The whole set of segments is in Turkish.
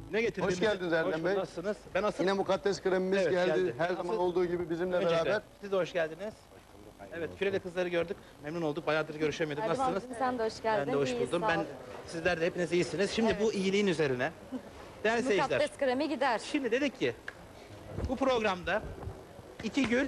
Ne getirdiniz? Hoş geldiniz Erdem Bey. Nasılsınız? Ben nasılsın? Yine mukaddes kremimiz Evet, geldi. Her Nasıl? zaman olduğu gibi bizimle Öncelikle beraber. siz de hoş geldiniz. Evet, Küreli kızları gördük. Memnun olduk. Bayağıdır görüşemiyorduk. Erdem Nasılsınız? abicim, sen de hoş geldin. Ben de hoş İyiyiz, buldum. sağ ol. Sizler de hepiniz iyisiniz. Şimdi bu iyiliğin üzerine değerli seyirciler. Mukaddes kremi gider. Şimdi dedik ki bu programda 2 gül,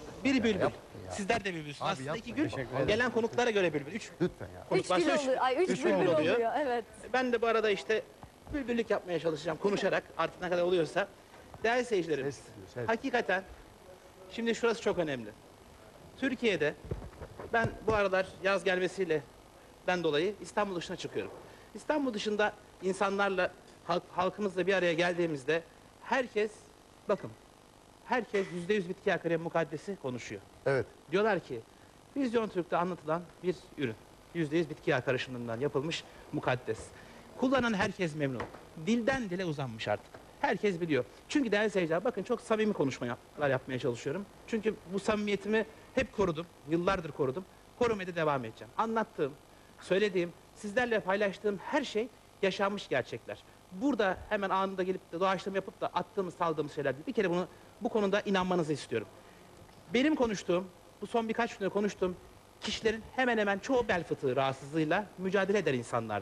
1 bülbül. Sizler de bülbülsünüz. Aslında 2 gül gelen konuklara göre bülbül. 3 Lütfen ya. konuk 3 varsa gül üç- oluyor. Ay 3 üç bülbül oluyor. oluyor. Evet. Ben de bu arada işte bülbüllük yapmaya çalışacağım konuşarak artık ne kadar oluyorsa. Değerli seyircilerim, hakikaten şimdi şurası çok önemli. Türkiye'de ben bu aralar yaz gelmesiyle dolayı İstanbul dışına çıkıyorum. İstanbul dışında insanlarla, halkımızla bir araya geldiğimizde herkes, bakın, herkes %100 bitki yağı kremi mukaddesi konuşuyor. Evet. Diyorlar ki, Vizyon Türk'te anlatılan bir ürün. %100 bitki yağı karışımından yapılmış mukaddes. Kullanan herkes memnun. Dilden dile uzanmış artık. Herkes biliyor. Çünkü değerli seyirciler, bakın çok samimi konuşmalar yapmaya çalışıyorum. Çünkü bu samimiyetimi hep korudum. Yıllardır korudum. Korumaya da devam edeceğim. Anlattığım, söylediğim, sizlerle paylaştığım her şey yaşanmış gerçekler. Burada hemen anında gelip de doğaçlama yapıp da attığımız, saldığımız şeyler değil. Bir kere bu konuda inanmanızı istiyorum. Benim konuştuğum, bu son birkaç günde konuştuğum kişilerin hemen hemen çoğu bel fıtığı rahatsızlığıyla mücadele eden insanlardı.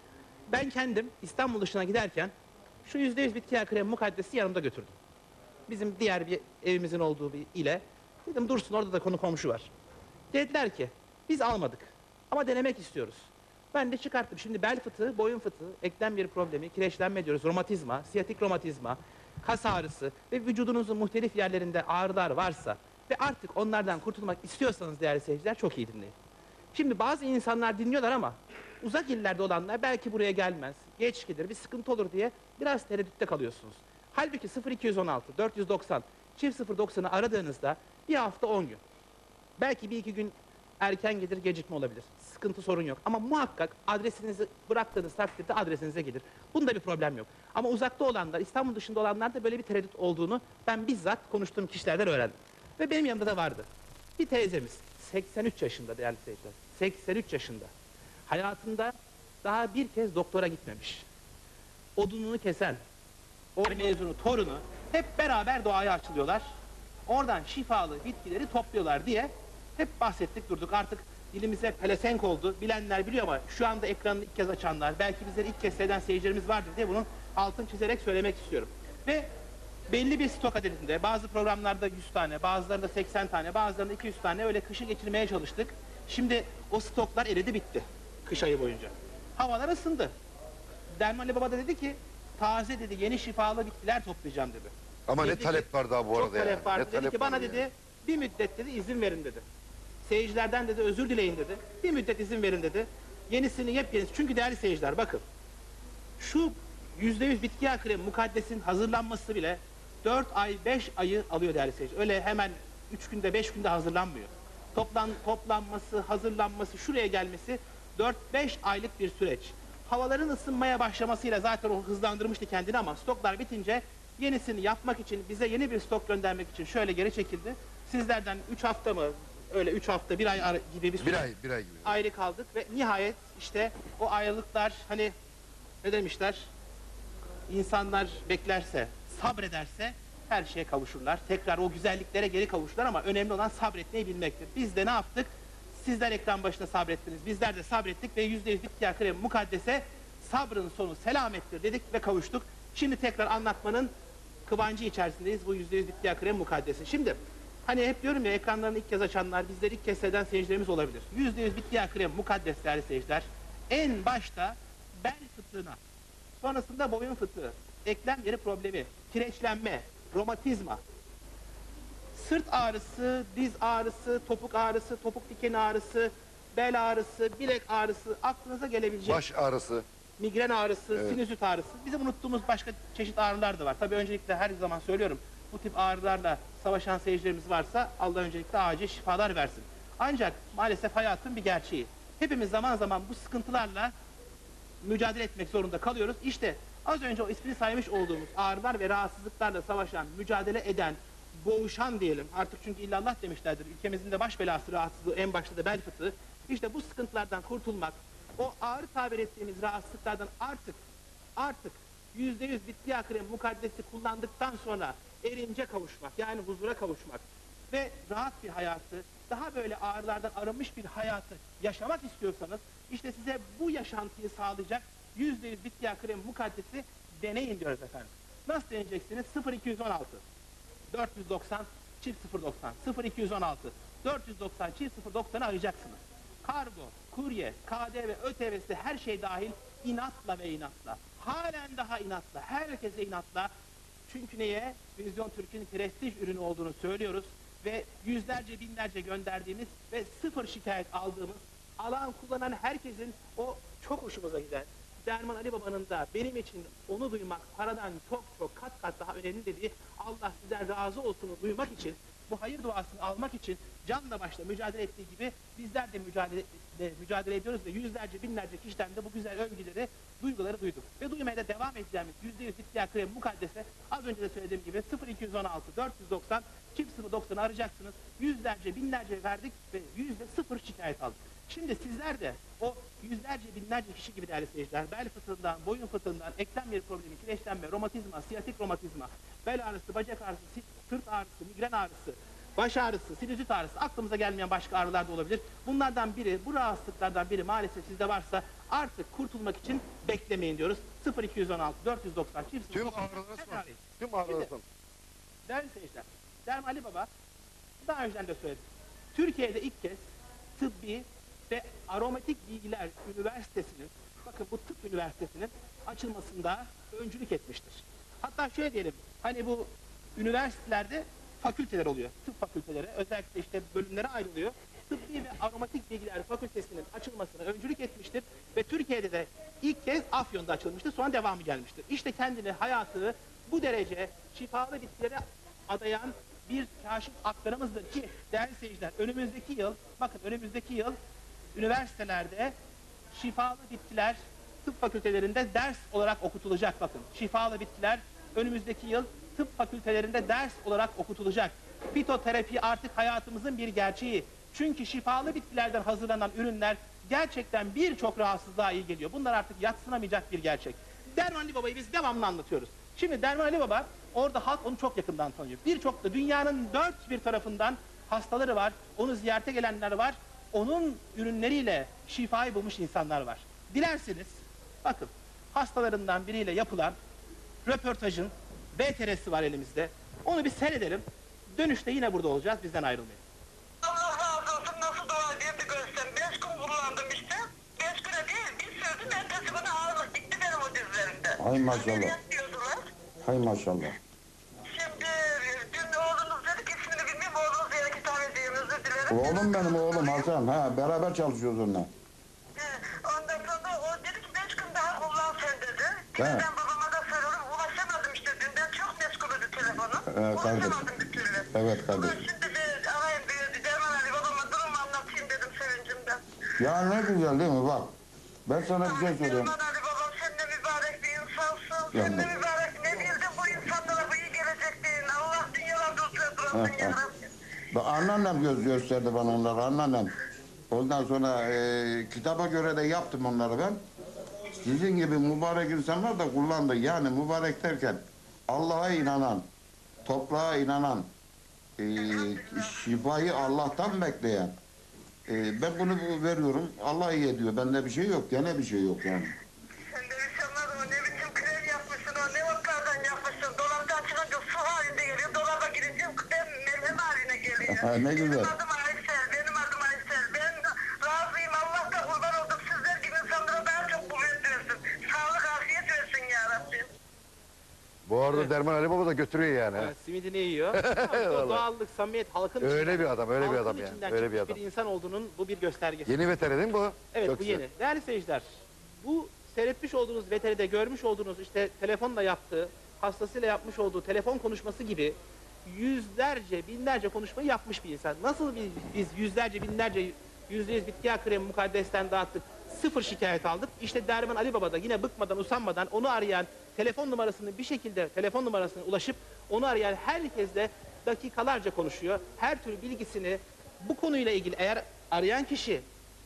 Ben kendim İstanbul dışına giderken şu %100 bitki yağı kremi mukaddesi yanımda götürdüm. Bizim diğer bir evimizin olduğu bir ile. Dedim dursun, orada da konu komşu var. Dediler ki biz almadık ama denemek istiyoruz. Ben de çıkarttım. Şimdi bel fıtığı, boyun fıtığı, eklem yeri problemi, kireçlenme diyoruz, romatizma, siyatik romatizma, kas ağrısı ve vücudunuzun muhtelif yerlerinde ağrılar varsa ve artık onlardan kurtulmak istiyorsanız değerli seyirciler çok iyi dinleyin. Şimdi bazı insanlar dinliyorlar ama uzak illerde olanlar belki buraya gelmez, geç gelir, bir sıkıntı olur diye biraz tereddütte kalıyorsunuz. Halbuki 0216 490 090'ı aradığınızda bir hafta 10 gün. Belki bir iki gün erken gelir, gecikme olabilir. Sıkıntı, sorun yok. Ama muhakkak adresinizi bıraktığınız takdirde adresinize gelir. Bunda bir problem yok. Ama uzakta olanlar, İstanbul dışında olanlarda böyle bir tereddüt olduğunu ben bizzat konuştuğum kişilerden öğrendim. Ve benim yanımda da vardı. Bir teyzemiz, 83 yaşında değerli seyirciler. 83 yaşında. Hayatında daha bir kez doktora gitmemiş. Odununu kesen, o mezunu, torunu hep beraber doğaya açılıyorlar. Oradan şifalı bitkileri topluyorlar diye hep bahsettik durduk. Artık dilimize pelesenk oldu. Bilenler biliyor ama şu anda ekranını ilk kez açanlar, belki bizleri ilk kez seyreden seyircilerimiz vardır diye bunun altını çizerek söylemek istiyorum. Ve belli bir stok adedinde, bazı programlarda 100 tane, bazılarında 80 tane, bazılarında 200 tane öyle kışı geçirmeye çalıştık. Şimdi o stoklar eridi bitti kış ayı boyunca. Havalar ısındı. Dermanlı Baba da dedi ki, taze dedi, yeni şifalı bitkiler toplayacağım dedi. Ama Dedi ne ki, talep var daha bu arada çok talep vardı. Ne Dedi talep ki bana var dedi ya. bir müddet dedi izin verin dedi. Seyircilerden dedi özür dileyin dedi. Bir müddet izin verin dedi. Yenisini yepyenisi. Çünkü değerli seyirciler bakın. Şu %100 bitki yağı kremi mukaddesin hazırlanması bile 4 ay 5 ayı alıyor değerli seyirciler. Öyle hemen 3 günde 5 günde hazırlanmıyor. Toplanması, hazırlanması, şuraya gelmesi 4-5 aylık bir süreç. Havaların ısınmaya başlamasıyla zaten o hızlandırmıştı kendini ama stoklar bitince yenisini yapmak için, bize yeni bir stok göndermek için şöyle geri çekildi. Sizlerden 3 hafta mı, öyle 3 hafta, 1 ay gibi bir süre Bir ay gibi. ayrı kaldık ve nihayet işte o ayrılıklar, hani ne demişler, insanlar beklerse, sabrederse her şeye kavuşurlar. Tekrar o güzelliklere geri kavuşurlar ama önemli olan sabretmeyi bilmektir. Biz de ne yaptık? Sizler ekran başında sabrettiniz, bizler de sabrettik ve %100 bitki yağı kremi mukaddese sabrın sonu selamettir dedik ve kavuştuk. Şimdi tekrar anlatmanın kıvancı içerisindeyiz bu %100 bitki yağı kremi mukaddesi. Şimdi hani hep diyorum ya, ekranlarını ilk kez açanlar, bizleri ilk kez seyreden seyircilerimiz olabilir. %100 bitki yağı kremi mukaddes değerli seyirciler. En başta bel fıtığına, sonrasında boyun fıtığı, eklem yeri problemi, kireçlenme, romatizma, sırt ağrısı, diz ağrısı, topuk dikeni ağrısı, bel ağrısı, bilek ağrısı, aklınıza gelebilecek Baş ağrısı. migren ağrısı, Evet. sinüzit ağrısı, bizim unuttuğumuz başka çeşit ağrılar da var. Tabii öncelikle her zaman söylüyorum, bu tip ağrılarla savaşan seyircilerimiz varsa Allah öncelikle acil şifalar versin. Ancak maalesef hayatın bir gerçeği. Hepimiz zaman zaman bu sıkıntılarla mücadele etmek zorunda kalıyoruz. İşte az önce o ismini saymış olduğumuz ağrılar ve rahatsızlıklarla savaşan, mücadele eden, boğuşan diyelim. Artık çünkü illallah demişlerdir. Ülkemizin de baş belası rahatsızlığı, en başta da bel fıtığı. İşte bu sıkıntılardan kurtulmak, o ağrı tabir ettiğimiz rahatsızlıklardan artık %100 bitki yağı kremi mukaddesi kullandıktan sonra erince kavuşmak, yani huzura kavuşmak ve rahat bir hayatı, daha böyle ağrılardan arınmış bir hayatı yaşamak istiyorsanız, işte size bu yaşantıyı sağlayacak %100 bitki yağı kremi mukaddesi deneyin diyoruz efendim. Nasıl deneyeceksiniz? 0216 490 çift 090 0216 490 çift 090'ı arayacaksınız. Kargo, kurye, KDV, ÖTV'si her şey dahil inatla ve inatla. Halen daha inatla, herkese inatla. Çünkü neye? Vizyon Türk'ün prestij ürünü olduğunu söylüyoruz ve yüzlerce binlerce gönderdiğimiz ve sıfır şikayet aldığımız, alan kullanan herkesin o çok hoşumuza giden Derman Ali Baba'nın da benim için onu duymak paradan çok çok kat kat daha önemli dediği Allah sizden razı olsun'u duymak için, bu hayır duasını almak için canla başla mücadele ettiği gibi bizler de mücadele ediyoruz ve yüzlerce binlerce kişiden de bu güzel övgüleri, duyguları duyduk. Ve duymaya da devam edeceğimiz %100 bitki yağı kremi mukaddese az önce de söylediğim gibi 0216 490 çift 090'ı arayacaksınız. Yüzlerce binlerce verdik ve %0 şikayet aldık. Şimdi sizler de o yüzlerce binlerce kişi gibi değerli seyirciler, bel fıtığından, boyun fıtığından, eklem yeri problemi, kireçlenme, romatizma, siyatik romatizma, bel ağrısı, bacak ağrısı, sırt ağrısı, migren ağrısı, baş ağrısı, sinüzit ağrısı, aklımıza gelmeyen başka ağrılar da olabilir. Bunlardan biri, bu rahatsızlıklardan biri maalesef sizde varsa artık kurtulmak için beklemeyin diyoruz. 0216 490 çift Tüm ağrılara sor. Tüm ağrılara sor. Değerli seyirciler, Derman Ali Baba daha önceden de söyledim. Türkiye'de ilk kez tıbbi ve aromatik bilgiler üniversitesinin, bakın bu tıp üniversitesinin açılmasında öncülük etmiştir. Hatta şöyle diyelim, hani bu üniversitelerde fakülteler oluyor, tıp fakülteleri, özellikle işte bölümlere ayrılıyor. Tıbbi ve aromatik bilgiler fakültesinin açılmasına öncülük etmiştir ve Türkiye'de de ilk kez Afyon'da açılmıştır, sonra devamı gelmiştir. İşte kendini, hayatı bu derece şifalı bitkilere adayan bir kaşif aktarımızdır ki değerli seyirciler, önümüzdeki yıl, bakın önümüzdeki yıl üniversitelerde şifalı bitkiler tıp fakültelerinde ders olarak okutulacak, bakın. Şifalı bitkiler önümüzdeki yıl tıp fakültelerinde ders olarak okutulacak. Fitoterapi artık hayatımızın bir gerçeği. Çünkü şifalı bitkilerden hazırlanan ürünler gerçekten birçok rahatsızlığa iyi geliyor. Bunlar artık yadsınamayacak bir gerçek. Derman Ali Baba'yı biz devamlı anlatıyoruz. Şimdi Derman Ali Baba, orada halk onu çok yakından tanıyor. Birçok da dünyanın dört bir tarafından hastaları var, onu ziyarete gelenler var. Onun ürünleriyle şifayı bulmuş insanlar var. Dilerseniz, bakın hastalarından biriyle yapılan röportajın VTR'si var elimizde. Onu bir seyredelim. Dönüşte yine burada olacağız, bizden ayrılmayın. Allah razı olsun, nasıl dua edeyim de görsem. 5 gün kullandım işte. 5 güne değil, bir sürdüm. Ertesi günü ağırlık gitti benim o dizlerimde. Hay maşallah. Ameliyat diyordular. Hay maşallah. Şimdi dün oğlunuz dedi ki ismini bilmiyorum. Oğlunuz diye iki tane diyeyim, özür dilerim. Oğlum benim oğlum Hasan. Ha, beraber çalışıyoruz onunla. Ondan sonra o dedi ki 5 gün daha kullan sen dedi. He. Ben babama da soruyorum. Ulaşamadım işte dünden. Çok meşgulüydü telefonu. Kardeşim. Ulaşamadım bir türlü. Evet Ulan kardeşim. şimdi bir arayayım bir Derman Ali babama durumu anlatayım dedim sevincimden. Ya ne güzel değil mi bak. Ben sana bir şey söyleyeyim. Derman Ali babam sen de mübarek bir insansın. Ya Sen de Allah. mübarek. Ne bildin bu insanlara bu iyi gelecek değil. Allah dünyalarda oturtmasın He, he. yarabbim. Bak, anneannem gösterdi bana onları, anneannem. Ondan sonra kitaba göre de yaptım onları ben. Sizin gibi mübarek insanlar da kullandı. Yani mübarek derken Allah'a inanan, toprağa inanan, şifayı Allah'tan bekleyen. Ben bunu veriyorum. Allah iyi ediyor. Bende bir şey yok. Gene bir şey yok yani. Sen de insanlar o ne biçim krem yapmışsın, o ne otlardan yapmışsın. Dolapta açılınca su halinde geliyor. Dolaba girince krem merhem haline geliyor. Ha, ne güzel. Benim adım Aysel, benim adım Aysel. Ben razıyım, Allah da kurban oldum. Sizler gibi insanlara daha çok kuvvet versin. Sağlık, afiyet versin ya Rabbim. Bu arada Derman Ali Baba da götürüyor yani. Evet, simidini yiyor. O doğallık, samimiyet, halkın Öyle içinden, bir adam, öyle bir halkın adam yani. içinden Öyle bir çıkmış adam. insan olduğunun bu bir göstergesi. Yeni veteriner değil mi bu? Evet, Çok bu güzel. yeni. Değerli seyirciler, bu seyretmiş olduğunuz VTR'de görmüş olduğunuz işte telefonla yaptığı, hastasıyla yapmış olduğu telefon konuşması gibi yüzlerce, binlerce konuşmayı yapmış bir insan. Nasıl biz yüzlerce, binlerce %100 bitki yağı kremi mukaddesten dağıttık, sıfır şikayet aldık. İşte Derman Ali Baba da yine bıkmadan, usanmadan onu arayan, telefon numarasını bir şekilde telefon numarasına ulaşıp onu arayan herkesle dakikalarca konuşuyor. Her türlü bilgisini bu konuyla ilgili eğer arayan kişi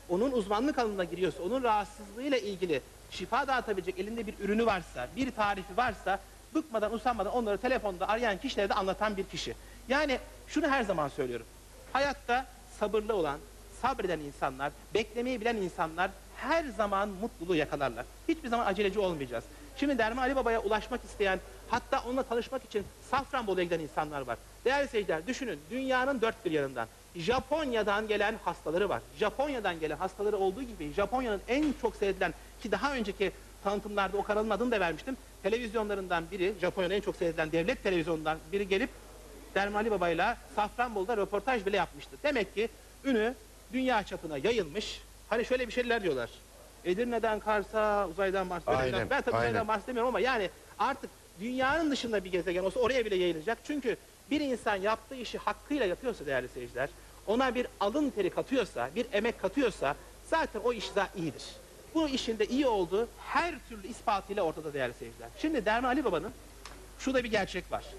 onun uzmanlık alanına giriyorsa, onun rahatsızlığıyla ilgili şifa dağıtabilecek elinde bir ürünü varsa, bir tarifi varsa, bıkmadan usanmadan onları telefonda arayan kişilere de anlatan bir kişi. Yani şunu her zaman söylüyorum. Hayatta sabırlı olan, sabreden insanlar, beklemeyi bilen insanlar her zaman mutluluğu yakalarlar. Hiçbir zaman aceleci olmayacağız. Şimdi Derman Ali Baba'ya ulaşmak isteyen, hatta onunla tanışmak için Safranbolu'ya giden insanlar var. Değerli seyirciler, düşünün, dünyanın dört bir yanından Japonya'dan gelen hastaları var. Japonya'dan gelen hastaları olduğu gibi Japonya'nın en çok seyredilen, ki daha önceki tanıtımlarda o kanalın adını da vermiştim, televizyonlarından biri, Japonya'nın en çok seyredilen devlet televizyonundan biri gelip Derman Ali Baba'yla Safranbolu'da röportaj bile yapmıştı. Demek ki ünü dünya çapına yayılmış. Hani şöyle bir şeyler diyorlar. Edirne'den Kars'a, uzaydan Mars'a. Aynen, Ben tabii aynen. uzaydan Mars demiyorum ama yani artık dünyanın dışında bir gezegen olsa oraya bile yayılacak. Çünkü bir insan yaptığı işi hakkıyla yapıyorsa değerli seyirciler, ona bir alın teri katıyorsa, bir emek katıyorsa zaten o iş daha iyidir. Bu işin de iyi olduğu her türlü ispatıyla ortada değerli seyirciler. Şimdi Derman Ali Baba'nın şurada bir gerçek var.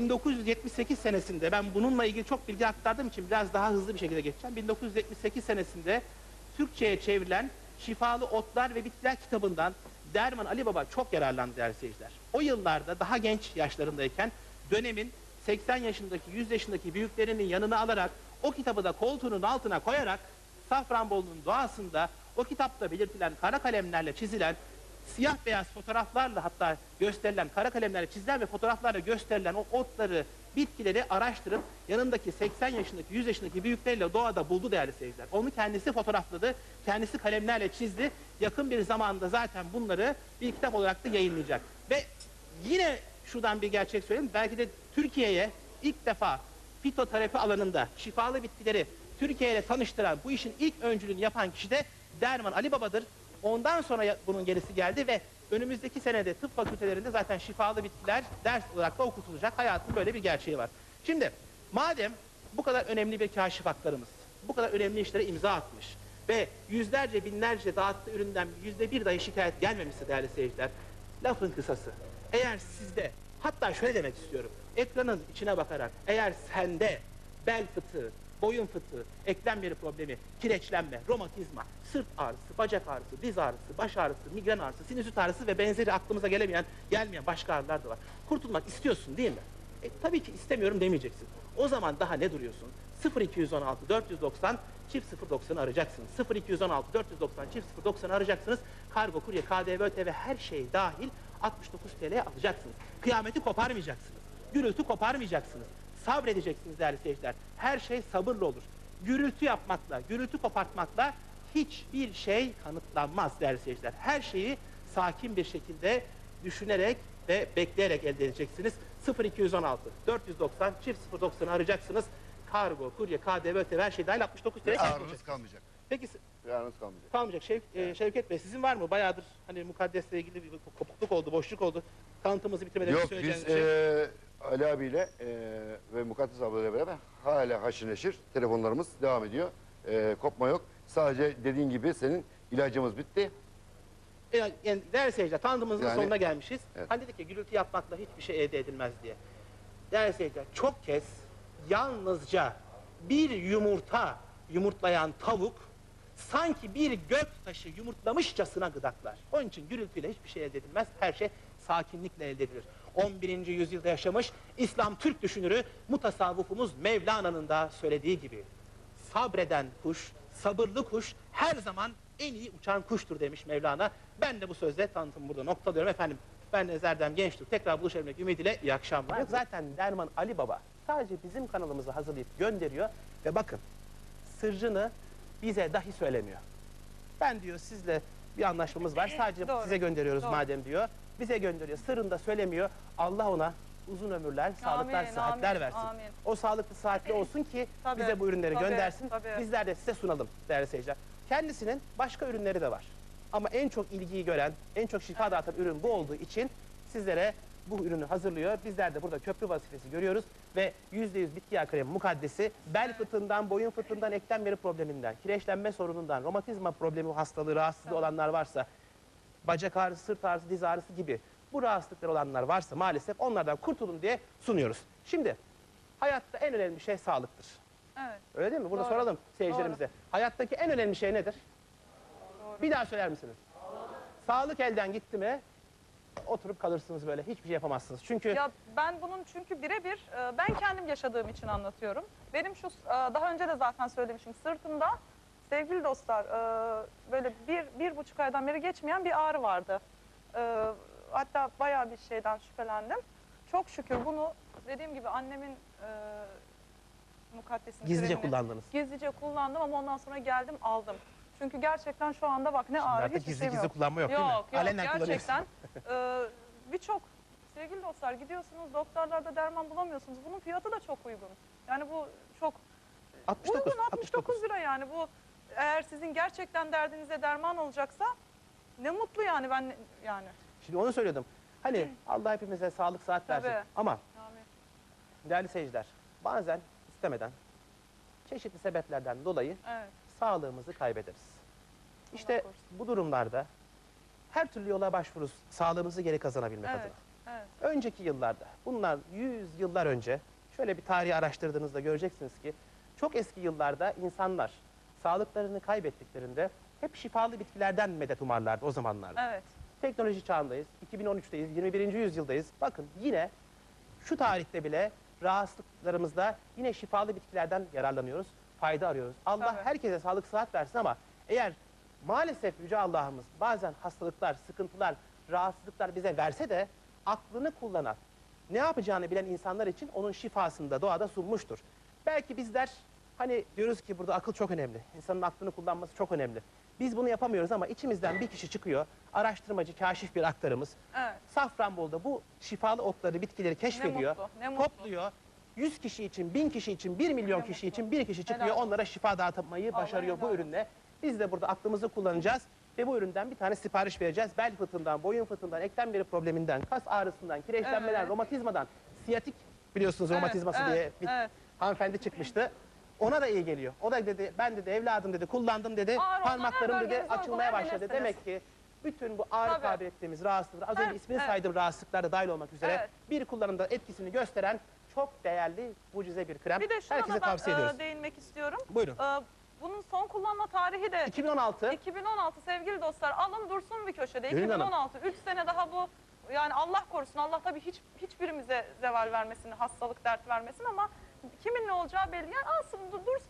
1978 senesinde, ben bununla ilgili çok bilgi aktardığım için biraz daha hızlı bir şekilde geçeceğim. 1978 senesinde Türkçe'ye çevrilen Şifalı Otlar ve Bitkiler kitabından Derman Ali Baba çok yararlandı değerli seyirciler. O yıllarda daha genç yaşlarındayken dönemin 80 yaşındaki, 100 yaşındaki büyüklerinin yanına alarak o kitabı da koltuğunun altına koyarak Safranbolu'nun doğasında o kitapta belirtilen kara kalemlerle çizilen, siyah beyaz fotoğraflarla hatta gösterilen, kara kalemlerle çizilen ve fotoğraflarla gösterilen o otları, bitkileri araştırıp yanındaki 80 yaşındaki, 100 yaşındaki büyükleriyle doğada buldu değerli seyirciler. Onu kendisi fotoğrafladı, kendisi kalemlerle çizdi. Yakın bir zamanda zaten bunları bir kitap olarak da yayınlayacak. Ve yine şuradan bir gerçek söyleyeyim. Belki de Türkiye'ye ilk defa fitoterapi alanında şifalı bitkileri Türkiye ile tanıştıran, bu işin ilk öncülüğünü yapan kişi de Derman Ali Baba'dır. Ondan sonra bunun gerisi geldi ve önümüzdeki senede tıp fakültelerinde zaten şifalı bitkiler ders olarak da okutulacak. Hayatın böyle bir gerçeği var. Şimdi madem bu kadar önemli bir kaşifatlarımız, bu kadar önemli işlere imza atmış ve yüzlerce binlerce dağıttığı üründen %1 dahi şikayet gelmemişse değerli seyirciler, lafın kısası, eğer sizde, hatta şöyle demek istiyorum, ekranın içine bakarak eğer sende bel fıtığı, boyun fıtığı, eklem yeri problemi, kireçlenme, romatizma, sırt ağrısı, bacak ağrısı, diz ağrısı, baş ağrısı, migren ağrısı, sinüzit ağrısı ve benzeri aklımıza gelmeyen başka ağrılar da var. Kurtulmak istiyorsun değil mi? Tabii ki istemiyorum demeyeceksin. O zaman daha ne duruyorsun? 0216 490 çift 090'ı arayacaksınız. 0216 490 çift 090'ı arayacaksınız. Kargo, kurye, KDV, ÖTV her şey dahil 69 TL'ye alacaksınız. Kıyameti koparmayacaksınız. Gürültü koparmayacaksınız. Sabredeceksiniz değerli seyirciler. Her şey sabırla olur. Gürültü yapmakla, gürültü kopartmakla hiçbir şey kanıtlanmaz değerli seyirciler. Her şeyi sakin bir şekilde düşünerek ve bekleyerek elde edeceksiniz. 0216 490 çift 090'ı arayacaksınız. Kargo, kurye, KDV, ÖTV her şey dahil 69 TL. Ağrınız kalmayacak. Peki Ağrınız kalmayacak. kalmayacak. Şevket Bey, sizin var mı? Bayağıdır hani mukaddesle ilgili bir kopukluk oldu, boşluk oldu. Tanıtımımızı bitirmeden Yok söyleyeceğiniz biz bir şey. Ali abiyle ve Mukaddes ablayla beraber hala haşır neşir. Telefonlarımız devam ediyor. Kopma yok. Sadece dediğin gibi senin ilacımız bitti. Yani değerli seyirciler, tanıtımımızın Yani- sonuna gelmişiz. Evet. Hani dedik ya, gürültü yapmakla hiçbir şey elde edilmez diye. Değerli seyirciler, çok kez yalnızca bir yumurta yumurtlayan tavuk sanki bir gök taşı yumurtlamışçasına gıdaklar. Onun için gürültüyle hiçbir şey elde edilmez. Her şey sakinlikle elde edilir. 11. yüzyılda yaşamış İslam Türk düşünürü mutasavvufumuz Mevlana'nın da söylediği gibi sabreden kuş, sabırlı kuş her zaman en iyi uçan kuştur demiş Mevlana. Ben de bu sözle tanıtımı burada noktalıyorum efendim. Ben Deniz Erdem Gençtürk. Tekrar buluşabilmek ümidiyle iyi akşamlar. Zaten Derman Ali Baba sadece bizim kanalımızı hazırlayıp gönderiyor ve bakın sırrını bize dahi söylemiyor. Ben diyor sizle bir anlaşmamız var. Sadece Doğru. size gönderiyoruz Doğru. madem diyor. Bize gönderiyor. Sırrını da söylemiyor. Allah ona uzun ömürler, sağlıklar, Amin, sıhhatler amin, versin. amin. O sağlıklı, sıhhatli olsun ki Tabii, bize bu ürünleri tabii, göndersin. tabii. Bizler de size sunalım değerli seyirciler. Kendisinin başka ürünleri de var. Ama en çok ilgiyi gören, en çok şifa dağıtan ürün bu olduğu için sizlere bu ürünü hazırlıyor. Bizler de burada köprü vazifesi görüyoruz ve %100 bitki yağı kremi mukaddesi bel fıtığından, boyun fıtığından, eklem yeri probleminden, kireçlenme sorunundan, romatizma problemi, hastalığı, rahatsızlığı olanlar varsa, bacak ağrısı, sırt ağrısı, diz ağrısı gibi bu rahatsızlıklar olanlar varsa maalesef onlardan kurtulun diye sunuyoruz. Şimdi hayatta en önemli şey sağlıktır. Evet. Öyle değil mi? Burada Doğru. soralım seyircilerimize. Hayattaki en önemli şey nedir? Bir daha söyler misiniz? Sağlık elden gitti mi oturup kalırsınız böyle. Hiçbir şey yapamazsınız. Çünkü Ya ben bunun çünkü birebir ben kendim yaşadığım için anlatıyorum. Benim şu daha önce de zaten söylemişim, sırtımda sevgili dostlar böyle bir buçuk aydan beri geçmeyen bir ağrı vardı. Hatta bayağı bir şeyden şüphelendim. Çok şükür bunu dediğim gibi annemin mukaddesini gizlice kremini kullandınız. gizlice kullandım ama ondan sonra geldim aldım. Çünkü gerçekten şu anda bak ne ağrı Artık hiçbir gizli şeyim gizli yok. kullanma yok, değil mi? Yok Alenen kullanıyorsun. gerçekten birçok sevgili dostlar gidiyorsunuz doktorlarda derman bulamıyorsunuz. Bunun fiyatı da çok uygun. Yani bu çok 69, uygun 69 lira yani bu eğer sizin gerçekten derdinize derman olacaksa ne mutlu yani ben yani. Şimdi onu söylüyordum. Hani Allah hepimize sağlık sıhhat versin. Tabii. Ama Amin. değerli seyirciler, bazen istemeden çeşitli sebeplerden dolayı Evet. sağlığımızı kaybederiz. İşte korusun. bu durumlarda her türlü yola başvururuz sağlığımızı geri kazanabilmek Evet. adına. Evet. Önceki yıllarda, bunlar 100 yıllar önce şöyle bir tarihi araştırdığınızda göreceksiniz ki çok eski yıllarda insanlar sağlıklarını kaybettiklerinde hep şifalı bitkilerden medet umarlardı o zamanlarda. Evet. Teknoloji çağındayız, 2013'teyiz, 21. yüzyıldayız. Bakın yine şu tarihte bile rahatsızlıklarımızda yine şifalı bitkilerden yararlanıyoruz, fayda arıyoruz. Allah Tabii. herkese sağlık sıhhat versin ama eğer maalesef Yüce Allah'ımız bazen hastalıklar, sıkıntılar, rahatsızlıklar bize verse de aklını kullanan, ne yapacağını bilen insanlar için onun şifasını da doğada sunmuştur. Belki bizler hani diyoruz ki burada akıl çok önemli, insanın aklını kullanması çok önemli. Biz bunu yapamıyoruz ama içimizden bir kişi çıkıyor, araştırmacı, kaşif bir aktarımız. Evet. Safranbolu'da bu şifalı otları, bitkileri keşfediyor, mutlu, ne mutlu. topluyor. 100 kişi için, 1000 kişi için, 1 milyon Ne kişi mutlu. için bir kişi çıkıyor, Helal olsun. onlara şifa dağıtmayı Allah başarıyor bu helal ürünle. Biz de burada aklımızı kullanacağız ve bu üründen bir tane sipariş vereceğiz. Bel fıtığından, boyun fıtığından, eklem beli probleminden, kas ağrısından, kireçlenmeden, Evet. romatizmadan, siyatik biliyorsunuz Evet, romatizması evet, diye bir evet. hanımefendi çıkmıştı. Ona da iyi geliyor. O da dedi, ben dedi evladım dedi, kullandım dedi, Ağrı olan parmaklarım her dedi bölgenizi açılmaya başladı. uygulayabilirsiniz. Demek ki bütün bu ağrı Tabii. tabir ettiğimiz rahatsızlıklar, az önce Evet, ismini evet. saydığım rahatsızlıklar da dahil olmak üzere Evet. bir kullanımda etkisini gösteren çok değerli, mucize bir krem. Bir de şuna Herkese da ben tavsiye ediyoruz. değinmek istiyorum. Buyurun. Bunun son kullanma tarihi de 2016. 2016 sevgili dostlar alın dursun bir köşede. Gönül Hanım. 2016 3 sene daha bu yani Allah korusun Allah tabii hiçbirimize zeval vermesin, hastalık dert vermesin ama kimin ne olacağı belli. Yani alsın dursun.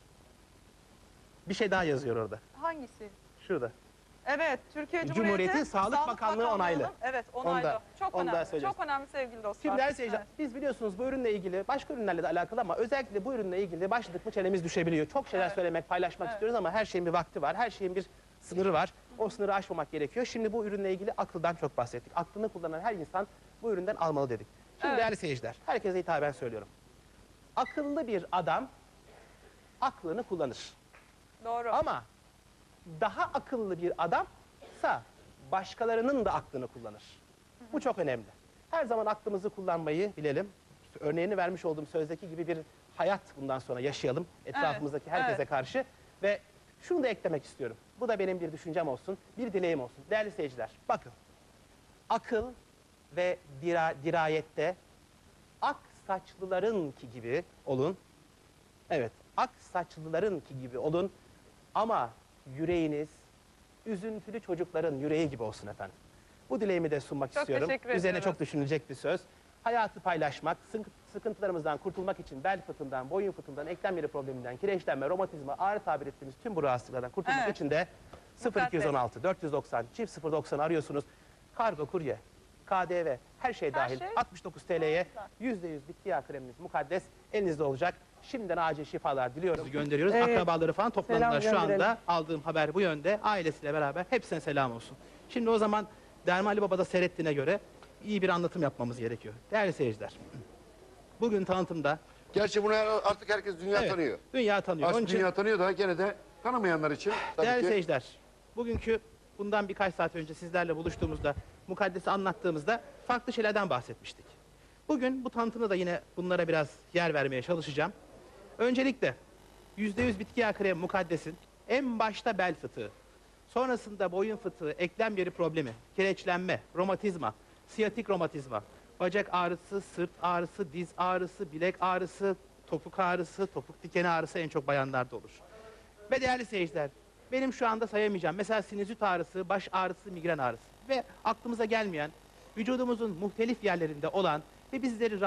Bir şey daha yazıyor orada. Hangisi? Şurada. Evet, Türkiye Cumhuriyeti Cumhuriyeti Sağlık Bakanlığı onaylı. Evet, Onu onaylı. da- Çok onu da önemli. söyleyeceğiz. Çok önemli sevgili dostlar. Şimdi değerli seyirciler, Evet. biz biliyorsunuz bu ürünle ilgili, başka ürünlerle de alakalı ama özellikle bu ürünle ilgili başladık mı çenemiz düşebiliyor. Çok şeyler Evet. söylemek, paylaşmak Evet. istiyoruz ama her şeyin bir vakti var, her şeyin bir sınırı var. O sınırı aşmamak gerekiyor. Şimdi bu ürünle ilgili akıldan çok bahsettik. Aklını kullanan her insan bu üründen almalı dedik. Şimdi Evet. değerli seyirciler, herkese hitaben söylüyorum. Akıllı bir adam aklını kullanır. Doğru. Ama daha akıllı bir adamsa başkalarının da aklını kullanır. Bu çok önemli. Her zaman aklımızı kullanmayı bilelim. Örneğini vermiş olduğum sözdeki gibi bir hayat bundan sonra yaşayalım etrafımızdaki herkese evet. karşı. Ve şunu da eklemek istiyorum. Bu da benim bir düşüncem olsun, bir dileğim olsun. Değerli seyirciler, bakın. Akıl ve dirayette ak saçlılarınki gibi olun. Evet, ak saçlılarınki gibi olun. Ama yüreğiniz üzüntülü çocukların yüreği gibi olsun efendim. Bu dileğimi de sunmak Çok istiyorum. teşekkür Üzerine ediyorum. çok düşünülecek bir söz. Hayatı paylaşmak, sıkıntılarımızdan kurtulmak için bel fıtığından, boyun fıtığından, eklem yeri probleminden, kireçlenme, romatizma, ağrı tabir ettiğimiz tüm bu rahatsızlıklardan kurtulmak Evet. için de Mukaddes. 0216 490 çift 090 arıyorsunuz. Kargo, kurye, KDV her şey dahil şey. 69 TL'ye Güzel. %100 bitki yağı kremimiz mukaddes elinizde olacak. Şimdiden acil şifalar diliyoruz. Gönderiyoruz. Evet. Akrabaları falan topladılar. Selam Şu anda gönderelim. aldığım haber bu yönde. Ailesiyle beraber hepsine selam olsun. Şimdi o zaman Derman Ali Baba'da seyrettiğine göre iyi bir anlatım yapmamız gerekiyor. Değerli seyirciler. Bugün tanıtımda Gerçi bunu artık herkes dünya evet, tanıyor. dünya tanıyor. Onun Aslında için dünya tanıyor da gene de tanımayanlar için tabii değerli ki seyirciler, bugünkü bundan birkaç saat önce sizlerle buluştuğumuzda, mukaddesi anlattığımızda farklı şeylerden bahsetmiştik. Bugün bu tanıtımda da yine bunlara biraz yer vermeye çalışacağım. Öncelikle %100 bitki yağı kremi mukaddesin en başta bel fıtığı, sonrasında boyun fıtığı, eklem yeri problemi, kireçlenme, romatizma, siyatik romatizma, bacak ağrısı, sırt ağrısı, diz ağrısı, bilek ağrısı, topuk ağrısı, topuk dikeni ağrısı en çok bayanlarda olur. Ve değerli seyirciler, benim şu anda sayamayacağım. Mesela sinüzit ağrısı, baş ağrısı, migren ağrısı ve aklımıza gelmeyen, vücudumuzun muhtelif yerlerinde olan ve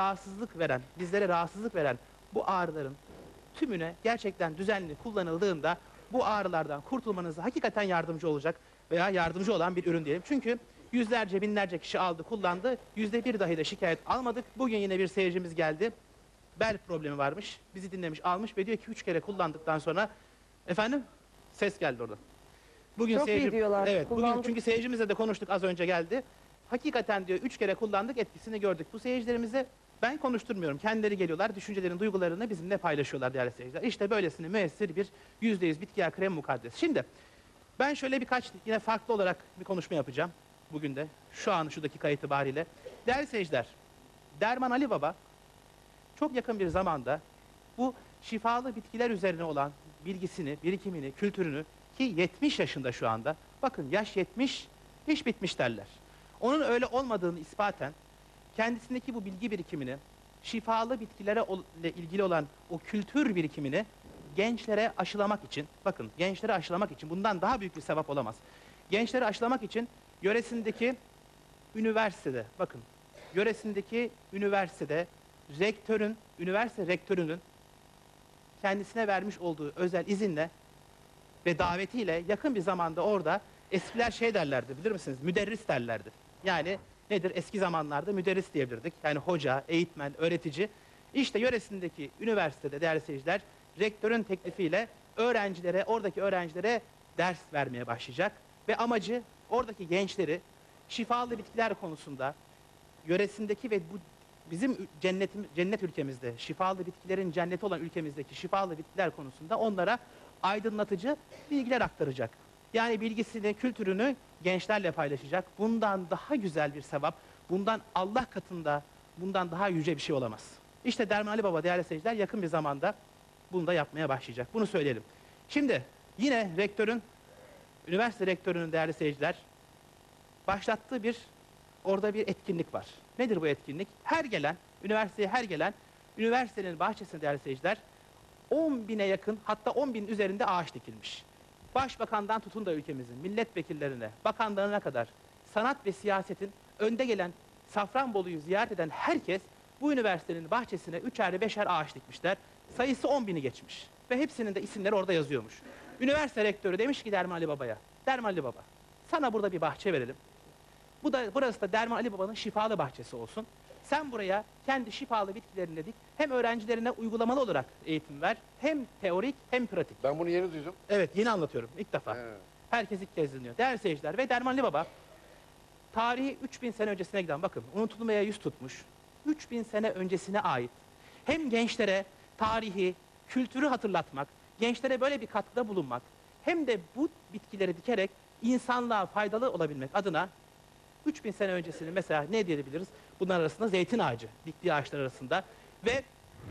bizlere rahatsızlık veren bu ağrıların tümüne gerçekten düzenli kullanıldığında bu ağrılardan kurtulmanıza hakikaten yardımcı olacak veya yardımcı olan bir ürün diyelim. Çünkü yüzlerce, binlerce kişi aldı, kullandı. %1 dahi de şikayet almadık. Bugün yine bir seyircimiz geldi. Bel problemi varmış. Bizi dinlemiş, almış ve diyor ki 3 kere kullandıktan sonra efendim ses geldi oradan. Bugün Çok iyi diyorlar, Evet, bugün kullandık. çünkü seyircimizle de konuştuk, az önce geldi. Hakikaten diyor 3 kere kullandık, etkisini gördük. Bu seyircilerimize ben konuşturmuyorum. Kendileri geliyorlar, düşüncelerini, duygularını bizimle paylaşıyorlar değerli seyirciler. İşte böylesine müessir bir %100 bitki yağı krem mukaddes. Şimdi ben şöyle birkaç yine farklı olarak bir konuşma yapacağım. Bugün de şu an şu dakika itibariyle. Değerli seyirciler, Derman Ali Baba çok yakın bir zamanda bu şifalı bitkiler üzerine olan bilgisini, birikimini, kültürünü ki 70 yaşında şu anda. Bakın yaş 70, iş bitmiş derler. Onun öyle olmadığını ispaten kendisindeki bu bilgi birikimini, şifalı bitkilere ile ilgili olan o kültür birikimini gençlere aşılamak için, bakın gençlere aşılamak için bundan daha büyük bir sevap olamaz. Gençlere aşılamak için yöresindeki üniversitede, bakın yöresindeki üniversitede üniversite rektörünün kendisine vermiş olduğu özel izinle ve davetiyle yakın bir zamanda orada eskiler şey derlerdi, bilir misiniz? Müderris derlerdi. Yani nedir? Eski zamanlarda müderris diyebilirdik. Yani hoca, eğitmen, öğretici. İşte yöresindeki üniversitede değerli seyirciler rektörün teklifiyle oradaki öğrencilere ders vermeye başlayacak. Ve amacı oradaki gençleri şifalı bitkiler konusunda yöresindeki ve bu bizim cennet ülkemizde, şifalı bitkilerin cenneti olan ülkemizdeki şifalı bitkiler konusunda onlara aydınlatıcı bilgiler aktaracak. Yani bilgisini, kültürünü gençlerle paylaşacak. Bundan daha güzel bir sevap, bundan Allah katında, bundan daha yüce bir şey olamaz. İşte Derman Ali Baba değerli seyirciler yakın bir zamanda bunu da yapmaya başlayacak. Bunu söyleyelim. Şimdi yine üniversite rektörünün değerli seyirciler başlattığı orada bir etkinlik var. Nedir bu etkinlik? Üniversiteye her gelen, üniversitenin bahçesinde değerli seyirciler 10.000'e yakın, hatta 10.000 üzerinde ağaç dikilmiş. Başbakandan tutun da ülkemizin milletvekillerine, bakanlarına kadar sanat ve siyasetin önde gelen Safranbolu'yu ziyaret eden herkes bu üniversitenin bahçesine 3'er 5'er ağaç dikmişler. Sayısı 10.000'i geçmiş ve hepsinin de isimleri orada yazıyormuş. Üniversite rektörü demiş ki Derman Ali Baba'ya, Derman Ali Baba sana burada bir bahçe verelim. Burası da Derman Ali Baba'nın şifalı bahçesi olsun. Sen buraya kendi şifalı bitkilerini dik. Hem öğrencilerine uygulamalı olarak eğitim ver. Hem teorik hem pratik. Ben bunu yeni duydum. Evet, yeni anlatıyorum ilk defa. He. Herkes ilk kez dinliyor. Değerli seyirciler ve Derman Ali Baba tarihi 3000 sene öncesine giden, bakın unutulmaya yüz tutmuş. 3000 sene öncesine ait hem gençlere tarihi, kültürü hatırlatmak, gençlere böyle bir katkıda bulunmak hem de bu bitkileri dikerek insanlığa faydalı olabilmek adına 3000 sene öncesini mesela ne diyebiliriz? Bunlar arasında zeytin ağacı, diktiği ağaçlar arasında ve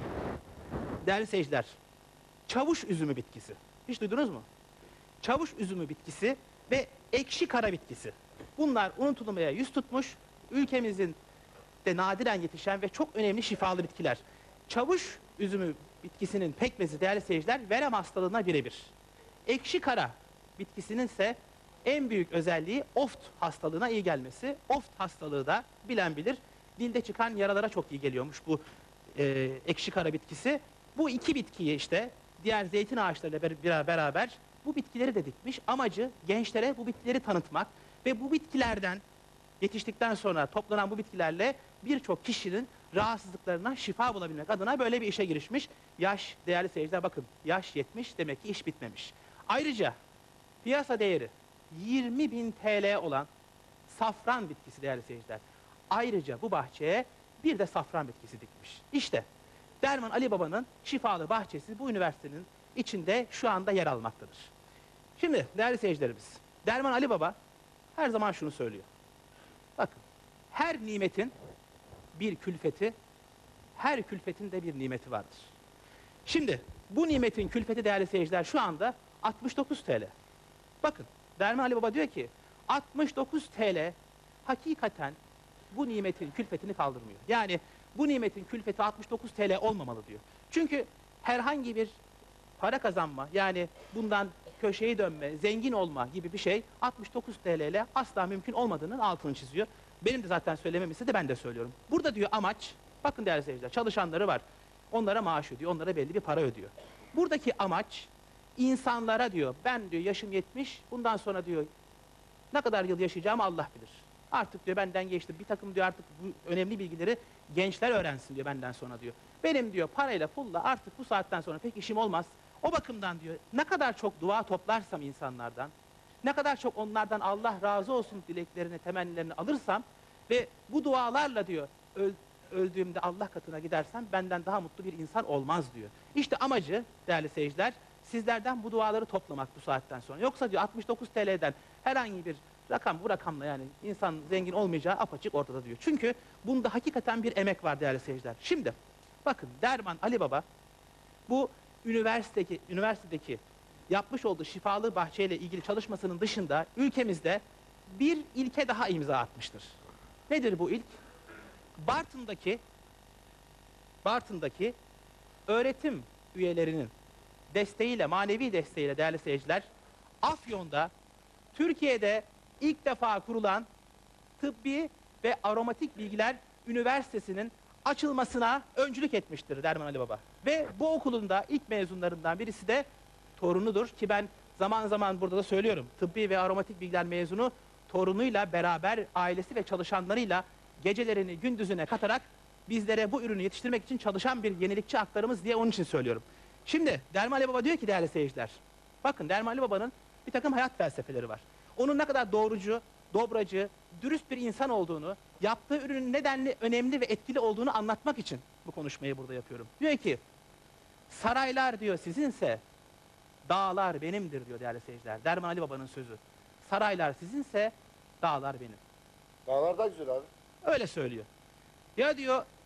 değerli seyirciler, çavuş üzümü bitkisi. Hiç duydunuz mu? Çavuş üzümü bitkisi ve ekşi kara bitkisi. Bunlar unutulmaya yüz tutmuş, ülkemizin de nadiren yetişen ve çok önemli şifalı bitkiler. Çavuş üzümü bitkisinin pekmezi değerli seyirciler verem hastalığına birebir. Ekşi kara bitkisinin ise en büyük özelliği oft hastalığına iyi gelmesi. Oft hastalığı da bilen bilir. Dilde çıkan yaralara çok iyi geliyormuş bu ekşi kara bitkisi. Bu iki bitkiyi işte diğer zeytin ağaçlarıyla beraber bu bitkileri de dikmiş. Amacı gençlere bu bitkileri tanıtmak ve bu bitkilerden yetiştikten sonra toplanan bu bitkilerle birçok kişinin rahatsızlıklarına şifa bulabilmek adına böyle bir işe girişmiş. Yaş değerli seyirciler bakın yaş 70 demek ki iş bitmemiş. Ayrıca piyasa değeri 20.000 TL olan safran bitkisi değerli seyirciler. Ayrıca bu bahçeye bir de safran bitkisi dikmiş. İşte Derman Ali Baba'nın şifalı bahçesi bu üniversitenin içinde şu anda yer almaktadır. Şimdi değerli seyircilerimiz, Derman Ali Baba her zaman şunu söylüyor. Bakın, her nimetin bir külfeti, her külfetin de bir nimeti vardır. Şimdi bu nimetin külfeti değerli seyirciler şu anda 69 TL. Bakın, Derman Ali Baba diyor ki 69 TL hakikaten bu nimetin külfetini kaldırmıyor. Yani bu nimetin külfeti 69 TL olmamalı diyor. Çünkü herhangi bir para kazanma, yani bundan köşeyi dönme, zengin olma gibi bir şey 69 TL ile asla mümkün olmadığının altını çiziyor. Benim de zaten söylemem istedi, ben de söylüyorum. Burada diyor amaç, bakın değerli seyirciler, çalışanları var. Onlara maaş ödüyor, onlara belli bir para ödüyor. Buradaki amaç insanlara diyor, ben diyor yaşım 70, bundan sonra diyor ne kadar yıl yaşayacağımı Allah bilir. Artık diyor benden geçti. Bir takım diyor artık bu önemli bilgileri gençler öğrensin diyor benden sonra diyor. Benim diyor parayla pulla artık bu saatten sonra pek işim olmaz. O bakımdan diyor ne kadar çok dua toplarsam insanlardan, ne kadar çok onlardan Allah razı olsun dileklerini, temennilerini alırsam ve bu dualarla diyor öldüğümde Allah katına gidersem benden daha mutlu bir insan olmaz diyor. İşte amacı değerli seyirciler sizlerden bu duaları toplamak bu saatten sonra. Yoksa diyor 69 TL'den herhangi bir rakam, bu rakamla yani insan zengin olmayacağı apaçık ortada diyor. Çünkü bunda hakikaten bir emek var değerli seyirciler. Şimdi bakın Derman Ali Baba bu üniversitedeki yapmış olduğu şifalı bahçeyle ilgili çalışmasının dışında ülkemizde bir ilke daha imza atmıştır. Nedir bu ilk? Bartın'daki öğretim üyelerinin desteğiyle, manevi desteğiyle değerli seyirciler, Afyon'da Türkiye'de ilk defa kurulan Tıbbi ve Aromatik Bilgiler Üniversitesi'nin açılmasına öncülük etmiştir Derman Ali Baba. Ve bu okulun da ilk mezunlarından birisi de torunudur ki ben zaman zaman burada da söylüyorum. Tıbbi ve Aromatik Bilgiler mezunu torunuyla beraber ailesi ve çalışanlarıyla gecelerini gündüzüne katarak bizlere bu ürünü yetiştirmek için çalışan bir yenilikçi aktarımız diye onun için söylüyorum. Şimdi Derman Ali Baba diyor ki değerli seyirciler, bakın Derman Ali Baba'nın bir takım hayat felsefeleri var. Onun ne kadar doğrucu, dobracı, dürüst bir insan olduğunu, yaptığı ürünün nedenli önemli ve etkili olduğunu anlatmak için bu konuşmayı burada yapıyorum. Diyor ki, saraylar diyor sizinse, dağlar benimdir diyor değerli seyirciler. Derman Ali Baba'nın sözü. Saraylar sizinse, dağlar benim. Dağlar da güzel abi. Öyle söylüyor. Ya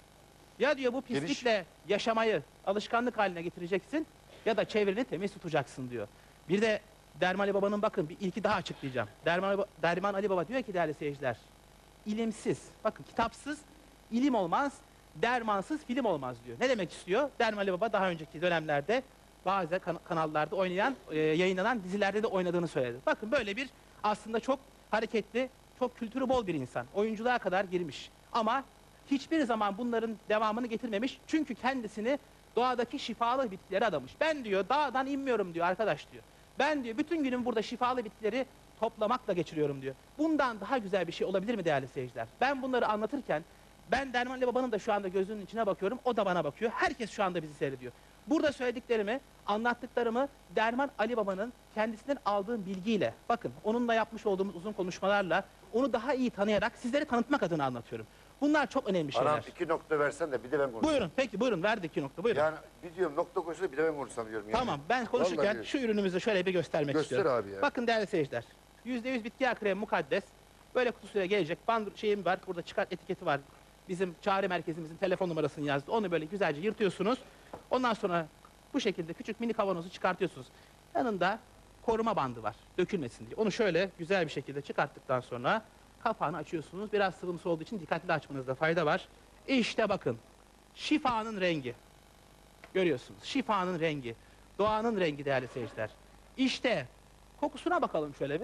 diyor bu pislikle yaşamayı alışkanlık haline getireceksin ya da çevreni temiz tutacaksın diyor. Bir de Derman Ali Baba'nın bakın bir ilki daha açıklayacağım. Derman Ali Baba diyor ki değerli seyirciler, ilimsiz, bakın kitapsız ilim olmaz, dermansız film olmaz diyor. Ne demek istiyor? Derman Ali Baba daha önceki dönemlerde bazı kanallarda yayınlanan dizilerde de oynadığını söyledi. Bakın böyle bir aslında çok hareketli, çok kültürü bol bir insan. Oyunculuğa kadar girmiş. Ama hiçbir zaman bunların devamını getirmemiş. Çünkü kendisini doğadaki şifalı bitkilere adamış. Ben diyor dağdan inmiyorum diyor arkadaş diyor. Ben diyor bütün günümü burada şifalı bitkileri toplamakla geçiriyorum diyor. Bundan daha güzel bir şey olabilir mi değerli seyirciler? Ben bunları anlatırken ben Derman Ali Baba'nın da şu anda gözünün içine bakıyorum. O da bana bakıyor. Herkes şu anda bizi seyrediyor. Burada söylediklerimi, anlattıklarımı Derman Ali Baba'nın kendisinden aldığım bilgiyle, bakın onunla yapmış olduğumuz uzun konuşmalarla onu daha iyi tanıyarak sizlere tanıtmak adına anlatıyorum. Bunlar çok önemli şeyler. Anam 2 nokta versen de bir de ben konuşayım. Buyurun, peki buyurun, verdik 2 nokta, buyurun. Yani bir diyorum nokta koysa da bir de ben konuşsam diyorum. Yani. Tamam, ben konuşurken Vallahi şu ürünümüzü şöyle bir göstermek Göster istiyorum. abi ya. Bakın değerli seyirciler, %100 bitki yağı kremi mukaddes. Böyle kutusuyla gelecek. Şeyim var, burada çıkar etiketi var. Bizim çağrı merkezimizin telefon numarasını yazdı. Onu böyle güzelce yırtıyorsunuz. Ondan sonra bu şekilde küçük mini kavanozu çıkartıyorsunuz. Yanında koruma bandı var, dökülmesin diye. Onu şöyle güzel bir şekilde çıkarttıktan sonra kapağını açıyorsunuz. Biraz sıvımsı olduğu için dikkatli açmanızda fayda var. İşte bakın, şifanın rengi. Görüyorsunuz, şifanın rengi, doğanın rengi değerli seyirciler. İşte kokusuna bakalım şöyle bir.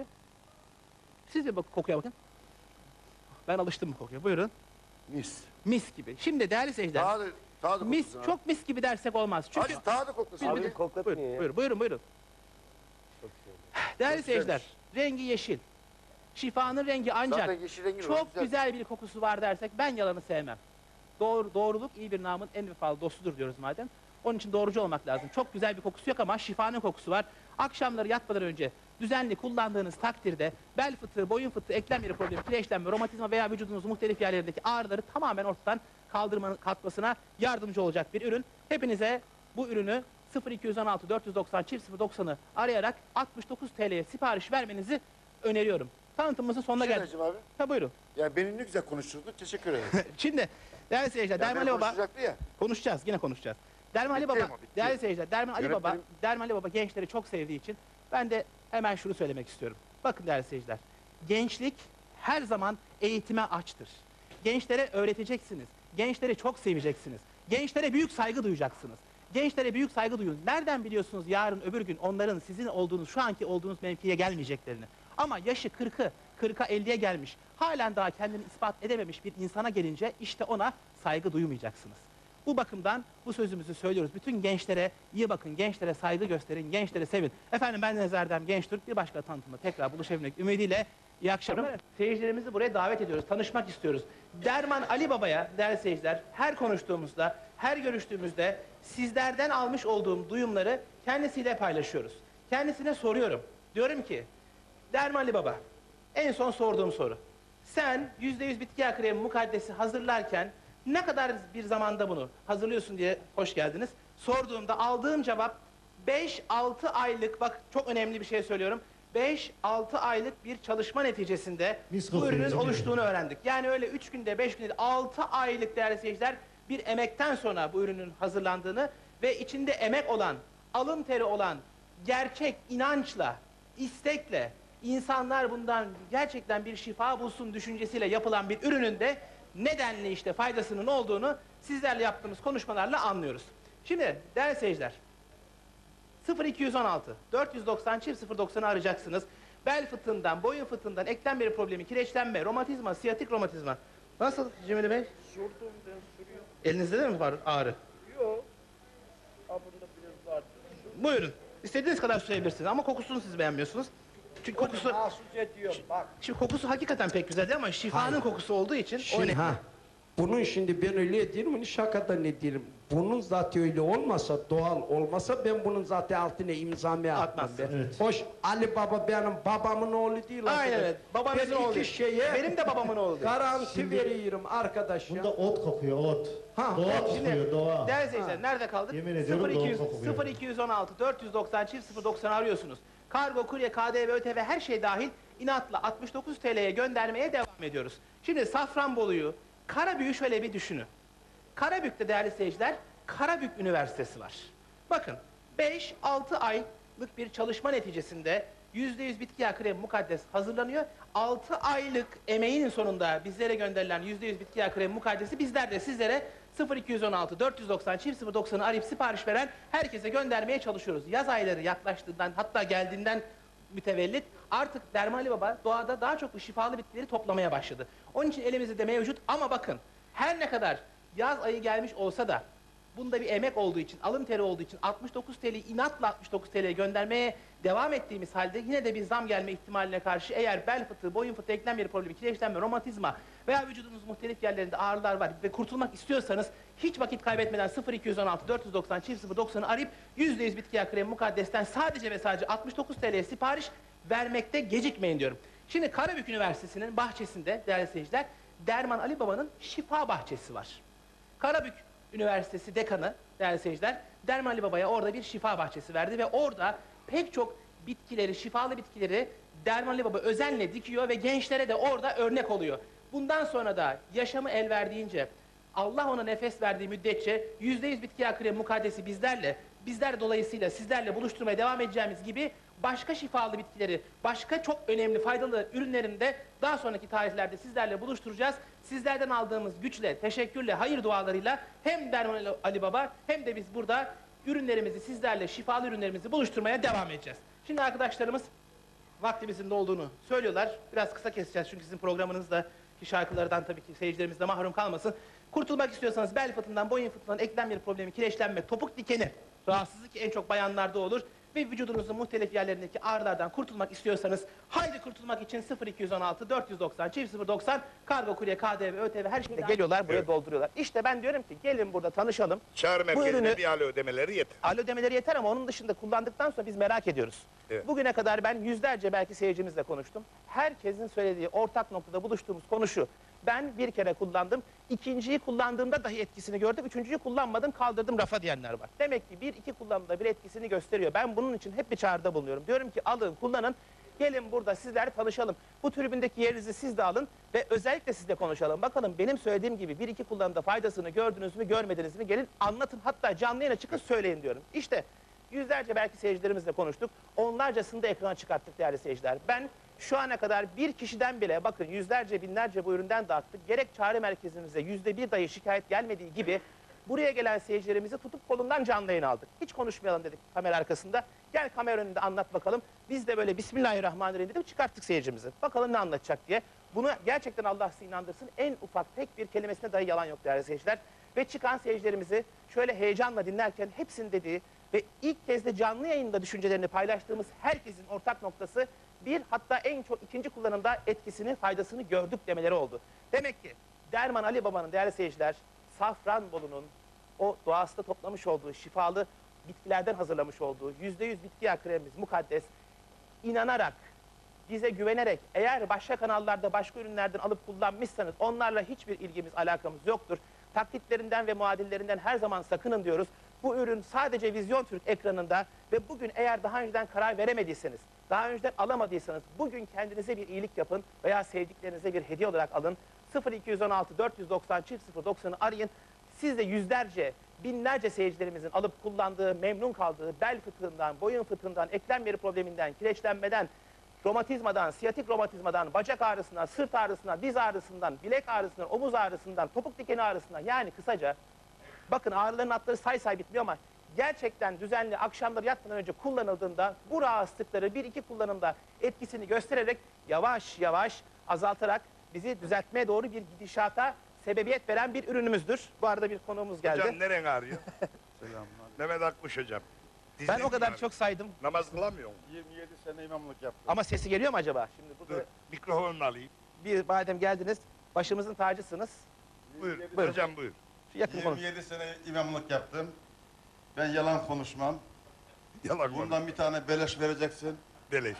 Siz de kokuya bakın. Ben alıştım bu kokuya. Buyurun. Mis. Mis gibi. Şimdi değerli seyirciler, Tadı mis, koksun abi. çok mis gibi dersek olmaz. Çünkü Aç tadı koklasın. Bir- Abi, bir- koklatmıyor ya. buyurun. Değerli Çok seyirciler, rengi yeşil. Şifanın rengi ancak Zaten yeşil rengi var, çok güzel bir kokusu var dersek ben yalanı sevmem. Doğruluk iyi bir namın en vefalı dostudur diyoruz madem. Onun için doğrucu olmak lazım. Çok güzel bir kokusu yok ama şifanın kokusu var. Akşamları yatmadan önce düzenli kullandığınız takdirde bel fıtığı, boyun fıtığı, eklem yeri problemi, kireçlenme, romatizma veya vücudunuzun muhtelif yerlerindeki ağrıları tamamen ortadan kalkmasına yardımcı olacak bir ürün. Hepinize bu ürünü 0216 490 090'ı arayarak 69 TL'ye sipariş vermenizi öneriyorum. Tanıtımımızın sonuna geldik. Şener'cim abi. Ha buyurun. Ya beni ne güzel konuşturdun. Teşekkür ederim. Şimdi değerli seyirciler, Ya Derman beni Ali Baba konuşacaktı ya. konuşacağız, yine konuşacağız. Derman Ali Bitti Baba, ama bitti. değerli seyirciler, Yönetmenim- Derman Ali Baba gençleri çok sevdiği için ben de hemen şunu söylemek istiyorum. Bakın değerli seyirciler, gençlik her zaman eğitime açtır. Gençlere öğreteceksiniz, gençleri çok seveceksiniz, gençlere büyük saygı duyacaksınız. Gençlere büyük saygı duyun. Nereden biliyorsunuz yarın öbür gün onların sizin olduğunuz, şu anki olduğunuz mevkiye gelmeyeceklerini? Ama yaşı 40'a 50'ye gelmiş, halen daha kendini ispat edememiş bir insana gelince işte ona saygı duymayacaksınız. Bu bakımdan bu sözümüzü söylüyoruz. Bütün gençlere iyi bakın, gençlere saygı gösterin, gençleri sevin. Efendim ben Deniz Erdem Gençtürk. Bir başka tanıtımda tekrar buluşabilmek ümidiyle iyi akşamlar. Seyircilerimizi buraya davet ediyoruz, tanışmak istiyoruz. Derman Ali Baba'ya değerli seyirciler, her konuştuğumuzda, her görüştüğümüzde sizlerden almış olduğum duyumları kendisiyle paylaşıyoruz. Kendisine soruyorum. Diyorum ki, Derman Ali Baba, en son sorduğum soru. Sen %100 bitki yağı kremi mukaddesi hazırlarken ne kadar bir zamanda bunu hazırlıyorsun diye hoş geldiniz. Sorduğumda aldığım cevap 5-6 aylık, bak çok önemli bir şey söylüyorum. 5-6 aylık bir çalışma neticesinde bu ürünün oluştuğunu öğrendik. Yani öyle 3 günde, 5 günde, 6 aylık değerli seyirciler bir emekten sonra bu ürünün hazırlandığını ve içinde emek olan, alın teri olan, gerçek inançla, istekle, insanlar bundan gerçekten bir şifa bulsun düşüncesiyle yapılan bir ürünün de nedenli işte faydasının olduğunu sizlerle yaptığımız konuşmalarla anlıyoruz. Şimdi değerli seyirciler, 0216 490 090'ı arayacaksınız. Bel fıtığından, boyun fıtığından, eklem beli problemi, kireçlenme, romatizma, siyatik romatizma. Nasıl Cemil Bey? Sorduğumdan sürüyor. Elinizde de mi var ağrı? Yok. Abında biraz vardı. Buyurun. İstediğiniz kadar sürebilirsiniz ama kokusunu siz beğenmiyorsunuz. Çünkü kokusu... Mahsus ediyorum bak. Şimdi kokusu hakikaten pek güzel değil ama şifanın kokusu olduğu için o Şimdi, önemli. bunun şimdi ben öyle diyorum, bunu şakadan ne diyelim. Bunun zaten öyle olmasa, doğal olmasa ben bunun zaten altına imzamı atmam. Atmazsın. Ben. Hoş, Ali Baba benim babamın oğlu değil. Aynen arkadaş. evet. Babanızın Ben oğlu. iki şeye Benim de babamın oğlu. garanti veriyorum arkadaş ya. Bunda ot kokuyor, ot. Ha, Doğa ot. kokuyor, doğa. Değerli seyirciler nerede kaldık? Yemin ediyorum 0200, doğru kokuyor. 0216 490 090 arıyorsunuz. Kargo, kurye, KDV, ÖTV her şey dahil inatla 69 TL'ye göndermeye devam ediyoruz. Şimdi Safranbolu'yu, Karabük'ü şöyle bir düşünün. Karabük'te değerli seyirciler, Karabük Üniversitesi var. Bakın 5-6 aylık bir çalışma neticesinde %100 bitki yağı kremi mukaddes hazırlanıyor. 6 aylık emeğinin sonunda bizlere gönderilen %100 bitki yağı kremi mukaddesi bizler de sizlere 0216 490 090'ı arayıp sipariş veren herkese göndermeye çalışıyoruz. Yaz ayları yaklaştığından, hatta geldiğinden mütevellit artık Derman Ali Baba doğada daha çok bu şifalı bitkileri toplamaya başladı. Onun için elimizde de mevcut ama bakın her ne kadar yaz ayı gelmiş olsa da bunda bir emek olduğu için, alın teri olduğu için 69 TL'yi inatla 69 TL'ye göndermeye devam ettiğimiz halde yine de bir zam gelme ihtimaline karşı eğer bel fıtığı, boyun fıtığı, eklem yeri problemi, kireçlenme, romatizma veya vücudunuz muhtelif yerlerinde ağrılar var ve kurtulmak istiyorsanız hiç vakit kaybetmeden 0216 490 090'ı arayıp %100 bitki yağı kremi mukaddesten sadece ve sadece 69 TL'ye sipariş vermekte gecikmeyin diyorum. Şimdi Karabük Üniversitesi'nin bahçesinde değerli seyirciler Derman Ali Baba'nın şifa bahçesi var. Karabük Üniversitesi dekanı değerli seyirciler Derman Ali Baba'ya orada bir şifa bahçesi verdi ve orada pek çok bitkileri, şifalı bitkileri Derman Ali Baba özenle dikiyor ve gençlere de orada örnek oluyor. Bundan sonra da yaşamı el verdiğince, Allah ona nefes verdiği müddetçe %100 bitki yağı kremi mukaddesi bizler dolayısıyla sizlerle buluşturmaya devam edeceğimiz gibi başka şifalı bitkileri, başka çok önemli faydalı ürünlerini de daha sonraki tarihlerde sizlerle buluşturacağız. Sizlerden aldığımız güçle, teşekkürle, hayır dualarıyla hem Derman Ali Baba hem de biz burada ürünlerimizi sizlerle, şifalı ürünlerimizi buluşturmaya devam edeceğiz. Şimdi arkadaşlarımız vaktimizin de olduğunu söylüyorlar. Biraz kısa keseceğiz çünkü sizin programınızdaki şarkılardan tabii ki seyircilerimiz de mahrum kalmasın. Kurtulmak istiyorsanız bel fıtığından, boyun fıtığından, eklem yeri problemi, kireçlenme, topuk dikeni, rahatsızlık ki en çok bayanlarda olur ve vücudunuzun muhtelif yerlerindeki ağrılardan kurtulmak istiyorsanız haydi kurtulmak için 0216 490 090 kargo, kurye, KDV, ÖTV her şeyde geliyorlar buraya dolduruyorlar. İşte ben diyorum ki gelin burada tanışalım. Çağrı Bu ürünü- merkezine bir alo ödemeleri yeter. Alo demeleri yeter ama onun dışında kullandıktan sonra biz merak ediyoruz. Evet. Bugüne kadar ben yüzlerce belki seyircimizle konuştum. Herkesin söylediği ortak noktada buluştuğumuz konu şu. Ben bir kere kullandım, ikinciyi kullandığımda dahi etkisini gördüm, üçüncüyü kullanmadım, kaldırdım rafa diyenler var. Demek ki bir iki kullanımda bir etkisini gösteriyor. Ben bunun için hep bir çağrıda bulunuyorum. Diyorum ki alın, kullanın, gelin burada sizlerle tanışalım. Bu tribündeki yerinizi siz de alın ve özellikle sizle konuşalım. Bakalım benim söylediğim gibi bir iki kullanımda faydasını gördünüz mü, görmediniz mi? Gelin anlatın, hatta canlı yayına çıkın söyleyin diyorum. İşte yüzlerce belki seyircilerimizle konuştuk. Onlarcasını da ekrana çıkarttık değerli seyirciler. Ben şu ana kadar bir kişiden bile bakın yüzlerce binlerce bu üründen dağıttık. Gerek çağrı merkezimize %1 dahi şikayet gelmediği gibi Buraya gelen seyircilerimizi tutup kolundan canlı yayın aldık. Hiç konuşmayalım dedik kamera arkasında. Gel kamera önünde anlat bakalım. Biz de böyle Bismillahirrahmanirrahim dedim, çıkarttık seyircimizi. Bakalım ne anlatacak diye. Bunu gerçekten Allah sizi inandırsın. En ufak tek bir kelimesine dahi yalan yok değerli seyirciler. Ve çıkan seyircilerimizi şöyle heyecanla dinlerken hepsinin dediği ve ilk kez de canlı yayında düşüncelerini paylaştığımız herkesin ortak noktası bir, hatta en çok ikinci kullanımda etkisini, faydasını gördük demeleri oldu. Demek ki Derman Ali Baba'nın değerli seyirciler, Safranbolu'nun o doğasında toplamış olduğu şifalı bitkilerden hazırlamış olduğu %100 bitki yağı kremimiz mukaddes, inanarak, bize güvenerek, eğer başka kanallarda başka ürünlerden alıp kullanmışsanız onlarla hiçbir ilgimiz, alakamız yoktur. Taklitlerinden ve muadillerinden her zaman sakının diyoruz. Bu ürün sadece Vizyon Türk ekranında ve bugün eğer daha önceden karar veremediyseniz, daha önceden alamadıysanız bugün kendinize bir iyilik yapın veya sevdiklerinize bir hediye olarak alın. 0216 490 0090'ı arayın. Siz de yüzlerce, binlerce seyircilerimizin alıp kullandığı, memnun kaldığı bel fıtığından, boyun fıtığından, eklem yeri probleminden, kireçlenmeden, romatizmadan, siyatik romatizmadan, bacak ağrısından, sırt ağrısından, diz ağrısından, bilek ağrısından, omuz ağrısından, topuk dikeni ağrısından, yani kısaca bakın ağrıların hatları say say bitmiyor ama gerçekten düzenli akşamları yatmadan önce kullanıldığında bu rahatsızlıkları bir iki kullanımda etkisini göstererek yavaş yavaş azaltarak bizi düzeltmeye doğru bir gidişata sebebiyet veren bir ürünümüzdür. Bu arada bir konuğumuz geldi. Hocam neren ağrıyor? Selamlar. Mehmet Akkuş hocam. Ben Dizin o kadar ağrıyor. çok saydım Namaz kılamıyor musun? 27 sene imamlık yaptım. ama sesi geliyor mu acaba? Şimdi burada Dur, mikrofonunu alayım. bir madem geldiniz başımızın tacısınız. Buyur, Buyurun. hocam buyur. Şu yakın konuş. 27 sene imamlık yaptım. Ben yalan konuşmam. Yalan konuş. Bundan bir tane beleş vereceksin. Beleş.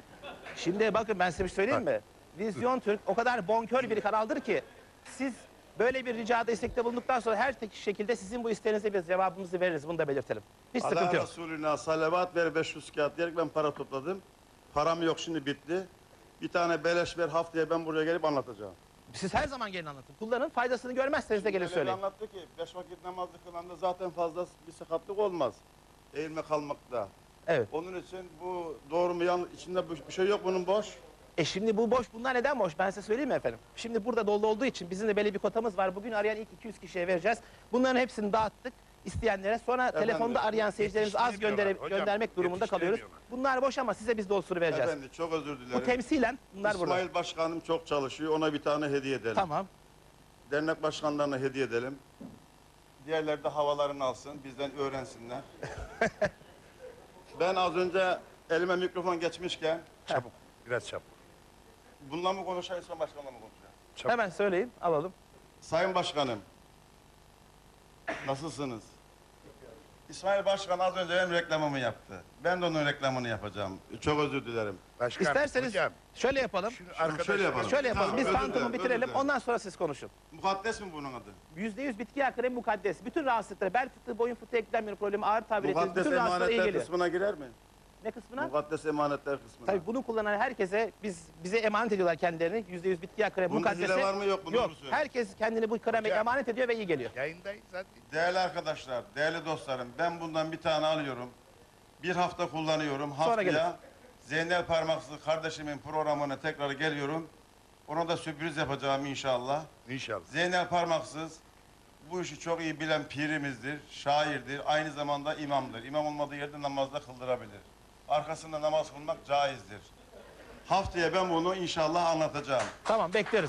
Şimdi bakın ben size bir şey söyleyeyim mi? Vizyon Türk o kadar bonkör bir kanaldır ki siz böyle bir ricada istekte bulunduktan sonra her şekilde sizin bu isteğinize biz cevabımızı veririz. Bunu da belirtelim. Hiç sıkıntı Allah yok. Resulüne salavat ver 500 kağıt diyerek ben para topladım. Param yok şimdi bitti. Bir tane beleş ver haftaya ben buraya gelip anlatacağım. Siz her zaman gelin anlatın. Kullanın, faydasını görmezseniz de gelin Öyle bir söyleyin. anlattı ki 5 vakit namazı kılanda zaten fazla bir sakatlık olmaz. Eğilme kalmakta. Evet. Onun için bu doğru mu yanlış içinde bir şey yok bunun boş. Şimdi bu boş, bunlar neden boş? Ben size söyleyeyim mi efendim? Şimdi burada dolu olduğu için bizim de belli bir kotamız var. Bugün arayan ilk 200 kişiye vereceğiz. Bunların hepsini dağıttık isteyenlere. Sonra telefonda arayan seyircilerimiz az Yetiştiremiyorlar hocam, göndermek durumunda kalıyoruz. yetiştiremiyorlar. Bunlar boş ama size biz dolusunu vereceğiz. Efendi çok özür dilerim. Bu temsilen bunlar burada. İsmail Başkanım çok çalışıyor. Ona bir tane hediye edelim. Tamam. Dernek başkanlarına hediye edelim. Diğerleri de havalarını alsın, bizden öğrensinler. Ben az önce elime mikrofon geçmişken, Çabuk, biraz çabuk. bununla mı konuşayım, İsmail Başkan'la mı konuşayım? Çabuk. Hemen söyleyin, alalım. Sayın Başkanım, nasılsınız? İsmail Başkan az önce benim reklamımı yaptı. Ben de onun reklamını yapacağım. Çok özür dilerim. Başkan, İsterseniz hocam, şöyle yapalım. şunu arkadaşlar- şöyle yapalım. Şöyle yapalım. Tamam, Biz özür tanıtımı dilerim, bitirelim. özür dilerim. Ondan sonra siz konuşun. Mukaddes mi bunun adı? %100 bitki yağı kremi mukaddes. Bütün rahatsızlıkları, bel fıtığı, boyun fıtığı, eklem yeri problemi, ağır tabir ettiğiniz Mukaddes bütün rahatsızlıklara iyi emanetler geliyor. kısmına girer mi? Ne kısmına? Mukaddes emanetler kısmına. Tabii bunu kullanan herkese bize emanet ediyorlar kendilerini. %100 bitki yağı kremi Bunda mukaddese. hile var mı yok mu? Yok. Doğru söyle. Herkes kendini bu kreme Hocam. emanet ediyor ve iyi geliyor. Yayındayız zaten. Değerli arkadaşlar, değerli dostlarım, ben bundan bir tane alıyorum. Bir hafta kullanıyorum. Sonra geliriz. Haftaya Zeynel Parmaksız kardeşimin programına tekrar geliyorum. Ona da sürpriz yapacağım inşallah. İnşallah. Zeynel Parmaksız bu işi çok iyi bilen pirimizdir, şairdir, aynı zamanda imamdır. İmam olmadığı yerde namazda kıldırabilir. Arkasında namaz kılmak caizdir. Haftaya ben bunu inşallah anlatacağım. Tamam, bekleriz.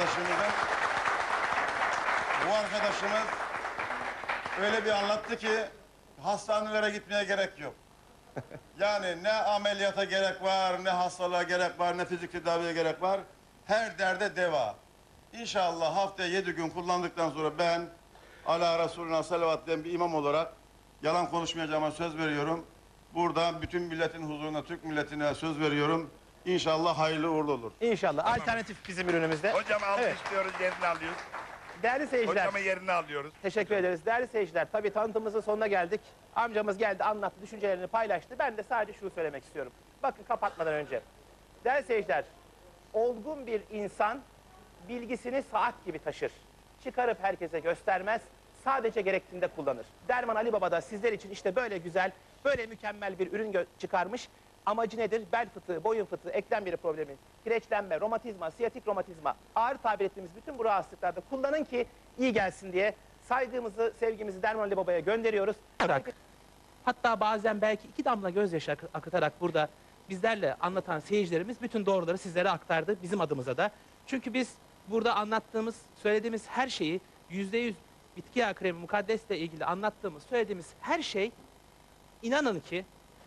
Bu arkadaşımız öyle bir anlattı ki hastanelere gitmeye gerek yok. Yani ne ameliyata gerek var, ne hastalığa gerek var, ne fizik tedaviye gerek var. Her derde deva. İnşallah haftaya 7 gün kullandıktan sonra ben Ala Resulüne salavat diyen bir imam olarak yalan konuşmayacağıma söz veriyorum. Burada bütün milletin huzuruna, Türk milletine söz veriyorum. İnşallah hayırlı uğurlu olur. İnşallah. Alternatif bizim ürünümüzde. Hocam Evet. alkışlıyoruz, yerini alıyoruz. Değerli seyirciler. Hocamın yerini alıyoruz. Teşekkür ederiz. Değerli seyirciler, tabii tanıtımımızın sonuna geldik. Amcamız geldi, anlattı, düşüncelerini paylaştı. Ben de sadece şunu söylemek istiyorum. Bakın kapatmadan önce. Değerli seyirciler, olgun bir insan bilgisini saat gibi taşır. Çıkarıp herkese göstermez, sadece gerektiğinde kullanır. Derman Ali Baba da sizler için işte böyle güzel, böyle mükemmel bir ürün çıkarmış. Amacı nedir? Bel fıtığı, boyun fıtığı, eklem yeri problemi, kireçlenme, romatizma, siyatik romatizma, ağrı tabir ettiğimiz bütün bu rahatsızlıklarda kullanın ki iyi gelsin diye saygımızı, sevgimizi Derman Ali Baba'ya gönderiyoruz. Hatta bazen belki 2 damla gözyaşı akıtarak burada bizlerle anlatan seyircilerimiz bütün doğruları sizlere aktardı bizim adımıza da. Çünkü biz burada anlattığımız, söylediğimiz her şeyi %100 bitki yağı kremi mukaddesle ilgili anlattığımız, söylediğimiz her şey inanın ki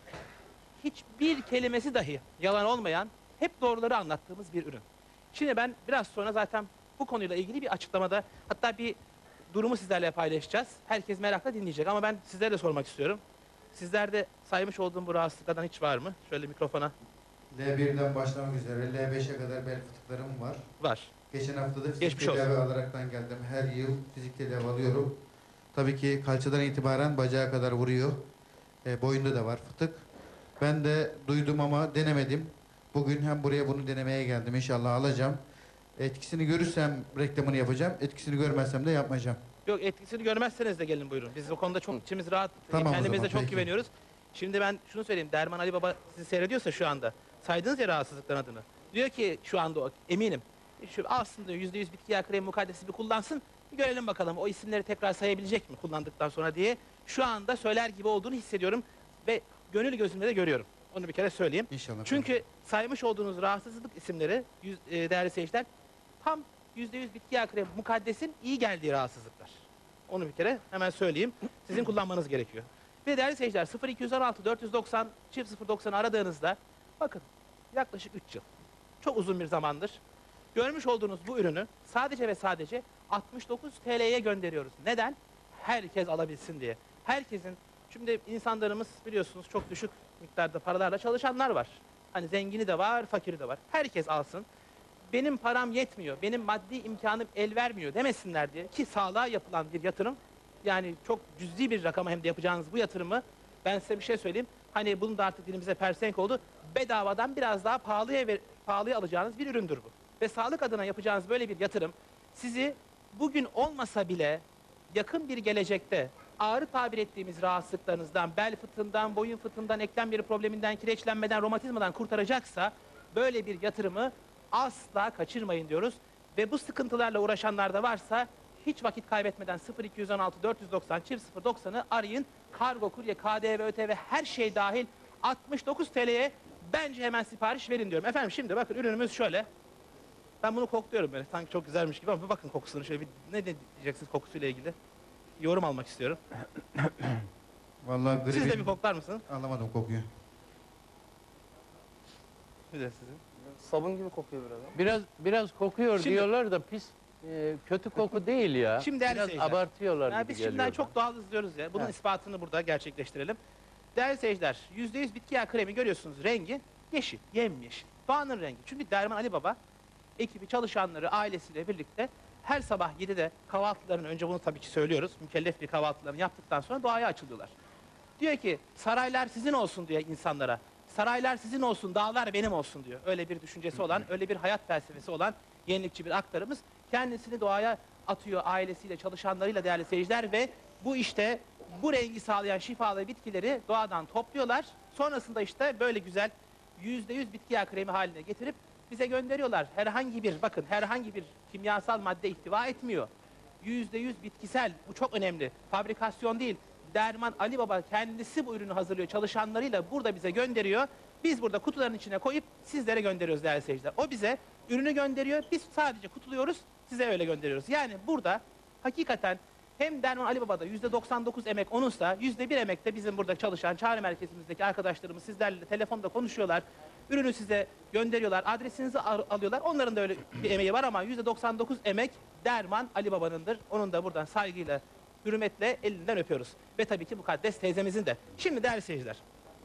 hiçbir kelimesi dahi yalan olmayan hep doğruları anlattığımız bir ürün. Şimdi ben biraz sonra zaten bu konuyla ilgili bir açıklamada hatta bir durumu sizlerle paylaşacağız. Herkes merakla dinleyecek ama ben sizlere de sormak istiyorum. Sizlerde saymış olduğum bu rahatsızlıklardan hiç var mı? Şöyle mikrofona. L1'den başlamak üzere L5'e kadar bel fıtıklarım var. Var. Geçen hafta da fizik Geçmiş tedavi olsun. alaraktan geldim. Her yıl fizik tedavi alıyorum. Tabii ki kalçadan itibaren bacağa kadar vuruyor. Boyunda da var fıtık. Ben de duydum ama denemedim. Bugün hem buraya bunu denemeye geldim. İnşallah alacağım. Etkisini görürsem reklamını yapacağım. Etkisini görmezsem de yapmayacağım. Yok, etkisini görmezseniz de gelin buyurun. Biz o konuda çok içimiz rahat, Tamam o kendimize zaman, çok peki. güveniyoruz. Şimdi ben şunu söyleyeyim. Derman Ali Baba sizi seyrediyorsa şu anda saydınız ya rahatsızlıkların adını. Diyor ki şu anda o, eminim. Şu aslında %100 bitki yağı kremi mukaddesi bir kullansın. Bir görelim bakalım o isimleri tekrar sayabilecek mi kullandıktan sonra diye. Şu anda söyler gibi olduğunu hissediyorum ve gönül gözümle de görüyorum. Onu bir kere söyleyeyim. İnşallah. Çünkü saymış olduğunuz rahatsızlık isimleri değerli seyirciler tam %100 bitki yağı kremi mukaddesin iyi geldiği rahatsızlıklar. Onu bir kere hemen söyleyeyim. Sizin kullanmanız gerekiyor. Ve değerli seyirciler 0216 490 090 aradığınızda bakın yaklaşık 3 yıl. Çok uzun bir zamandır. Görmüş olduğunuz bu ürünü sadece ve sadece 69 TL'ye gönderiyoruz. Neden? Herkes alabilsin diye. Herkesin, şimdi insanlarımız biliyorsunuz çok düşük miktarda paralarla çalışanlar var. Hani zengini de var, fakiri de var. Herkes alsın. Benim param yetmiyor, benim maddi imkanım el vermiyor demesinler diye ki sağlığa yapılan bir yatırım, yani çok cüzi bir rakama hem de yapacağınız bu yatırımı ben size bir şey söyleyeyim. Hani bunun da artık dilimize persenk oldu. Bedavadan biraz daha pahalıya alacağınız bir üründür bu. Ve sağlık adına yapacağınız böyle bir yatırım sizi bugün olmasa bile yakın bir gelecekte ağrı tabir ettiğimiz rahatsızlıklarınızdan, bel fıtığından, boyun fıtığından, eklem bir probleminden, kireçlenmeden, romatizmadan kurtaracaksa böyle bir yatırımı asla kaçırmayın diyoruz. Ve bu sıkıntılarla uğraşanlar da varsa hiç vakit kaybetmeden 0216 490 090'ı arayın. Kargo, kurye, KDV, ÖTV her şey dahil 69 TL'ye bence hemen sipariş verin diyorum. Efendim şimdi bakın ürünümüz şöyle. Ben bunu kokluyorum böyle sanki çok güzelmiş gibi ama bir bakın kokusunu şöyle bir ne diyeceksiniz kokusuyla ilgili? Yorum almak istiyorum. Vallahi Siz de bir koklar mısınız? Anlamadım kokuyu. Bir de sizin. Sabun gibi kokuyor biraz. Biraz kokuyor Şimdi- diyorlar da pis kötü koku değil ya. Şimdi değerli biraz seyirciler, abartıyorlar yani gibi biz geliyor. şimdiden çok doğal izliyoruz ya. Bunun Evet. ispatını burada gerçekleştirelim. Değerli seyirciler, %100 bitki yağı kremi görüyorsunuz. Rengi yeşil, yemyeşil. Doğanın rengi. Çünkü Derman Ali Baba ekibi, çalışanları, ailesiyle birlikte her sabah 7'de kahvaltılarını, önce bunu tabii ki söylüyoruz. Mükellef bir kahvaltılarını yaptıktan sonra doğaya açılıyorlar. Diyor ki saraylar sizin olsun diyor insanlara. Saraylar sizin olsun, dağlar benim olsun diyor. Öyle bir düşüncesi olan, öyle bir hayat felsefesi olan yenilikçi bir aktarımız. Kendisini doğaya atıyor ailesiyle, çalışanlarıyla değerli seyirciler ve bu işte bu rengi sağlayan şifalı bitkileri doğadan topluyorlar. Sonrasında işte böyle güzel %100 bitki yağı kremi haline getirip bize gönderiyorlar. Herhangi bir, bakın herhangi bir kimyasal madde ihtiva etmiyor. %100 bitkisel, bu çok önemli. Fabrikasyon değil. Derman Ali Baba kendisi bu ürünü hazırlıyor. Çalışanlarıyla burada bize gönderiyor. Biz burada kutuların içine koyup sizlere gönderiyoruz değerli seyirciler. O bize ürünü gönderiyor. Biz sadece kutuluyoruz. Size öyle gönderiyoruz. Yani burada hakikaten hem Derman Ali Baba'da %99 emek onunsa %1 emek de bizim burada çalışan çağrı merkezimizdeki arkadaşlarımız sizlerle telefonda konuşuyorlar. Ürünü size gönderiyorlar. Adresinizi alıyorlar. Onların da öyle bir emeği var ama %99 emek Derman Ali Baba'nındır. Onun da buradan saygıyla, hürmetle elinden öpüyoruz. Ve tabii ki mukaddes teyzemizin de. Şimdi değerli seyirciler.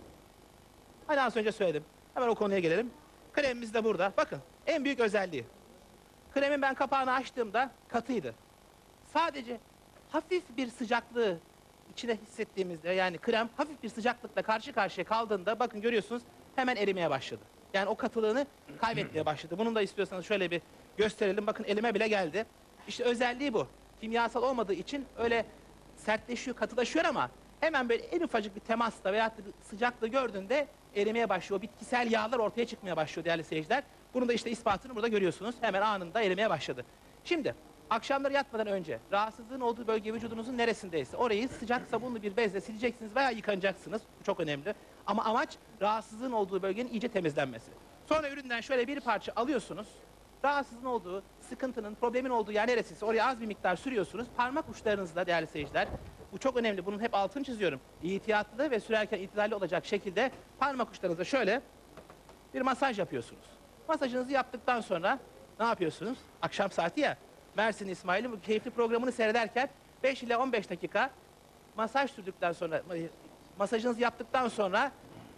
Hani az önce söyledim. Hemen o konuya gelelim. Kremimiz de burada. Bakın en büyük özelliği. Kremin ben kapağını açtığımda katıydı. Sadece hafif bir sıcaklığı içine hissettiğimizde, yani krem hafif bir sıcaklıkla karşı karşıya kaldığında bakın görüyorsunuz hemen erimeye başladı. Yani o katılığını kaybetmeye başladı. Bunun da istiyorsanız şöyle bir gösterelim. Bakın elime bile geldi. İşte özelliği bu. Kimyasal olmadığı için öyle sertleşiyor, katılaşıyor ama hemen böyle en ufacık bir temasta veya sıcaklığı gördüğünde erimeye başlıyor. O bitkisel yağlar ortaya çıkmaya başlıyor değerli seyirciler. Bunun da işte ispatını burada görüyorsunuz. Hemen anında erimeye başladı. Şimdi Akşamları yatmadan önce rahatsızlığın olduğu bölge vücudunuzun neresindeyse orayı sıcak sabunlu bir bezle sileceksiniz veya yıkanacaksınız. Bu çok önemli. Ama amaç rahatsızlığın olduğu bölgenin iyice temizlenmesi. Sonra üründen şöyle bir parça alıyorsunuz. Rahatsızlığın olduğu, sıkıntının, problemin olduğu yer neresiyse oraya az bir miktar sürüyorsunuz. Parmak uçlarınızla değerli seyirciler. Bu çok önemli. Bunun hep altını çiziyorum. İhtiyatlı ve sürerken itidalli olacak şekilde parmak uçlarınızla şöyle bir masaj yapıyorsunuz. Masajınızı yaptıktan sonra ne yapıyorsunuz? Akşam saati ya. Mersin İsmail'in bu keyifli programını seyrederken 5 ile 15 dakika masaj sürdükten sonra, masajınızı yaptıktan sonra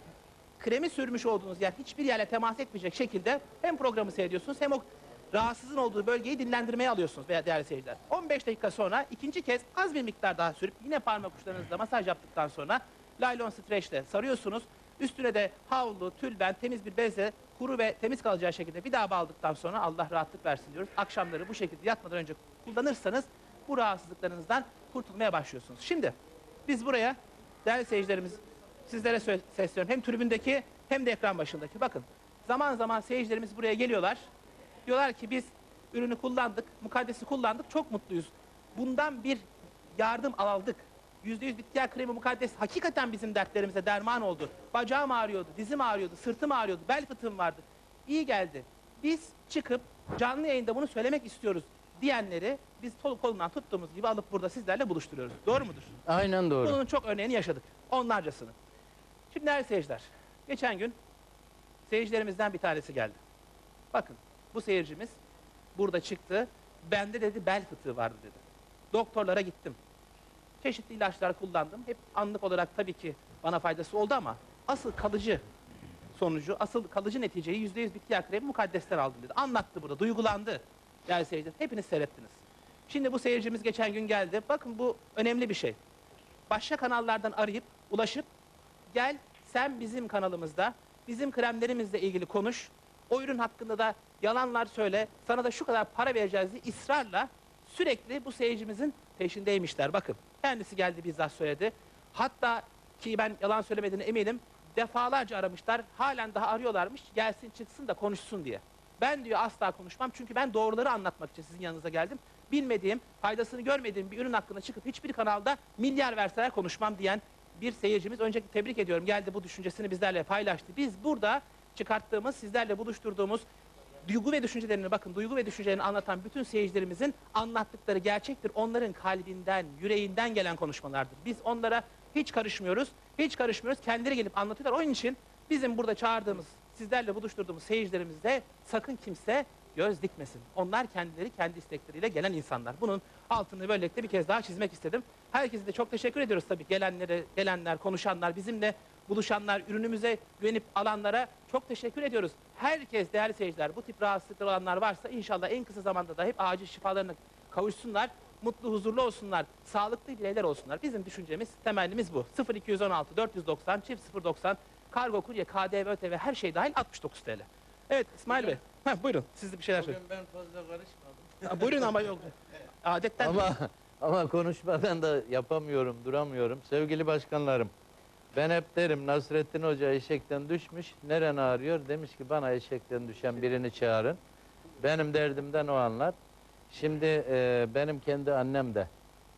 kremi sürmüş olduğunuz yer hiçbir yerle temas etmeyecek şekilde hem programı seyrediyorsunuz hem o rahatsızın olduğu bölgeyi dinlendirmeye alıyorsunuz veya değerli seyirciler. 15 dakika sonra ikinci kez az bir miktar daha sürüp yine parmak uçlarınızla masaj yaptıktan sonra laylon streçle sarıyorsunuz. Üstüne de havlu, tülbent, temiz bir bezle kuru ve temiz kalacağı şekilde bir daha bağladıktan sonra Allah rahatlık versin diyoruz. Akşamları bu şekilde yatmadan önce kullanırsanız bu rahatsızlıklarınızdan kurtulmaya başlıyorsunuz. Şimdi biz buraya değerli seyircilerimiz sizlere sesleniyorum. Hem tribündeki hem de ekran başındaki. Bakın zaman zaman seyircilerimiz buraya geliyorlar. Diyorlar ki biz ürünü kullandık, mukaddesi kullandık, çok mutluyuz. Bundan bir yardım aldık. %100 bitki yağı kremi mukaddes hakikaten bizim dertlerimize derman oldu. Bacağım ağrıyordu, dizim ağrıyordu, sırtım ağrıyordu, bel fıtığım vardı. İyi geldi. Biz çıkıp canlı yayında bunu söylemek istiyoruz diyenleri biz kolundan tuttuğumuz gibi alıp burada sizlerle buluşturuyoruz. Doğru mudur? Aynen doğru. Bunun çok örneğini yaşadık. Onlarcasını. Şimdi değerli seyirciler, geçen gün seyircilerimizden bir tanesi geldi. Bakın bu seyircimiz burada çıktı. Bende dedi bel fıtığı vardı dedi. Doktorlara gittim. Çeşitli ilaçlar kullandım. Hep anlık olarak tabii ki bana faydası oldu ama asıl kalıcı sonucu, asıl kalıcı neticeyi %100 bitki yağı kremi mukaddesten aldım dedi. Anlattı burada, duygulandı. Değerli seyirciler, hepiniz seyrettiniz. Şimdi bu seyircimiz geçen gün geldi. Bakın bu önemli bir şey. Başka kanallardan arayıp, ulaşıp, gel sen bizim kanalımızda, bizim kremlerimizle ilgili konuş. O ürün hakkında da yalanlar söyle, sana da şu kadar para vereceğiz diye ısrarla sürekli bu seyircimizin peşindeymişler. Bakın kendisi geldi bizzat söyledi. Hatta ki ben yalan söylemediğine eminim defalarca aramışlar. Halen daha arıyorlarmış. Gelsin çıksın da konuşsun diye. Ben diyor asla konuşmam çünkü ben doğruları anlatmak için sizin yanınıza geldim. Bilmediğim, faydasını görmediğim bir ürün hakkında çıkıp hiçbir kanalda milyar verseler konuşmam diyen bir seyircimiz. Öncelikle tebrik ediyorum. Geldi bu düşüncesini bizlerle paylaştı. Biz burada çıkarttığımız, sizlerle buluşturduğumuz duygu ve düşüncelerini bakın duygu ve düşüncelerini anlatan bütün seyircilerimizin anlattıkları gerçektir. Onların kalbinden, yüreğinden gelen konuşmalardır. Biz onlara hiç karışmıyoruz. Hiç karışmıyoruz. Kendileri gelip anlatıyorlar. Onun için bizim burada çağırdığımız, sizlerle buluşturduğumuz seyircilerimizde sakın kimse göz dikmesin. Onlar kendileri kendi istekleriyle gelen insanlar. Bunun altını böylelikle bir kez daha çizmek istedim. Herkese de çok teşekkür ediyoruz tabii. Gelenler, konuşanlar, bizimle buluşanlar, ürünümüze güvenip alanlara çok teşekkür ediyoruz. Herkes değerli seyirciler bu tip rahatsızlıklar olanlar varsa inşallah en kısa zamanda da hep acil şifalarına kavuşsunlar. Mutlu, huzurlu olsunlar. Sağlıklı bireyler olsunlar. Bizim düşüncemiz, temennimiz bu. 0216 490 090 kargo, kurye, KDV, ÖTV her şey dahil 69 TL. Evet İsmail Bey. Buyurun. Siz de bir şeyler söyleyin. Ben fazla karışmadım. Buyurun ama yok. Adetten Ama konuşmadan da yapamıyorum, duramıyorum. Sevgili başkanlarım, ben hep derim Nasrettin Hoca eşekten düşmüş, neren ağrıyor? Demiş ki bana eşekten düşen birini çağırın. Benim derdimden o anlar. Şimdi benim kendi annem de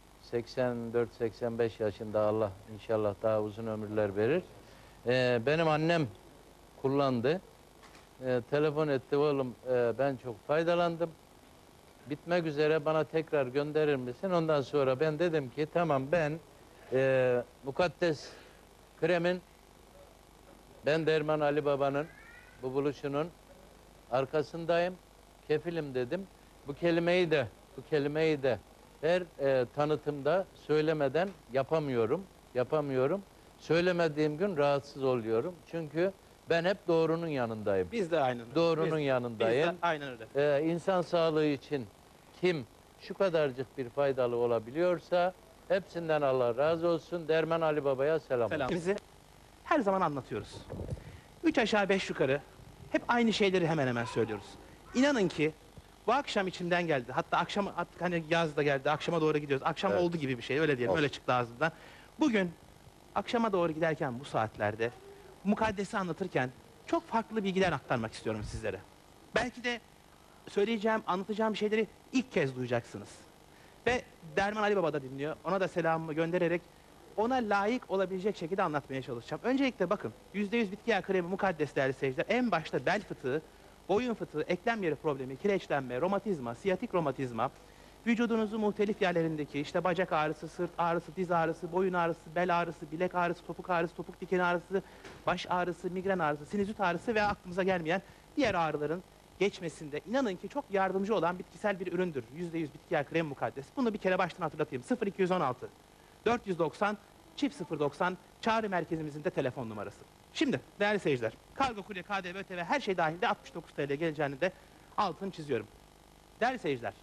84-85 yaşında, Allah inşallah daha uzun ömürler verir. Benim annem kullandı. Telefon etti, oğlum ben çok faydalandım. Bitmek üzere, bana tekrar gönderir misin? Ondan sonra ben dedim ki tamam, ben mukaddes kremin, ben Derman Ali Baba'nın bu buluşunun arkasındayım, kefilim dedim. Bu kelimeyi de her tanıtımda söylemeden yapamıyorum. Söylemediğim gün rahatsız oluyorum. Çünkü ben hep doğrunun yanındayım. biz de aynen. Doğrunun Biz yanındayım. de aynen öyle. İnsan sağlığı için kim şu kadarcık bir faydalı olabiliyorsa hepsinden Allah razı olsun. Derman Ali Baba'ya selam. Bizi her zaman anlatıyoruz. 3 aşağı 5 yukarı hep aynı şeyleri hemen hemen söylüyoruz. İnanın ki bu akşam içimden geldi. Hatta akşam artık hani yaz da geldi. Akşama doğru gidiyoruz. Akşam Evet. oldu gibi bir şey. Öyle diyelim. Olsun. Öyle çıktı ağzımdan. Bugün akşama doğru giderken bu saatlerde mukaddesi anlatırken çok farklı bilgiler aktarmak istiyorum sizlere. Belki de söyleyeceğim, anlatacağım şeyleri ilk kez duyacaksınız. Ve Derman Ali Baba da dinliyor. Ona da selamımı göndererek ona layık olabilecek şekilde anlatmaya çalışacağım. Öncelikle bakın, %100 bitki yağı kremi mukaddes değerli seyirciler. En başta bel fıtığı, boyun fıtığı, eklem yeri problemi, kireçlenme, romatizma, siyatik romatizma, vücudunuzun muhtelif yerlerindeki işte bacak ağrısı, sırt ağrısı, diz ağrısı, boyun ağrısı, bel ağrısı, bilek ağrısı, topuk dikeni ağrısı, baş ağrısı, migren ağrısı, sinüzit ağrısı ve aklımıza gelmeyen diğer ağrıların geçmesinde inanın ki çok yardımcı olan bitkisel bir üründür. %100 bitki yağı kremi mukaddes. Bunu bir kere baştan hatırlatayım. 0216 490 090 çağrı merkezimizin de telefon numarası. Şimdi değerli seyirciler, kargo, kurye, KDV, ÖTV her şey dahilde 69 TL geleceğini de altını çiziyorum. Değerli seyirciler,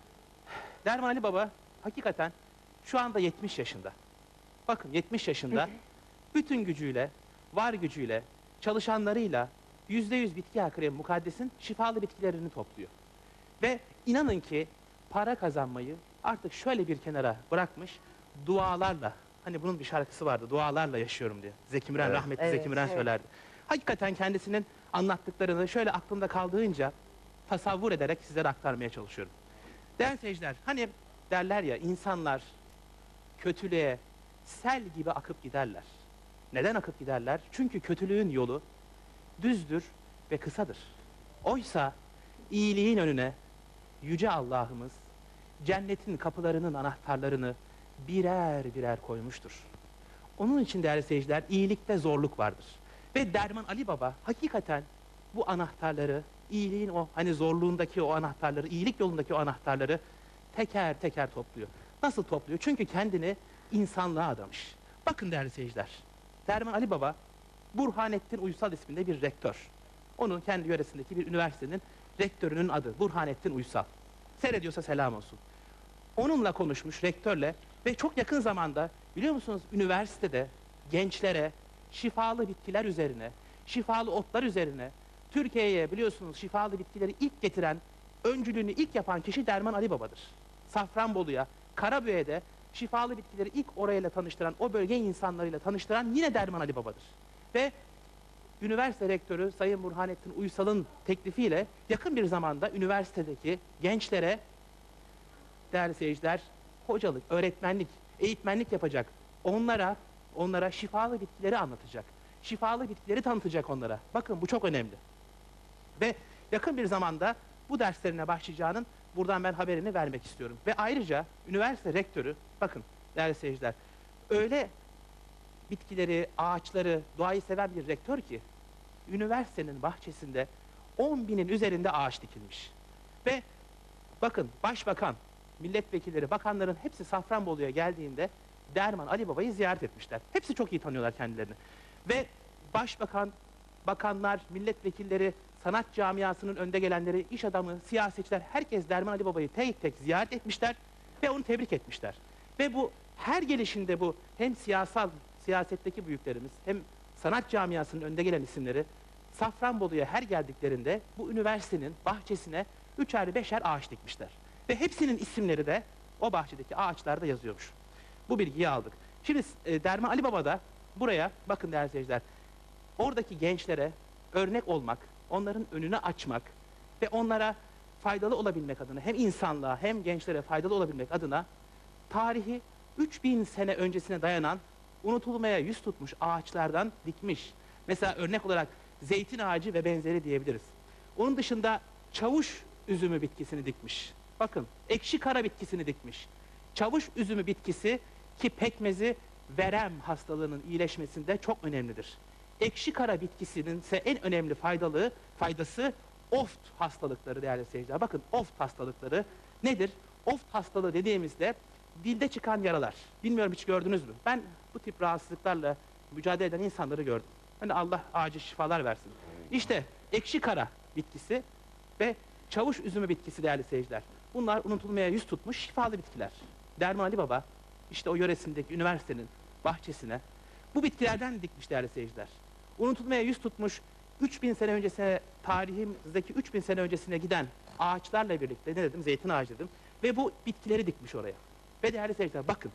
Derman Ali Baba hakikaten şu anda 70 yaşında. Bakın 70 yaşında bütün gücüyle, var gücüyle, çalışanlarıyla %100 bitki yağı kremi mukaddesin şifalı bitkilerini topluyor. Ve inanın ki para kazanmayı artık şöyle bir kenara bırakmış, dualarla, hani bunun bir şarkısı vardı, dualarla yaşıyorum diye. Zeki Müren, rahmetli Zeki Müren söylerdi. Hakikaten kendisinin anlattıklarını şöyle aklımda kaldığınca tasavvur ederek sizlere aktarmaya çalışıyorum. Değerli seyirciler, hani derler ya, insanlar kötülüğe sel gibi akıp giderler. Neden akıp giderler? Çünkü kötülüğün yolu düzdür ve kısadır. Oysa iyiliğin önüne Yüce Allah'ımız cennetin kapılarının anahtarlarını birer birer koymuştur. Onun için değerli seyirciler, iyilikte zorluk vardır. Ve Derman Ali Baba hakikaten bu anahtarları, iyiliğin o hani zorluğundaki o anahtarları, iyilik yolundaki o anahtarları teker teker topluyor. Nasıl topluyor? Çünkü kendini insanlığa adamış. Bakın değerli seyirciler, Derman Ali Baba Burhanettin Uysal isminde bir rektör. Onun kendi yöresindeki bir üniversitenin rektörünün adı Burhanettin Uysal. Seyrediyorsa selam olsun. Onunla konuşmuş, rektörle, ve çok yakın zamanda biliyor musunuz üniversitede gençlere şifalı bitkiler üzerine, şifalı otlar üzerine, Türkiye'ye biliyorsunuz şifalı bitkileri ilk getiren, öncülüğünü ilk yapan kişi Derman Ali Baba'dır. Safranbolu'ya, Karabük'e şifalı bitkileri ilk orayla tanıştıran, o bölge insanlarıyla tanıştıran yine Derman Ali Baba'dır. Ve üniversite rektörü Sayın Burhanettin Uysal'ın teklifiyle yakın bir zamanda üniversitedeki gençlere, değerli seyirciler, hocalık, öğretmenlik, eğitmenlik yapacak. Onlara şifalı bitkileri anlatacak. Şifalı bitkileri tanıtacak onlara. Bakın bu çok önemli. Ve yakın bir zamanda bu derslerine başlayacağının buradan ben haberini vermek istiyorum. Ve ayrıca üniversite rektörü, bakın değerli seyirciler, öyle bitkileri, ağaçları, doğayı seven bir rektör ki üniversitenin bahçesinde 10.000'in üzerinde ağaç dikilmiş. Ve bakın başbakan, milletvekilleri, bakanların hepsi Safranbolu'ya geldiğinde Derman Ali Baba'yı ziyaret etmişler. Hepsi çok iyi tanıyorlar kendilerini. Ve başbakan, bakanlar, milletvekilleri, sanat camiasının önde gelenleri, iş adamı, siyasetçiler, herkes Derman Ali Baba'yı tek tek ziyaret etmişler ve onu tebrik etmişler. Ve bu her gelişinde bu hem siyasetteki büyüklerimiz hem sanat camiasının önde gelen isimleri Safranbolu'ya her geldiklerinde bu üniversitenin bahçesine 3'er 5'er ağaç dikmişler. Ve hepsinin isimleri de o bahçedeki ağaçlarda yazıyormuş. Bu bilgiyi aldık. Şimdi Derman Ali Baba da buraya, bakın değerli seyirciler, oradaki gençlere örnek olmak, onların önünü açmak ve onlara faydalı olabilmek adına, hem insanlığa hem gençlere faydalı olabilmek adına tarihi 3000 sene öncesine dayanan, unutulmaya yüz tutmuş ağaçlardan dikmiş. Mesela örnek olarak zeytin ağacı ve benzeri diyebiliriz. Onun dışında çavuş üzümü bitkisini dikmiş. Bakın, ekşi kara bitkisini dikmiş. Çavuş üzümü bitkisi ki pekmezi verem hastalığının iyileşmesinde çok önemlidir. Ekşi kara bitkisinin ise en önemli faydası oft hastalıkları değerli seyirciler. Bakın oft hastalıkları nedir? Oft hastalığı dediğimizde dilde çıkan yaralar. Bilmiyorum hiç gördünüz mü? Ben bu tip rahatsızlıklarla mücadele eden insanları gördüm. Hani Allah acil şifalar versin. İşte ekşi kara bitkisi ve çavuş üzümü bitkisi değerli seyirciler. Bunlar unutulmaya yüz tutmuş şifalı bitkiler. Derman Ali Baba işte o yöresindeki üniversitenin bahçesine bu bitkilerden dikmiş değerli seyirciler. Unutulmaya yüz tutmuş 3000 sene öncesine, tarihimizdeki 3000 sene öncesine giden ağaçlarla birlikte, ne dedim, zeytin ağacı dedim, ve bu bitkileri dikmiş oraya. Ve değerli seyirciler bakın,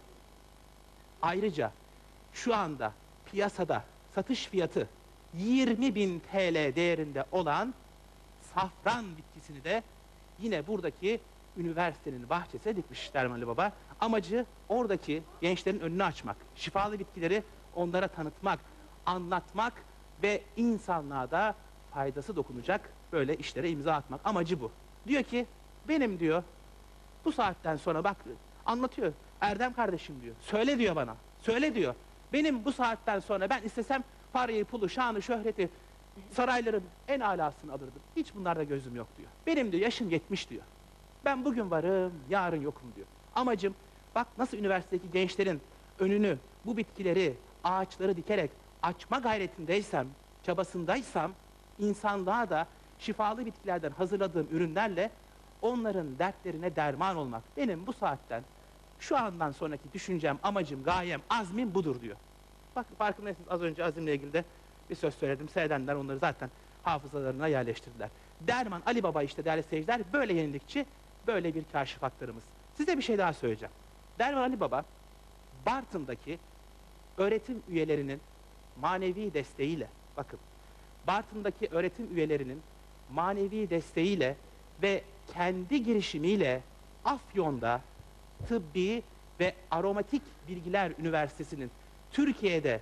ayrıca şu anda piyasada satış fiyatı 20.000 TL değerinde olan safran bitkisini de yine buradaki üniversitenin bahçesine dikmiş Derman Ali Baba. Amacı oradaki gençlerin önünü açmak, şifalı bitkileri onlara tanıtmak, anlatmak ve insanlığa da faydası dokunacak böyle işlere imza atmak. Amacı bu. Diyor ki benim diyor bu saatten sonra bak anlatıyor. Erdem kardeşim diyor. Söyle diyor bana. Söyle diyor. Benim bu saatten sonra ben istesem parayı, pulu, şanı, şöhreti, sarayların en alasını alırdım. Hiç bunlarda gözüm yok diyor. Benim diyor yaşım 70 diyor. Ben bugün varım, yarın yokum diyor. Amacım bak nasıl üniversitedeki gençlerin önünü, bu bitkileri, ağaçları dikerek açma gayretindeysem, çabasındaysam, insanlığa da şifalı bitkilerden hazırladığım ürünlerle onların dertlerine derman olmak. Benim bu saatten, şu andan sonraki düşüncem, amacım, gayem, azmim budur diyor. Bak farkındaysanız az önce azimle ilgili de bir söz söyledim. Seyredenler onları zaten hafızalarına yerleştirdiler. Derman Ali Baba işte değerli seyirciler böyle yenilikçi, böyle bir kaşif aktarımız. Size bir şey daha söyleyeceğim. Derman Ali Baba, Bartın'daki öğretim üyelerinin manevi desteğiyle, bakın, Bartın'daki öğretim üyelerinin manevi desteğiyle ve kendi girişimiyle Afyon'da Tıbbi ve Aromatik Bilgiler Üniversitesi'nin Türkiye'de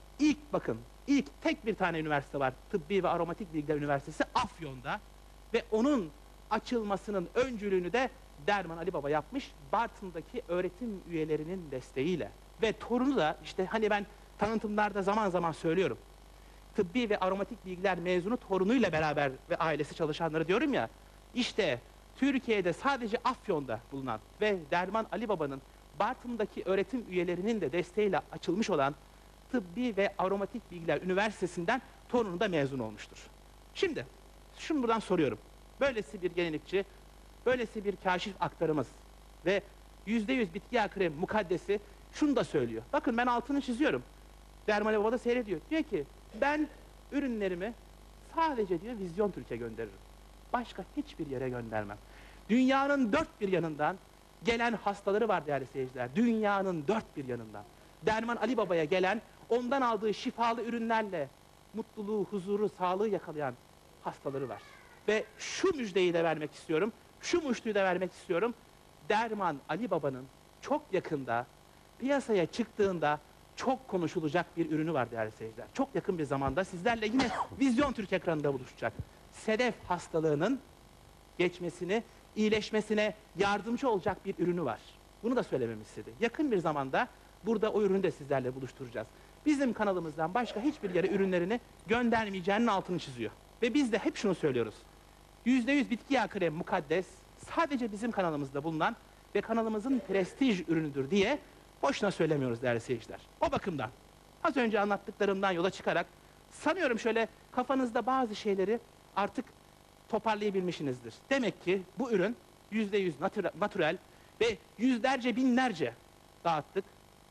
ilk tek bir tane üniversite var. Tıbbi ve Aromatik Bilgiler Üniversitesi Afyon'da ve onun açılmasının öncülüğünü de Derman Ali Baba yapmış. Bartın'daki öğretim üyelerinin desteğiyle ve torunu da işte hani ben tanıtımlarda zaman zaman söylüyorum. Tıbbi ve Aromatik Bilgiler mezunu torunuyla beraber ve ailesi çalışanları diyorum ya. İşte Türkiye'de sadece Afyon'da bulunan ve Derman Ali Baba'nın Bartın'daki öğretim üyelerinin de desteğiyle açılmış olan Tıbbi ve Aromatik Bilgiler Üniversitesi'nden torunu da mezun olmuştur. Şimdi, şunu buradan soruyorum. Böylesi bir yenilikçi, böylesi bir kaşif aktarımız ve %100 bitki yağı kremi mukaddesi şunu da söylüyor. Bakın ben altını çiziyorum. Derman Ali Baba da seyrediyor. Diyor ki ben ürünlerimi sadece diyor Vizyon Türkiye gönderirim. Başka hiçbir yere göndermem. Dünyanın dört bir yanından gelen hastaları var değerli seyirciler. Dünyanın dört bir yanından. Derman Ali Baba'ya gelen, ondan aldığı şifalı ürünlerle mutluluğu, huzuru, sağlığı yakalayan hastaları var. Ve şu müjdeyi de vermek istiyorum, şu muştuyu da vermek istiyorum. Derman Ali Baba'nın çok yakında piyasaya çıktığında çok konuşulacak bir ürünü var değerli seyirciler. Çok yakın bir zamanda sizlerle yine Vizyon Türk ekranında buluşacak. Sedef hastalığının geçmesini, iyileşmesine yardımcı olacak bir ürünü var. Bunu da söylememi istedi. Yakın bir zamanda burada o ürünü de sizlerle buluşturacağız. Bizim kanalımızdan başka hiçbir yere ürünlerini göndermeyeceğinin altını çiziyor. Ve biz de hep şunu söylüyoruz. %100 bitki yağı kremi mukaddes sadece bizim kanalımızda bulunan ve kanalımızın prestij ürünüdür diye boşuna söylemiyoruz değerli seyirciler. O bakımdan az önce anlattıklarımdan yola çıkarak sanıyorum şöyle kafanızda bazı şeyleri artık toparlayabilmişsinizdir. Demek ki bu ürün %100 natürel ve yüzlerce binlerce dağıttık.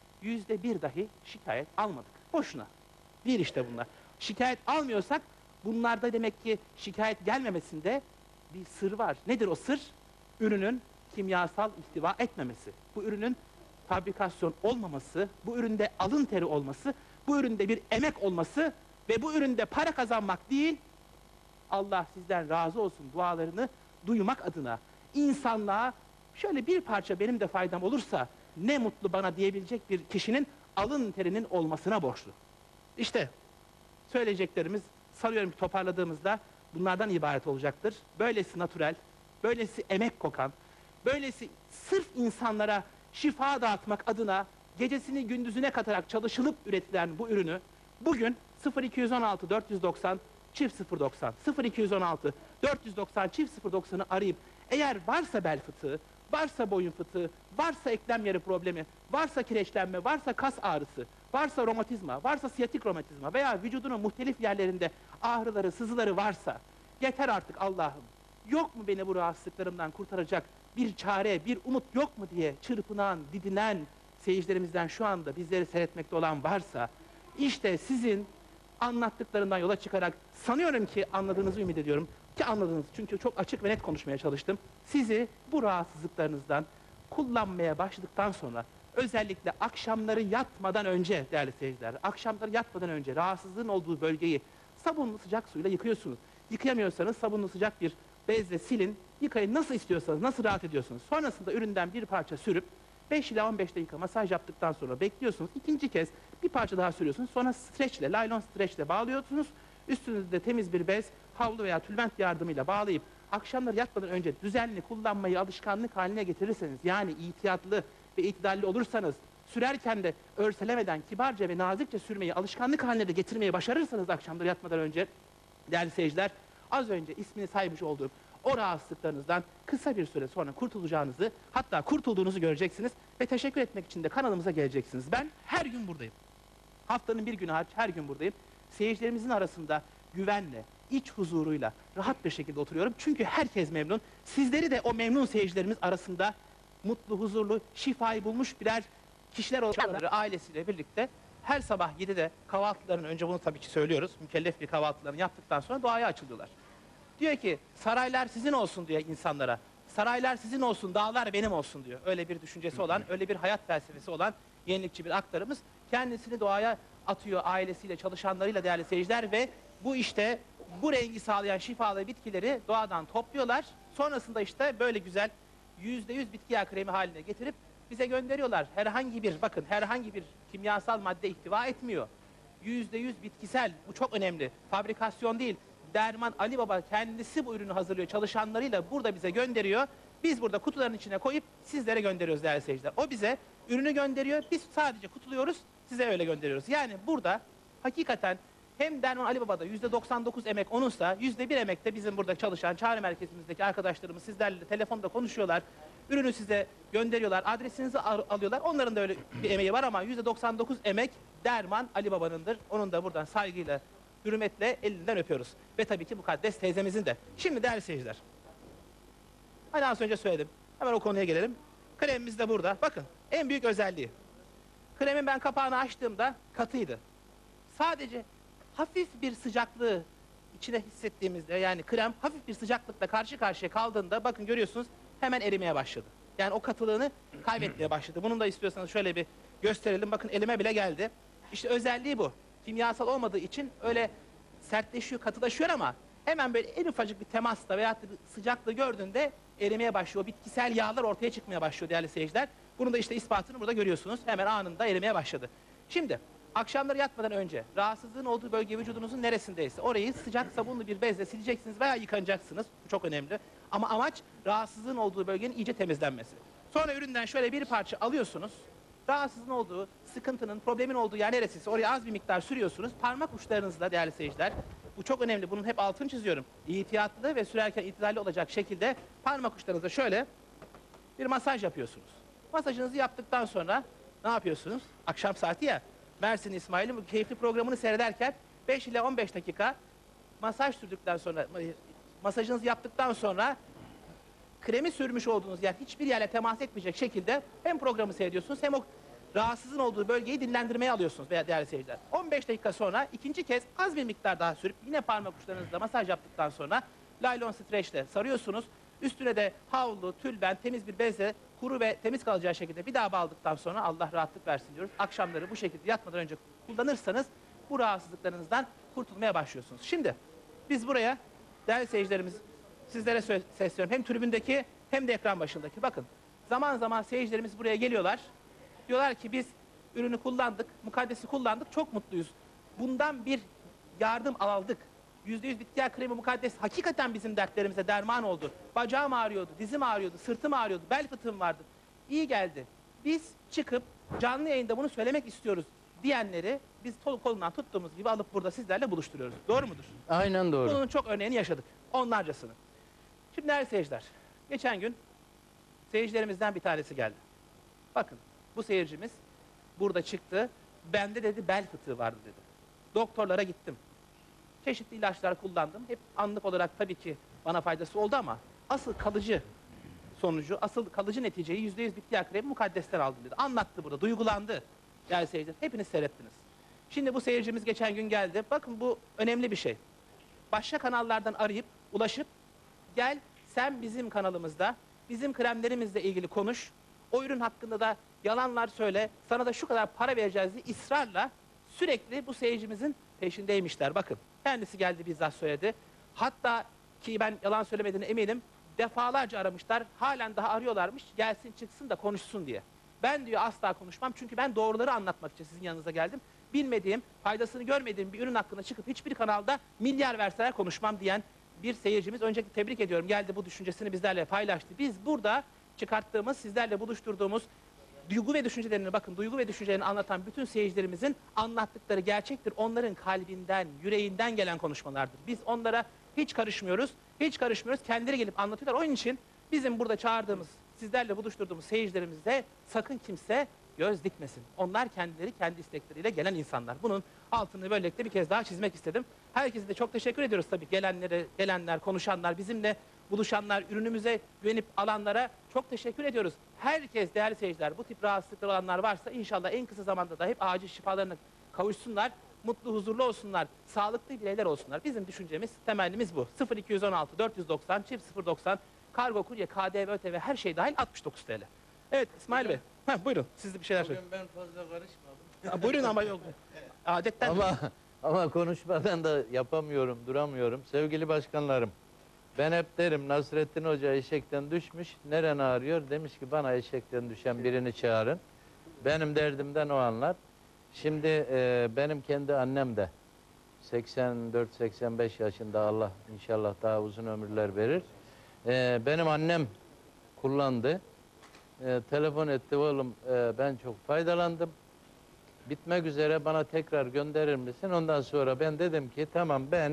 %1 dahi şikayet almadık. Boşuna. Değil işte bunlar. Şikayet almıyorsak bunlarda demek ki şikayet gelmemesinde bir sır var. Nedir o sır? Ürünün kimyasal ihtiva etmemesi. Bu ürünün fabrikasyon olmaması, bu üründe alın teri olması, bu üründe bir emek olması ve bu üründe para kazanmak değil, Allah sizden razı olsun dualarını duymak adına insanlığa şöyle bir parça benim de faydam olursa ne mutlu bana diyebilecek bir kişinin alın terinin olmasına borçlu. İşte söyleyeceklerimiz sanıyorum ki toparladığımızda bunlardan ibaret olacaktır. Böylesi natürel, böylesi emek kokan, böylesi sırf insanlara şifa dağıtmak adına gecesini gündüzüne katarak çalışılıp üretilen bu ürünü bugün 0216 490 çift 090 0216 490 çift 090'ı arayıp eğer varsa bel fıtığı, varsa boyun fıtığı, varsa eklem yeri problemi, varsa kireçlenme, varsa kas ağrısı, varsa romatizma, varsa siyatik romatizma veya vücudunun muhtelif yerlerinde ağrıları, sızıları varsa yeter artık Allah'ım. Yok mu beni bu rahatsızlıklarımdan kurtaracak bir çare, bir umut yok mu diye çırpınan, didinen seyircilerimizden şu anda bizleri seyretmekte olan varsa işte sizin anlattıklarından yola çıkarak sanıyorum ki anladığınızı ümit ediyorum ki anladınız çünkü çok açık ve net konuşmaya çalıştım. Sizi bu rahatsızlıklarınızdan kullanmaya başladıktan sonra özellikle akşamları yatmadan önce değerli seyirciler, akşamları yatmadan önce rahatsızlığın olduğu bölgeyi sabunlu sıcak suyla yıkıyorsunuz. Yıkayamıyorsanız sabunlu sıcak bir bezle silin Yıkayın nasıl istiyorsanız, nasıl rahat ediyorsunuz. Sonrasında üründen bir parça sürüp 5 ila 15 dakika masaj yaptıktan sonra bekliyorsunuz. İkinci kez bir parça daha sürüyorsunuz. Sonra streçle, laylon streçle bağlıyorsunuz. Üstünüzde temiz bir bez, havlu veya tülbent yardımıyla bağlayıp akşamları yatmadan önce düzenli kullanmayı alışkanlık haline getirirseniz, yani ihtiyatlı ve itidalli olursanız, sürerken de örselemeden kibarca ve nazikçe sürmeyi alışkanlık haline de getirmeyi başarırsanız akşamları yatmadan önce, değerli seyirciler, az önce ismini saymış olduğum o rahatsızlıklarınızdan kısa bir süre sonra kurtulacağınızı, hatta kurtulduğunuzu göreceksiniz ve teşekkür etmek için de kanalımıza geleceksiniz. Ben her gün buradayım. Haftanın bir günü hariç her gün buradayım. Seyircilerimizin arasında güvenle, iç huzuruyla, rahat bir şekilde oturuyorum. Çünkü herkes memnun. Sizleri de o memnun seyircilerimiz arasında mutlu, huzurlu, şifayı bulmuş birer kişiler olarak ailesiyle birlikte her sabah 7'de kahvaltılarını, önce bunu tabii ki söylüyoruz, mükellef bir kahvaltılarını yaptıktan sonra doğaya açılıyorlar. Diyor ki saraylar sizin olsun diyor insanlara. Saraylar sizin olsun, dağlar benim olsun diyor. Öyle bir düşüncesi olan, öyle bir hayat felsefesi olan yenilikçi bir aktarımız. Kendisini doğaya atıyor ailesiyle, çalışanlarıyla değerli seyirciler ve bu işte bu rengi sağlayan şifalı bitkileri doğadan topluyorlar. Sonrasında işte böyle güzel %100 bitki yağı kremi haline getirip bize gönderiyorlar. Herhangi bir, bakın herhangi bir kimyasal madde ihtiva etmiyor. %100 bitkisel, bu çok önemli. Fabrikasyon değil. Derman Ali Baba kendisi bu ürünü hazırlıyor. Çalışanlarıyla burada bize gönderiyor. Biz burada kutuların içine koyup sizlere gönderiyoruz değerli seyirciler. O bize ürünü gönderiyor. Biz sadece kutuluyoruz. Size öyle gönderiyoruz. Yani burada hakikaten hem Derman Ali Baba'da %99 emek onunsa, %1 emek de bizim burada çalışan çağrı merkezimizdeki arkadaşlarımız sizlerle telefonda konuşuyorlar. Ürünü size gönderiyorlar. Adresinizi alıyorlar. Onların da öyle bir emeği var ama %99 emek Derman Ali Baba'nındır. Onun da buradan saygıyla, hürmetle elinden öpüyoruz. Ve tabii ki mukaddes teyzemizin de. Şimdi değerli seyirciler. Hani az önce söyledim. Hemen o konuya gelelim. Kremimiz de burada. Bakın en büyük özelliği. Kremin ben kapağını açtığımda katıydı. Sadece hafif bir sıcaklığı içine hissettiğimizde, yani krem hafif bir sıcaklıkla karşı karşıya kaldığında bakın görüyorsunuz hemen erimeye başladı. Yani o katılığını kaybetmeye başladı. Bunun da istiyorsanız şöyle bir gösterelim. Bakın elime bile geldi. İşte özelliği bu. Kimyasal olmadığı için öyle sertleşiyor, katılaşıyor ama hemen böyle en ufacık bir temasla veyahut da bir sıcaklığı gördüğünde erimeye başlıyor. Bitkisel yağlar ortaya çıkmaya başlıyor değerli seyirciler. Bunun da işte ispatını burada görüyorsunuz. Hemen anında erimeye başladı. Şimdi akşamları yatmadan önce rahatsızlığın olduğu bölge vücudunuzun neresindeyse orayı sıcak sabunlu bir bezle sileceksiniz veya yıkanacaksınız. Bu çok önemli. Ama amaç rahatsızlığın olduğu bölgenin iyice temizlenmesi. Sonra üründen şöyle bir parça alıyorsunuz. Rahatsızlığın olduğu, sıkıntının, problemin olduğu yer neresiyse oraya az bir miktar sürüyorsunuz. Parmak uçlarınızla değerli seyirciler. Bu çok önemli. Bunun hep altını çiziyorum. İhtiyatlı ve sürerken itidalli olacak şekilde parmak uçlarınızla şöyle bir masaj yapıyorsunuz. Masajınızı yaptıktan sonra ne yapıyorsunuz? Akşam saati ya. Mersin İsmail'in bu keyifli programını seyrederken 5 ile 15 dakika masaj sürdükten sonra, masajınızı yaptıktan sonra kremi sürmüş olduğunuz yer hiçbir yerle temas etmeyecek şekilde hem programı seyrediyorsunuz hem o rahatsızın olduğu bölgeyi dinlendirmeye alıyorsunuz veya değerli seyirciler. 15 dakika sonra ikinci kez az bir miktar daha sürüp yine parmak uçlarınızla masaj yaptıktan sonra laylon streçle sarıyorsunuz. Üstüne de havlu, tülbent, temiz bir bezle kuru ve temiz kalacağı şekilde bir daha bağladıktan sonra Allah rahatlık versin diyoruz. Akşamları bu şekilde yatmadan önce kullanırsanız bu rahatsızlıklarınızdan kurtulmaya başlıyorsunuz. Şimdi biz buraya değerli seyircilerimiz sizlere sesleniyorum. Hem tribündeki hem de ekran başındaki. Bakın zaman zaman seyircilerimiz buraya geliyorlar. Diyorlar ki biz ürünü kullandık, mukaddesi kullandık, çok mutluyuz. Bundan bir yardım aldık. %100 bitki yağı kremi mukaddes hakikaten bizim dertlerimize derman oldu. Bacağım ağrıyordu, dizim ağrıyordu, sırtım ağrıyordu, bel fıtığım vardı. İyi geldi. Biz çıkıp canlı yayında bunu söylemek istiyoruz diyenleri biz kolundan tuttuğumuz gibi alıp burada sizlerle buluşturuyoruz. Doğru mudur? Aynen doğru. Bunun çok örneğini yaşadık. Onlarcasını. Şimdi değerli seyirciler, geçen gün seyircilerimizden bir tanesi geldi. Bakın bu seyircimiz burada çıktı. Bende dedi bel fıtığı vardı dedi. Doktorlara gittim. Çeşitli ilaçlar kullandım. Hep anlık olarak tabii ki bana faydası oldu ama asıl kalıcı sonucu, asıl kalıcı neticeyi %100 bitki yağı kremi mukaddesten aldım dedi. Anlattı burada, duygulandı. Değerli seyirciler, hepiniz seyrettiniz. Şimdi bu seyircimiz geçen gün geldi. Bakın bu önemli bir şey. Başka kanallardan arayıp, ulaşıp gel sen bizim kanalımızda, bizim kremlerimizle ilgili konuş. O ürün hakkında da yalanlar söyle. Sana da şu kadar para vereceğiz diye ısrarla sürekli bu seyircimizin peşindeymişler. Bakın kendisi geldi bizzat söyledi. Hatta ki ben yalan söylemediğine eminim. defalarca aramışlar. Halen daha arıyorlarmış. Gelsin çıksın da konuşsun diye. Ben diyor asla konuşmam. Çünkü ben doğruları anlatmak için sizin yanınıza geldim. Bilmediğim, faydasını görmediğim bir ürün hakkında çıkıp hiçbir kanalda milyar verseler konuşmam diyen bir seyircimiz. Öncelikle tebrik ediyorum. Geldi bu düşüncesini bizlerle paylaştı. Biz burada çıkarttığımız, sizlerle buluşturduğumuz duygu ve düşüncelerini, bakın duygu ve düşüncelerini anlatan bütün seyircilerimizin anlattıkları gerçektir. Onların kalbinden, yüreğinden gelen konuşmalardır. Biz onlara hiç karışmıyoruz. Hiç karışmıyoruz. Kendileri gelip anlatıyorlar. Onun için bizim burada çağırdığımız, sizlerle buluşturduğumuz seyircilerimize sakın kimse göz dikmesin. Onlar kendileri kendi istekleriyle gelen insanlar. Bunun altını böylelikle bir kez daha çizmek istedim. Herkese de çok teşekkür ediyoruz tabii. Gelenler, konuşanlar, bizimle buluşanlar, ürünümüze güvenip alanlara çok teşekkür ediyoruz. Herkes, değerli seyirciler, bu tip rahatsızlıkları olanlar varsa inşallah en kısa zamanda da hep acil şifalarına kavuşsunlar. Mutlu, huzurlu olsunlar. Sağlıklı bireyler olsunlar. Bizim düşüncemiz, temennimiz bu. 0216 490 090 kargo, kurye, KDV, ÖTV her şey dahil 69 TL. Evet İsmail Bey. Buyurun. Siz de bir şeyler söyleyin. Bugün ben fazla karışmadım. Buyurun ama yok. Adetten. Ama konuşmadan da yapamıyorum, duramıyorum. Sevgili başkanlarım, ben hep derim Nasrettin Hoca eşekten düşmüş, nereni arıyor? Demiş ki bana eşekten düşen birini çağırın. Benim derdimden o anlar. Şimdi benim kendi annem de 84-85 yaşında, Allah inşallah daha uzun ömürler verir. Benim annem kullandı. Telefon etti, oğlum ben çok faydalandım. Bitmek üzere, bana tekrar gönderir misin? Ondan sonra ben dedim ki tamam, ben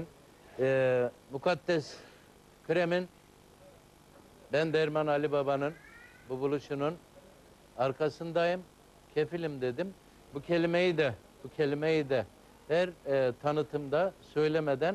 mukaddes kremin, ben Derman Ali Baba'nın bu buluşunun arkasındayım, kefilim dedim. Bu kelimeyi de her tanıtımda söylemeden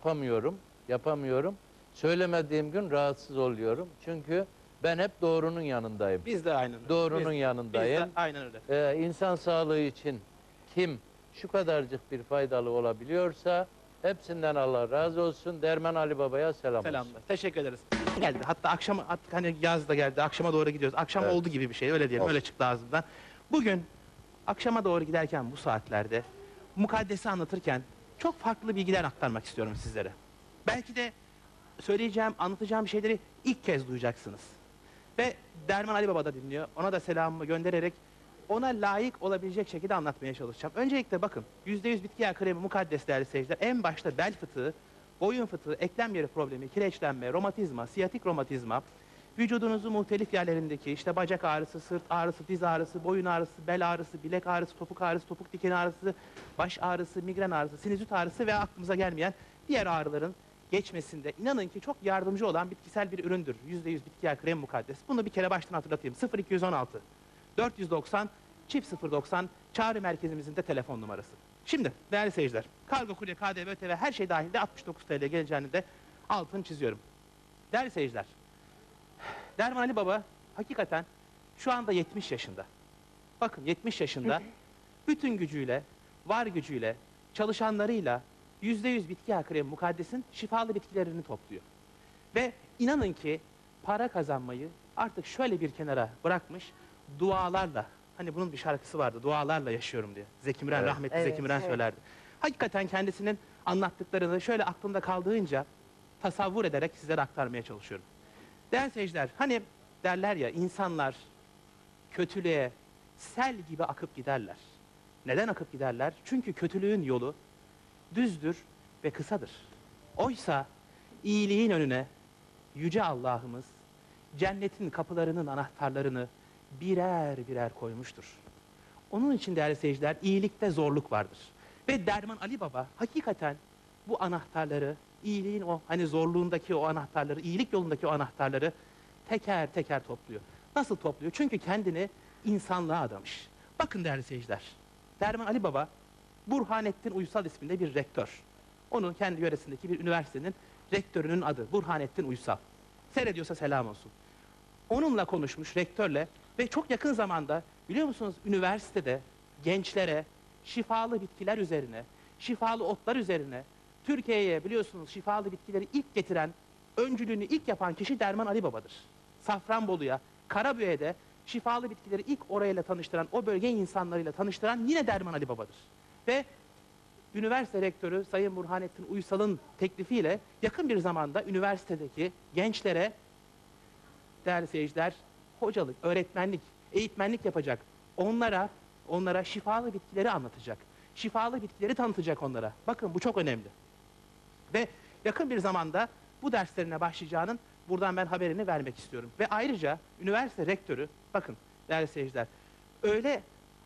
yapamıyorum. Söylemediğim gün rahatsız oluyorum. Çünkü ben hep doğrunun yanındayım. Biz de aynen. Doğrunun yanındayım. Biz de aynen öyle. İnsan sağlığı için kim şu kadarcık bir faydalı olabiliyorsa hepsinden Allah razı olsun. Derman Ali Baba'ya selam olsun. Selamlar. Teşekkür ederiz. Geldi. Hatta akşam, artık hani yaz da geldi. Akşama doğru gidiyoruz. Akşam Evet. oldu gibi bir şey. Öyle diyelim. Olsun. Öyle çıktı ağzımdan. Bugün akşama doğru giderken bu saatlerde mukaddesi anlatırken çok farklı bilgiler aktarmak istiyorum sizlere. Belki de söyleyeceğim, anlatacağım şeyleri ilk kez duyacaksınız. Ve Derman Ali Baba da dinliyor. Ona da selamımı göndererek ona layık olabilecek şekilde anlatmaya çalışacağım. Öncelikle bakın, %100 bitki yağı kremi mukaddes, değerli seyirciler. En başta bel fıtığı, boyun fıtığı, eklem yeri problemi, kireçlenme, romatizma, siyatik romatizma, vücudunuzun muhtelif yerlerindeki işte bacak ağrısı, sırt ağrısı, diz ağrısı, boyun ağrısı, bel ağrısı, bilek ağrısı, topuk dikeni ağrısı, baş ağrısı, migren ağrısı, sinüzit ağrısı ve aklımıza gelmeyen diğer ağrıların geçmesinde inanın ki çok yardımcı olan bitkisel bir üründür. %100 bitki yağı krem mukaddes. Bunu bir kere baştan hatırlatayım. 0216 490 090 çağrı merkezimizin de telefon numarası. Şimdi değerli seyirciler, kargo, kurye, KDV, ÖTV her şey dahilde 69 TL geleceğini de altını çiziyorum. Değerli seyirciler, Derman Ali Baba hakikaten şu anda 70 yaşında. Bakın 70 yaşında bütün gücüyle, var gücüyle, çalışanlarıyla %100 bitki yağı kremi mukaddesin şifalı bitkilerini topluyor. Ve inanın ki para kazanmayı artık şöyle bir kenara bırakmış, dualarla, hani bunun bir şarkısı vardı, dualarla yaşıyorum diye. Zeki Müren, rahmetli Zeki Müren söylerdi. Hakikaten kendisinin anlattıklarını şöyle aklımda kaldığınca tasavvur ederek sizlere aktarmaya çalışıyorum. Değerli seyirciler, hani derler ya, insanlar kötülüğe sel gibi akıp giderler. Neden akıp giderler? Çünkü kötülüğün yolu düzdür ve kısadır. Oysa iyiliğin önüne Yüce Allah'ımız cennetin kapılarının anahtarlarını birer birer koymuştur. Onun için değerli seyirciler, iyilikte zorluk vardır. Ve Derman Ali Baba hakikaten bu anahtarları, iyiliğin o hani zorluğundaki o anahtarları, iyilik yolundaki o anahtarları teker teker topluyor. Nasıl topluyor? Çünkü kendini insanlığa adamış. Bakın değerli seyirciler, Derman Ali Baba Burhanettin Uysal isminde bir rektör. Onun kendi yöresindeki bir üniversitenin rektörünün adı Burhanettin Uysal. Seyrediyorsa selam olsun. Onunla konuşmuş, rektörle, ve çok yakın zamanda biliyor musunuz üniversitede gençlere şifalı bitkiler üzerine, şifalı otlar üzerine, Türkiye'ye biliyorsunuz şifalı bitkileri ilk getiren, öncülüğünü ilk yapan kişi Derman Ali Baba'dır. Safranbolu'ya, Karabük'e şifalı bitkileri ilk orayla tanıştıran, o bölge insanlarıyla tanıştıran yine Derman Ali Baba'dır. Ve üniversite rektörü Sayın Burhanettin Uysal'ın teklifiyle yakın bir zamanda üniversitedeki gençlere değerli seyirciler, hocalık, öğretmenlik, eğitmenlik yapacak. Onlara şifalı bitkileri anlatacak. Şifalı bitkileri tanıtacak onlara. Bakın bu çok önemli. Ve yakın bir zamanda bu derslerine başlayacağının buradan ben haberini vermek istiyorum. Ve ayrıca üniversite rektörü, bakın değerli seyirciler, öyle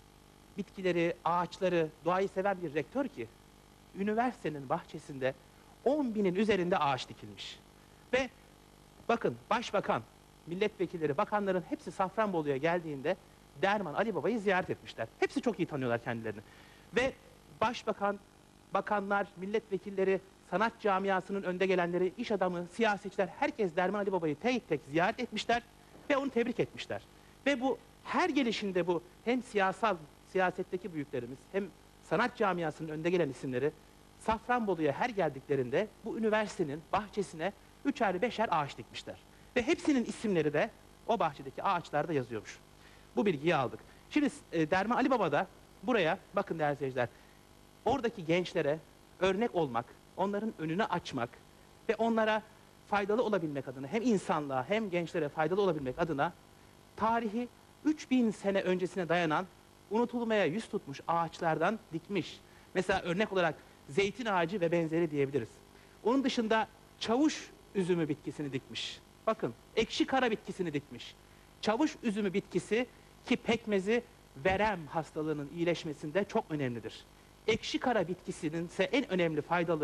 bitkileri, ağaçları, doğayı seven bir rektör ki, üniversitenin bahçesinde 10.000'in üzerinde ağaç dikilmiş. Ve bakın başbakan, milletvekilleri, bakanların hepsi Safranbolu'ya geldiğinde Derman Ali Baba'yı ziyaret etmişler. Hepsi çok iyi tanıyorlar kendilerini. Ve başbakan, bakanlar, milletvekilleri, sanat camiasının önde gelenleri, iş adamı, siyasetçiler, herkes Derman Ali Baba'yı tek tek ziyaret etmişler ve onu tebrik etmişler. Ve bu her gelişinde bu hem siyasetteki büyüklerimiz hem sanat camiasının önde gelen isimleri Safranbolu'ya her geldiklerinde bu üniversitenin bahçesine 3'er 5'er ağaç dikmişler. Ve hepsinin isimleri de o bahçedeki ağaçlarda yazıyormuş. Bu bilgiyi aldık. Şimdi Derman Ali Baba da buraya, bakın değerli seyirciler, oradaki gençlere örnek olmak, onların önünü açmak ve onlara faydalı olabilmek adına, hem insanlığa hem gençlere faydalı olabilmek adına tarihi 3000 sene öncesine dayanan unutulmaya yüz tutmuş ağaçlardan dikmiş. Mesela örnek olarak zeytin ağacı ve benzeri diyebiliriz. Onun dışında çavuş üzümü bitkisini dikmiş. Bakın, ekşi kara bitkisini dikmiş. Çavuş üzümü bitkisi ki pekmezi verem hastalığının iyileşmesinde çok önemlidir. Ekşi kara bitkisinin ise en önemli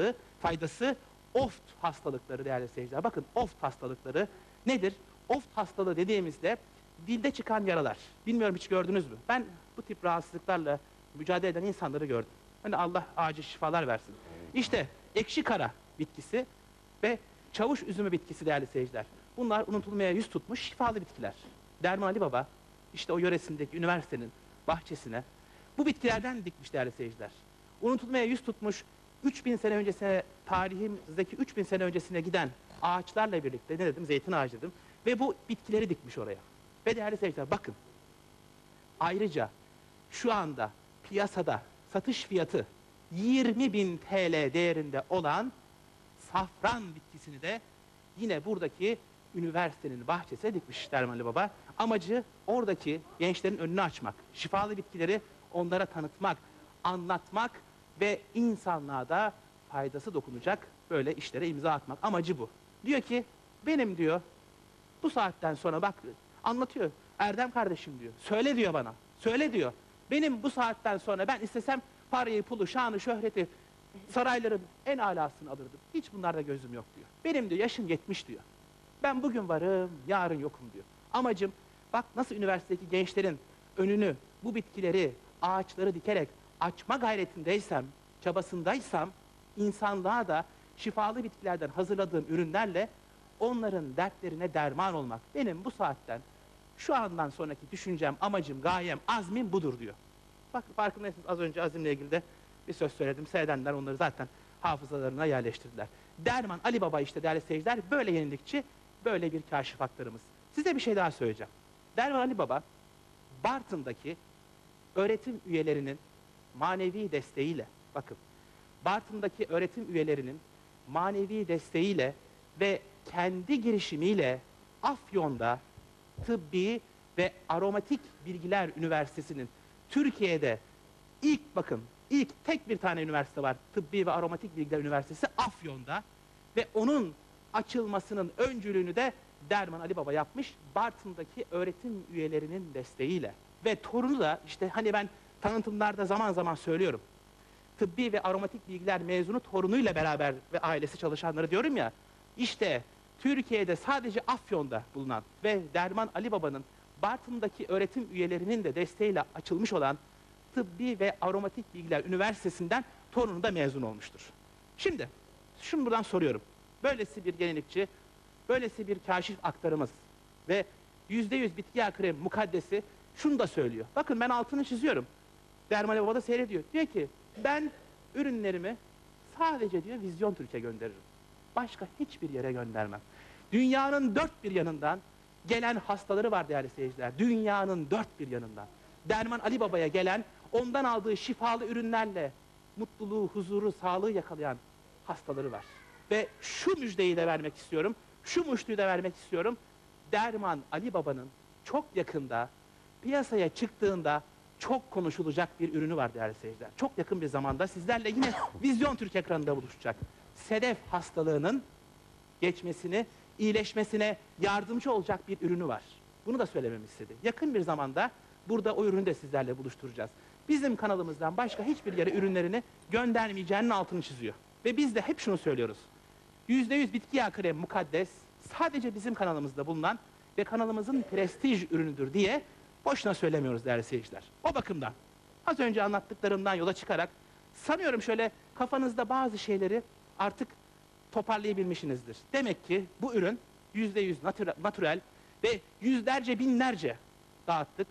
faydası oft hastalıkları değerli seyirciler. Bakın oft hastalıkları nedir? Oft hastalığı dediğimizde dilde çıkan yaralar. Bilmiyorum hiç gördünüz mü? Ben bu tip rahatsızlıklarla mücadele eden insanları gördüm. Hani Allah acil şifalar versin. İşte ekşi kara bitkisi ve çavuş üzümü bitkisi değerli seyirciler. Bunlar unutulmaya yüz tutmuş şifalı bitkiler. Derman Ali Baba işte o yöresindeki üniversitenin bahçesine bu bitkilerden dikmiş değerli seyirciler. Unutulmaya yüz tutmuş 3000 sene öncesine, tarihimizdeki 3000 sene öncesine giden ağaçlarla birlikte, ne dedim, zeytin ağacı dedim, ve bu bitkileri dikmiş oraya. Ve değerli seyirciler bakın, ayrıca şu anda piyasada satış fiyatı 20.000 TL değerinde olan safran bitkisini de yine buradaki üniversitenin bahçesine dikmiş Derman Ali Baba. Amacı oradaki gençlerin önünü açmak, şifalı bitkileri onlara tanıtmak, anlatmak ve insanlığa da faydası dokunacak böyle işlere imza atmak. Amacı bu. Diyor ki benim diyor bu saatten sonra bak anlatıyor. Erdem kardeşim diyor. Söyle diyor bana. Söyle diyor. Benim bu saatten sonra ben istesem parayı, pulu, şanı, şöhreti, sarayların en alasını alırdım. Hiç bunlarda gözüm yok diyor. Benim diyor yaşım 70 diyor. Ben bugün varım, yarın yokum diyor. Amacım bak nasıl üniversitedeki gençlerin önünü, bu bitkileri, ağaçları dikerek açma gayretindeysem, çabasındaysam, insanlığa da şifalı bitkilerden hazırladığım ürünlerle onların dertlerine derman olmak. Benim bu saatten, şu andan sonraki düşüncem, amacım, gayem, azmim budur diyor. Bak farkındaysanız az önce azimle ilgili de bir söz söyledim. Seyredenler onları zaten hafızalarına yerleştirdiler. Derman Ali Baba işte değerli seyirciler böyle yenilikçi, böyle bir kaşif aktarımız. Size bir şey daha söyleyeceğim. Derman Ali Baba, Bartın'daki öğretim üyelerinin manevi desteğiyle, bakın, Bartın'daki öğretim üyelerinin manevi desteğiyle ve kendi girişimiyle Afyon'da Tıbbi ve Aromatik Bilgiler Üniversitesi'nin Türkiye'de ilk tek bir tane üniversite var. Tıbbi ve Aromatik Bilgiler Üniversitesi Afyon'da ve onun açılmasının öncülüğünü de Derman Ali Baba yapmış. Bartın'daki öğretim üyelerinin desteğiyle. Ve torunu da işte hani ben tanıtımlarda zaman zaman söylüyorum. Tıbbi ve Aromatik Bilgiler mezunu torunuyla beraber ve ailesi çalışanları diyorum ya. İşte Türkiye'de sadece Afyon'da bulunan ve Derman Ali Baba'nın Bartın'daki öğretim üyelerinin de desteğiyle açılmış olan Tıbbi ve Aromatik Bilgiler Üniversitesi'nden torunu da mezun olmuştur. Şimdi şunu buradan soruyorum. Böylesi bir yenilikçi, böylesi bir kaşif aktarımız ve %100 bitki yağı kremi mukaddesi şunu da söylüyor. Bakın ben altını çiziyorum. Derman Ali Baba da seyrediyor. Diyor ki ben ürünlerimi sadece diyor Vizyon Türkiye gönderirim. Başka hiçbir yere göndermem. Dünyanın dört bir yanından gelen hastaları var değerli seyirciler. Dünyanın dört bir yanından. Derman Ali Baba'ya gelen, ondan aldığı şifalı ürünlerle mutluluğu, huzuru, sağlığı yakalayan hastaları var. Ve şu müjdeyi de vermek istiyorum, şu muştuyu da vermek istiyorum. Derman Ali Baba'nın çok yakında piyasaya çıktığında çok konuşulacak bir ürünü var değerli seyirciler. Çok yakın bir zamanda sizlerle yine Vizyon Türk ekranında buluşacak. Sedef hastalığının geçmesini, iyileşmesine yardımcı olacak bir ürünü var. Bunu da söylememi istedi. Yakın bir zamanda burada o ürünü de sizlerle buluşturacağız. Bizim kanalımızdan başka hiçbir yere ürünlerini göndermeyeceğinin altını çiziyor. Ve biz de hep şunu söylüyoruz. %100 bitki yağı kremi mukaddes sadece bizim kanalımızda bulunan ve kanalımızın prestij ürünüdür diye boşuna söylemiyoruz değerli seyirciler. O bakımdan az önce anlattıklarımdan yola çıkarak sanıyorum şöyle kafanızda bazı şeyleri artık toparlayabilmişsinizdir. Demek ki bu ürün %100 natürel ve yüzlerce binlerce dağıttık.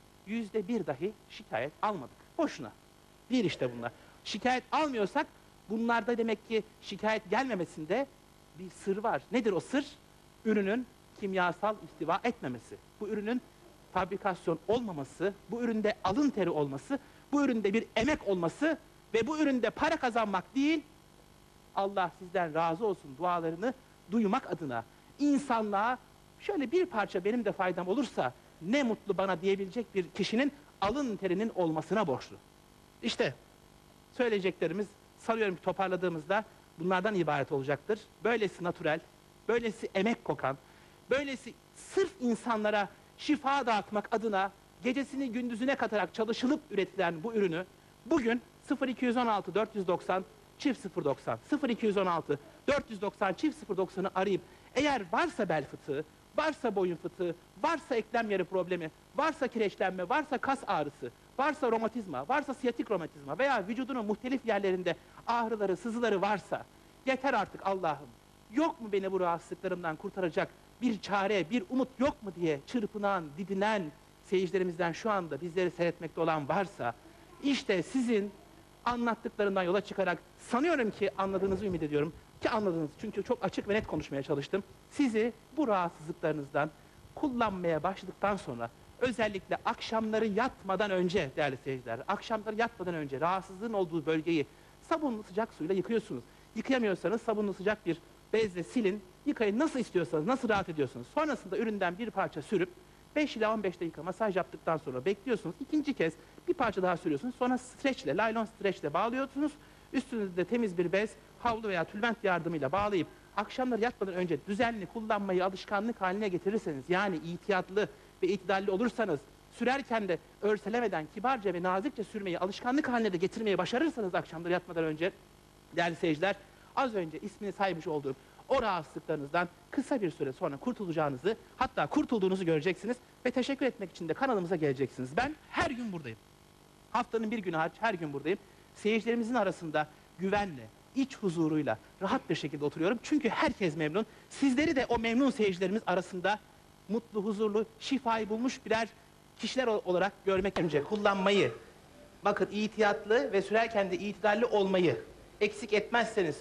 %1 dahi şikayet almadık. Boşuna. Bir işte bunlar. Şikayet almıyorsak bunlarda demek ki şikayet gelmemesinde bir sır var. Nedir o sır? Ürünün kimyasal ihtiva etmemesi. Bu ürünün fabrikasyon olmaması, bu üründe alın teri olması, bu üründe bir emek olması ve bu üründe para kazanmak değil, Allah sizden razı olsun dualarını duymak adına insanlığa şöyle bir parça benim de faydam olursa ne mutlu bana diyebilecek bir kişinin alın terinin olmasına borçlu. İşte söyleyeceklerimiz sanıyorum ki toparladığımızda bunlardan ibaret olacaktır. Böylesi natürel, böylesi emek kokan, böylesi sırf insanlara şifa dağıtmak adına gecesini gündüzüne katarak çalışılıp üretilen bu ürünü bugün 0216 490 çift 090 0216 490 çift 090'ı arayıp eğer varsa bel fıtığı, varsa boyun fıtığı, varsa eklem yarı problemi, varsa kireçlenme, varsa kas ağrısı, varsa romatizma, varsa siyatik romatizma veya vücudunun muhtelif yerlerinde ağrıları, sızıları varsa yeter artık Allah'ım. Yok mu beni bu rahatsızlıklarımdan kurtaracak bir çare, bir umut yok mu diye çırpınan, didinen seyircilerimizden şu anda bizleri seyretmekte olan varsa işte sizin anlattıklarından yola çıkarak sanıyorum ki anladığınızı ümit ediyorum ki anladınız çünkü çok açık ve net konuşmaya çalıştım. Sizi bu rahatsızlıklarınızdan kullanmaya başladıktan sonra özellikle akşamları yatmadan önce değerli seyirciler, akşamları yatmadan önce rahatsızlığın olduğu bölgeyi sabunlu sıcak suyla yıkıyorsunuz. Yıkayamıyorsanız sabunlu sıcak bir bezle silin, yıkayın nasıl istiyorsanız, nasıl rahat ediyorsunuz. Sonrasında üründen bir parça sürüp 5 ila 15 dakika masaj yaptıktan sonra bekliyorsunuz. İkinci kez bir parça daha sürüyorsunuz. Sonra streçle, laylon streçle bağlıyorsunuz. Üstünüzde temiz bir bez, havlu veya tülbent yardımıyla bağlayıp akşamları yatmadan önce düzenli kullanmayı alışkanlık haline getirirseniz, yani ihtiyatlı ve itidalli olursanız, sürerken de örselemeden kibarca ve nazikçe sürmeyi alışkanlık haline de getirmeyi başarırsanız akşamları yatmadan önce değerli seyirciler, az önce ismini saymış olduğum o rahatsızlıklarınızdan kısa bir süre sonra kurtulacağınızı, hatta kurtulduğunuzu göreceksiniz ve teşekkür etmek için de kanalımıza geleceksiniz. Ben her gün buradayım. Haftanın bir günü hariç her gün buradayım. Seyircilerimizin arasında güvenle, iç huzuruyla, rahat bir şekilde oturuyorum. Çünkü herkes memnun. Sizleri de o memnun seyircilerimiz arasında mutlu, huzurlu, şifayı bulmuş birer kişiler olarak görmek önce kullanmayı, bakın ihtiyatlı ve sürerken de itidalli olmayı eksik etmezseniz,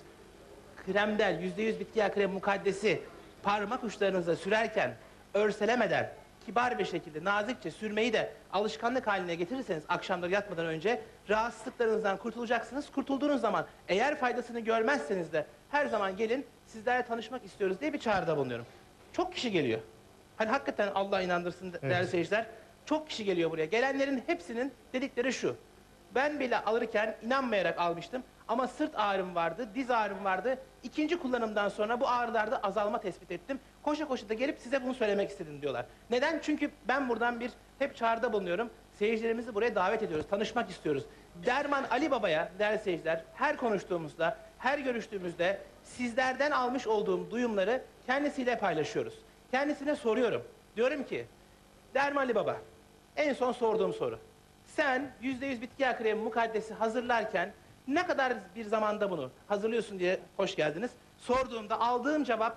kremden %100 bitki yağı kremi mukaddesi parmak uçlarınıza sürerken örselemeden kibar bir şekilde nazikçe sürmeyi de alışkanlık haline getirirseniz akşamları yatmadan önce rahatsızlıklarınızdan kurtulacaksınız. Kurtulduğunuz zaman eğer faydasını görmezseniz de her zaman gelin sizlerle tanışmak istiyoruz diye bir çağrıda bulunuyorum. Çok kişi geliyor. Hani hakikaten Allah inandırsın değerli seyirciler. Çok kişi geliyor buraya. Gelenlerin hepsinin dedikleri şu. Ben bile alırken inanmayarak almıştım. Ama sırt ağrım vardı, diz ağrım vardı. İkinci kullanımdan sonra bu ağrılarda azalma tespit ettim. Koşa koşa da gelip size bunu söylemek istedim diyorlar. Neden? Çünkü ben buradan hep çağrıda bulunuyorum. Seyircilerimizi buraya davet ediyoruz, tanışmak istiyoruz. Derman Ali Baba'ya değerli seyirciler her konuştuğumuzda, her görüştüğümüzde sizlerden almış olduğum duyumları kendisiyle paylaşıyoruz. Kendisine soruyorum. Diyorum ki, Derman Ali Baba, en son sorduğum soru. Sen %100 bitki yağı kremi mukaddesi hazırlarken ne kadar bir zamanda bunu hazırlıyorsun diye hoş geldiniz. Sorduğumda aldığım cevap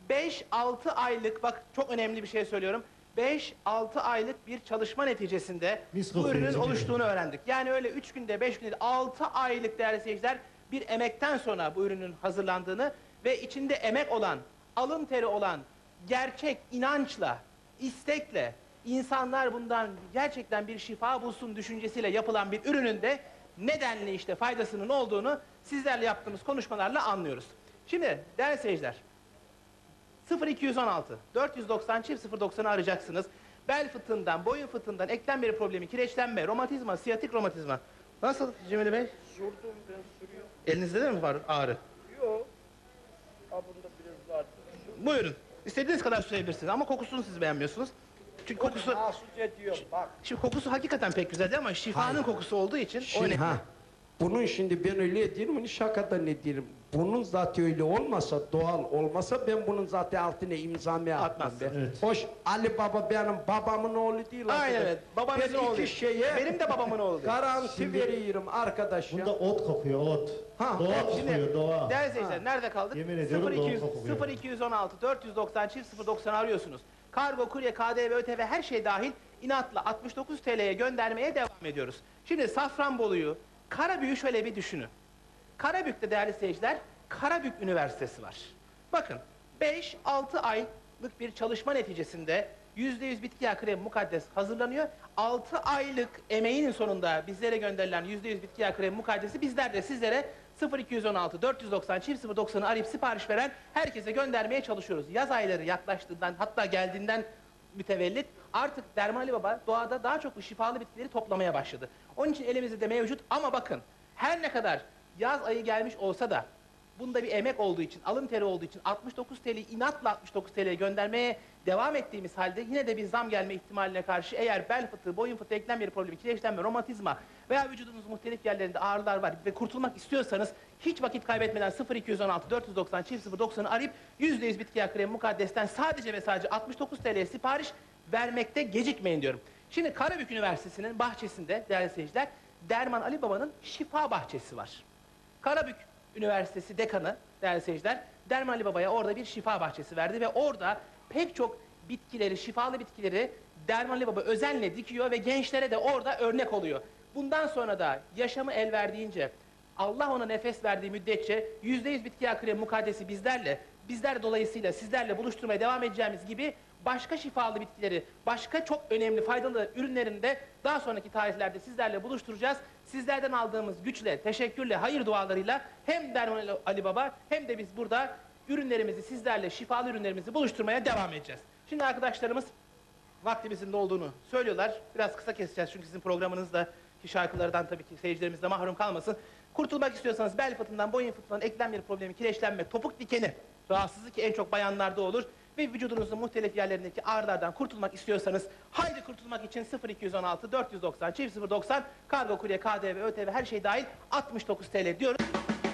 5-6 aylık, bak çok önemli bir şey söylüyorum. 5-6 aylık bir çalışma neticesinde bu ürünün oluştuğunu öğrendik. Yani öyle 3 günde 5 günde 6 aylık değerli seyirciler bir emekten sonra bu ürünün hazırlandığını ve içinde emek olan, alın teri olan, gerçek inançla, istekle insanlar bundan gerçekten bir şifa bulsun düşüncesiyle yapılan bir ürünün de nedenli işte faydasının olduğunu sizlerle yaptığımız konuşmalarla anlıyoruz. Şimdi değerli seyirciler, 0216 490 090'ı arayacaksınız. Bel fıtığından, boyun fıtığından, eklem beli problemi, kireçlenme, romatizma, siyatik romatizma. Nasıl Cemil Bey? Sürdüm ben sürüyorum. Elinizde de mi var ağrı? Yok. Ha bunda biraz var. Buyurun. İstediğiniz kadar sürebilirsiniz ama kokusunu siz beğenmiyorsunuz. Çünkü kokusu... Mahsus ediyor bak. Şimdi kokusu hakikaten pek güzel değil ama şifanın Hayır. kokusu olduğu için o Şimdi, önemli. bunun şimdi ben öyle diyorum, hani şakada ne diyorum. Bunun zaten öyle olmasa, doğal olmasa ben bunun zaten altına imzamı atmam. Atmazsın. Evet. Hoş, Ali Baba benim babamın oğlu değil. Aynen arkadaş. evet. Babanızın Ben oğlu. iki şeye Benim de babamın oğlu. garanti veriyorum arkadaş ya. Bunda ot kokuyor, ot. Ha, Doğa Şimdi kokuyor, doğa. değerli seyirciler nerede kaldık? Yemin ediyorum doğru 0200 kokuyor. 0216 490 090 arıyorsunuz. Kargo, kurye, KDV, ÖTV her şey dahil inatla 69 TL'ye göndermeye devam ediyoruz. Şimdi Safranbolu'yu, Karabük'ü şöyle bir düşünün. Karabük'te değerli seyirciler Karabük Üniversitesi var. Bakın 5-6 aylık bir çalışma neticesinde %100 bitki yağı kremi mukaddes hazırlanıyor. 6 aylık emeğinin sonunda bizlere gönderilen %100 bitki yağı kremi mukaddesi bizler de sizlere 0216 490 090'ı arayıp sipariş veren herkese göndermeye çalışıyoruz. Yaz ayları yaklaştığından hatta geldiğinden mütevellit artık Derman Ali Baba doğada daha çok bu şifalı bitkileri toplamaya başladı. Onun için elimizde de mevcut ama bakın her ne kadar yaz ayı gelmiş olsa da bunda bir emek olduğu için, alın teri olduğu için 69 TL inatla 69 TL'ye göndermeye devam ettiğimiz halde yine de bir zam gelme ihtimaline karşı eğer bel fıtığı, boyun fıtığı, eklem yeri problemi, kireçlenme, romatizma veya vücudunuzun muhtelif yerlerinde ağrılar var ve kurtulmak istiyorsanız hiç vakit kaybetmeden 0216 490 090'ı arayıp %100 bitki yağı kremi mukaddesten sadece ve sadece 69 TL'ye sipariş vermekte gecikmeyin diyorum. Şimdi Karabük Üniversitesi'nin bahçesinde değerli seyirciler Derman Ali Baba'nın şifa bahçesi var. Karabük Üniversitesi dekanı değerli seyirciler Derman Ali Baba'ya orada bir şifa bahçesi verdi ve orada pek çok bitkileri, şifalı bitkileri Derman Ali Baba özenle dikiyor ve gençlere de orada örnek oluyor. Bundan sonra da yaşamı el verdiğince, Allah ona nefes verdiği müddetçe %100 bitki yağı kremi mukaddesi bizler dolayısıyla sizlerle buluşturmaya devam edeceğimiz gibi başka şifalı bitkileri, başka çok önemli faydalı ürünlerini de daha sonraki tarihlerde sizlerle buluşturacağız. Sizlerden aldığımız güçle, teşekkürle, hayır dualarıyla hem Derman Ali Baba hem de biz burada ürünlerimizi sizlerle, şifalı ürünlerimizi buluşturmaya devam edeceğiz. Şimdi arkadaşlarımız vaktimizin de olduğunu söylüyorlar. Biraz kısa keseceğiz çünkü sizin programınızda ki şarkılardan tabii ki seyircilerimiz de mahrum kalmasın. Kurtulmak istiyorsanız bel fıtığından, boyun fıtığından, eklem yeri problemi, kireçlenme, topuk dikeni rahatsızlık ki en çok bayanlarda olur ve vücudunuzun muhtelif yerlerindeki ağrılardan kurtulmak istiyorsanız haydi kurtulmak için 0216 490 090 kargo, kurye, KDV, ÖTV her şey dahil 69 TL diyoruz.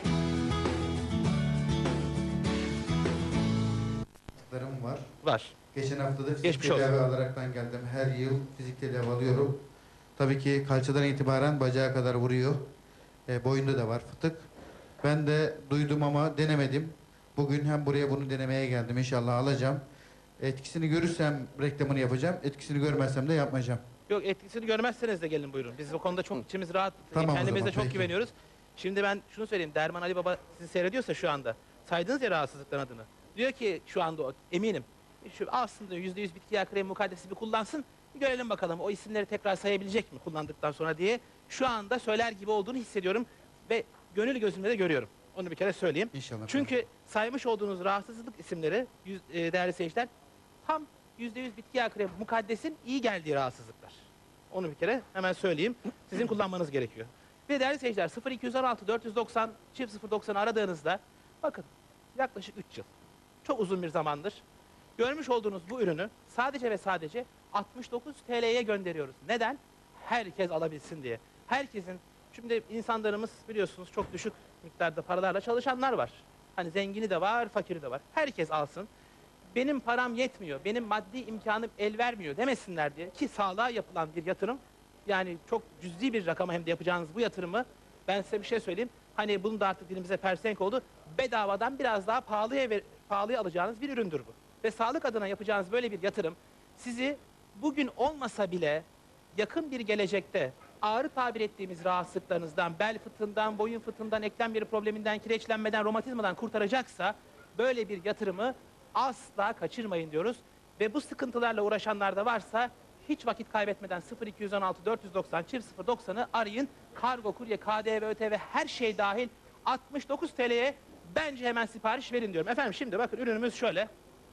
Var. Var. Geçen hafta da fizik Geçmiş tedavi olsun. alaraktan geldim. Her yıl fizik tedavi alıyorum. Tabii ki kalçadan itibaren bacağa kadar vuruyor. Boyunda da var fıtık. Ben de duydum ama denemedim. Bugün hem buraya bunu denemeye geldim. İnşallah alacağım. Etkisini görürsem reklamını yapacağım. Etkisini görmezsem de yapmayacağım. Yok etkisini görmezseniz de gelin buyurun. Biz bu konuda çok içimiz rahat. Tamam o Kendimize zaman, çok peki. güveniyoruz. Şimdi ben şunu söyleyeyim. Derman Ali Baba sizi seyrediyorsa şu anda saydınız ya rahatsızlıkların adını. Diyor ki şu anda eminim. Şu aslında %100 bitki yağı kremi mukaddesi bir kullansın. Bir görelim bakalım o isimleri tekrar sayabilecek mi kullandıktan sonra diye. Şu anda söyler gibi olduğunu hissediyorum ve gönül gözümle de görüyorum. Onu bir kere söyleyeyim. İnşallah. Çünkü saymış olduğunuz rahatsızlık isimleri değerli seyirciler tam %100 bitki yağı kremi mukaddesin iyi geldiği rahatsızlıklar. Onu bir kere hemen söyleyeyim. Sizin kullanmanız gerekiyor. Ve değerli seyirciler 0216 490 090 aradığınızda bakın yaklaşık 3 yıl. Çok uzun bir zamandır. Görmüş olduğunuz bu ürünü sadece ve sadece 69 TL'ye gönderiyoruz. Neden? Herkes alabilsin diye. Herkesin, şimdi insanlarımız biliyorsunuz çok düşük miktarda paralarla çalışanlar var. Hani zengini de var, fakiri de var. Herkes alsın. Benim param yetmiyor, benim maddi imkanım el vermiyor demesinler diye. Ki sağlığa yapılan bir yatırım, yani çok cüzi bir rakama hem de yapacağınız bu yatırımı, ben size bir şey söyleyeyim. Hani bunun da artık dilimize persenk oldu. Bedavadan biraz daha pahalıya alacağınız bir üründür bu. Ve sağlık adına yapacağınız böyle bir yatırım sizi bugün olmasa bile yakın bir gelecekte ağrı tabir ettiğimiz rahatsızlıklarınızdan, bel fıtığından, boyun fıtığından, eklem yeri probleminden, kireçlenmeden, romatizmadan kurtaracaksa böyle bir yatırımı asla kaçırmayın diyoruz. Ve bu sıkıntılarla uğraşanlar da varsa hiç vakit kaybetmeden 0216 490 090'ı arayın. Kargo, kurye, KDV, ÖTV her şey dahil 69 TL'ye bence hemen sipariş verin diyorum. Efendim şimdi bakın ürünümüz şöyle.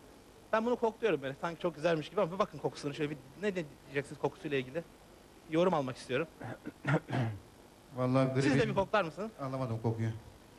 Ben bunu kokluyorum böyle. Sanki çok güzelmiş gibi ama bir bakın kokusunu şöyle bir ne diyeceksiniz kokusuyla ilgili? Yorum almak istiyorum. Vallahi Siz de gribin bir koklar mısınız? alamadım kokuyu.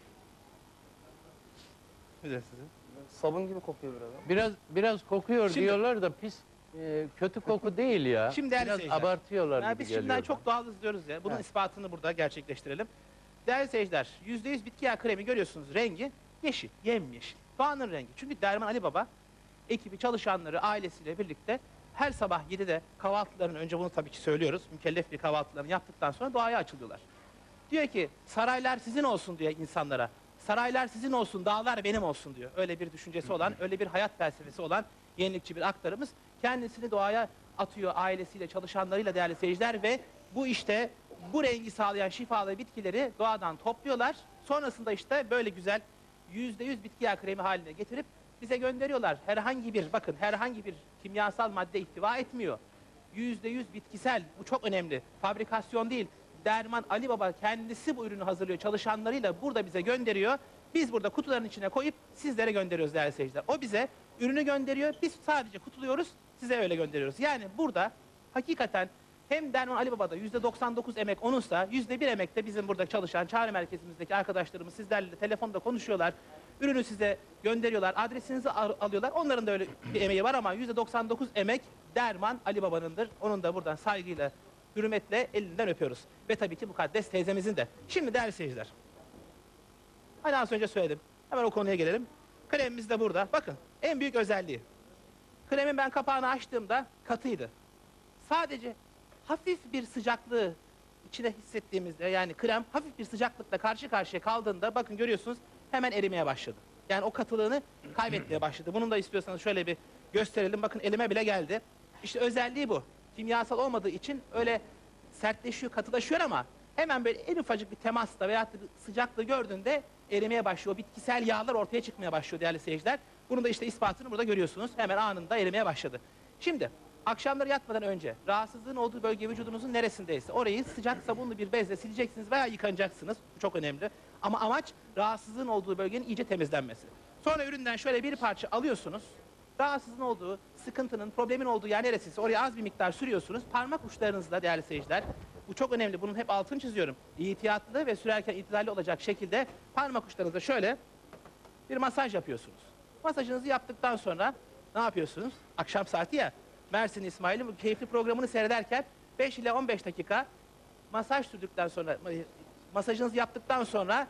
Güzel sizin. Sabun gibi kokuyor biraz. Biraz kokuyor Şimdi- diyorlar da pis, kötü koku değil ya. Şimdi değerli biraz seyirciler, abartıyorlar Ya gibi biz geliyor şimdiden bana. çok doğal izliyoruz ya. Bunun Ha. ispatını burada gerçekleştirelim. Değerli seyirciler, %100 bitki yağı kremi görüyorsunuz. Rengi yeşil, yemyeşil. Doğanın rengi. Çünkü Derman Ali Baba ekibi, çalışanları, ailesiyle birlikte her sabah 7'de kahvaltılarını, önce bunu tabii ki söylüyoruz. Mükellef bir kahvaltılarını yaptıktan sonra doğaya açılıyorlar. Diyor ki saraylar sizin olsun diyor insanlara. Saraylar sizin olsun, dağlar benim olsun diyor. Öyle bir düşüncesi olan, öyle bir hayat felsefesi olan yenilikçi bir aktarımız. Kendisini doğaya atıyor ailesiyle, çalışanlarıyla değerli seyirciler ve bu işte bu rengi sağlayan şifalı bitkileri doğadan topluyorlar. Sonrasında işte böyle güzel %100 bitki yağı kremi haline getirip bize gönderiyorlar. Herhangi bir kimyasal madde ihtiva etmiyor. %100 bitkisel, bu çok önemli. Fabrikasyon değil. Derman Ali Baba kendisi bu ürünü hazırlıyor. Çalışanlarıyla burada bize gönderiyor. Biz burada kutuların içine koyup sizlere gönderiyoruz değerli seyirciler. O bize ürünü gönderiyor. Biz sadece kutuluyoruz. Size öyle gönderiyoruz. Yani burada hakikaten hem Derman Ali Baba'da %99 emek onunsa %1 emek de bizim burada çalışan çağrı merkezimizdeki arkadaşlarımız sizlerle telefonda konuşuyorlar. Ürünü size gönderiyorlar. Adresinizi alıyorlar. Onların da öyle bir emeği var ama %99 emek Derman Ali Baba'nındır. Onun da buradan saygıyla, hürmetle elinden öpüyoruz. Ve tabii ki mukaddes teyzemizin de. Şimdi değerli seyirciler. Hani az önce söyledim. Hemen o konuya gelelim. Kremimiz de burada. Bakın en büyük özelliği. Kremin ben kapağını açtığımda katıydı. Sadece hafif bir sıcaklığı içine hissettiğimizde, yani krem hafif bir sıcaklıkla karşı karşıya kaldığında bakın görüyorsunuz hemen erimeye başladı. Yani o katılığını kaybetmeye başladı. Bunun da istiyorsanız şöyle bir gösterelim. Bakın elime bile geldi. İşte özelliği bu. Kimyasal olmadığı için öyle sertleşiyor, katılaşıyor ama hemen böyle en ufacık bir temasta veya bir sıcaklığı gördüğünde erimeye başlıyor. O bitkisel yağlar ortaya çıkmaya başlıyor değerli seyirciler. Bunun da işte ispatını burada görüyorsunuz. Hemen anında erimeye başladı. Şimdi akşamları yatmadan önce rahatsızlığın olduğu bölge vücudunuzun neresindeyse orayı sıcak sabunlu bir bezle sileceksiniz veya yıkanacaksınız. Bu çok önemli. Ama amaç rahatsızlığın olduğu bölgenin iyice temizlenmesi. Sonra üründen şöyle bir parça alıyorsunuz. Rahatsızlığın olduğu, sıkıntının, problemin olduğu yer neresiyse oraya az bir miktar sürüyorsunuz. Parmak uçlarınızla değerli seyirciler. Bu çok önemli. Bunun hep altını çiziyorum. İhtiyatlı ve sürerken itidalli olacak şekilde parmak uçlarınızla şöyle bir masaj yapıyorsunuz. Masajınızı yaptıktan sonra ne yapıyorsunuz? Akşam saati ya. Mersin İsmail'in bu keyifli programını seyrederken 5 ile 15 dakika masaj sürdükten sonra, masajınızı yaptıktan sonra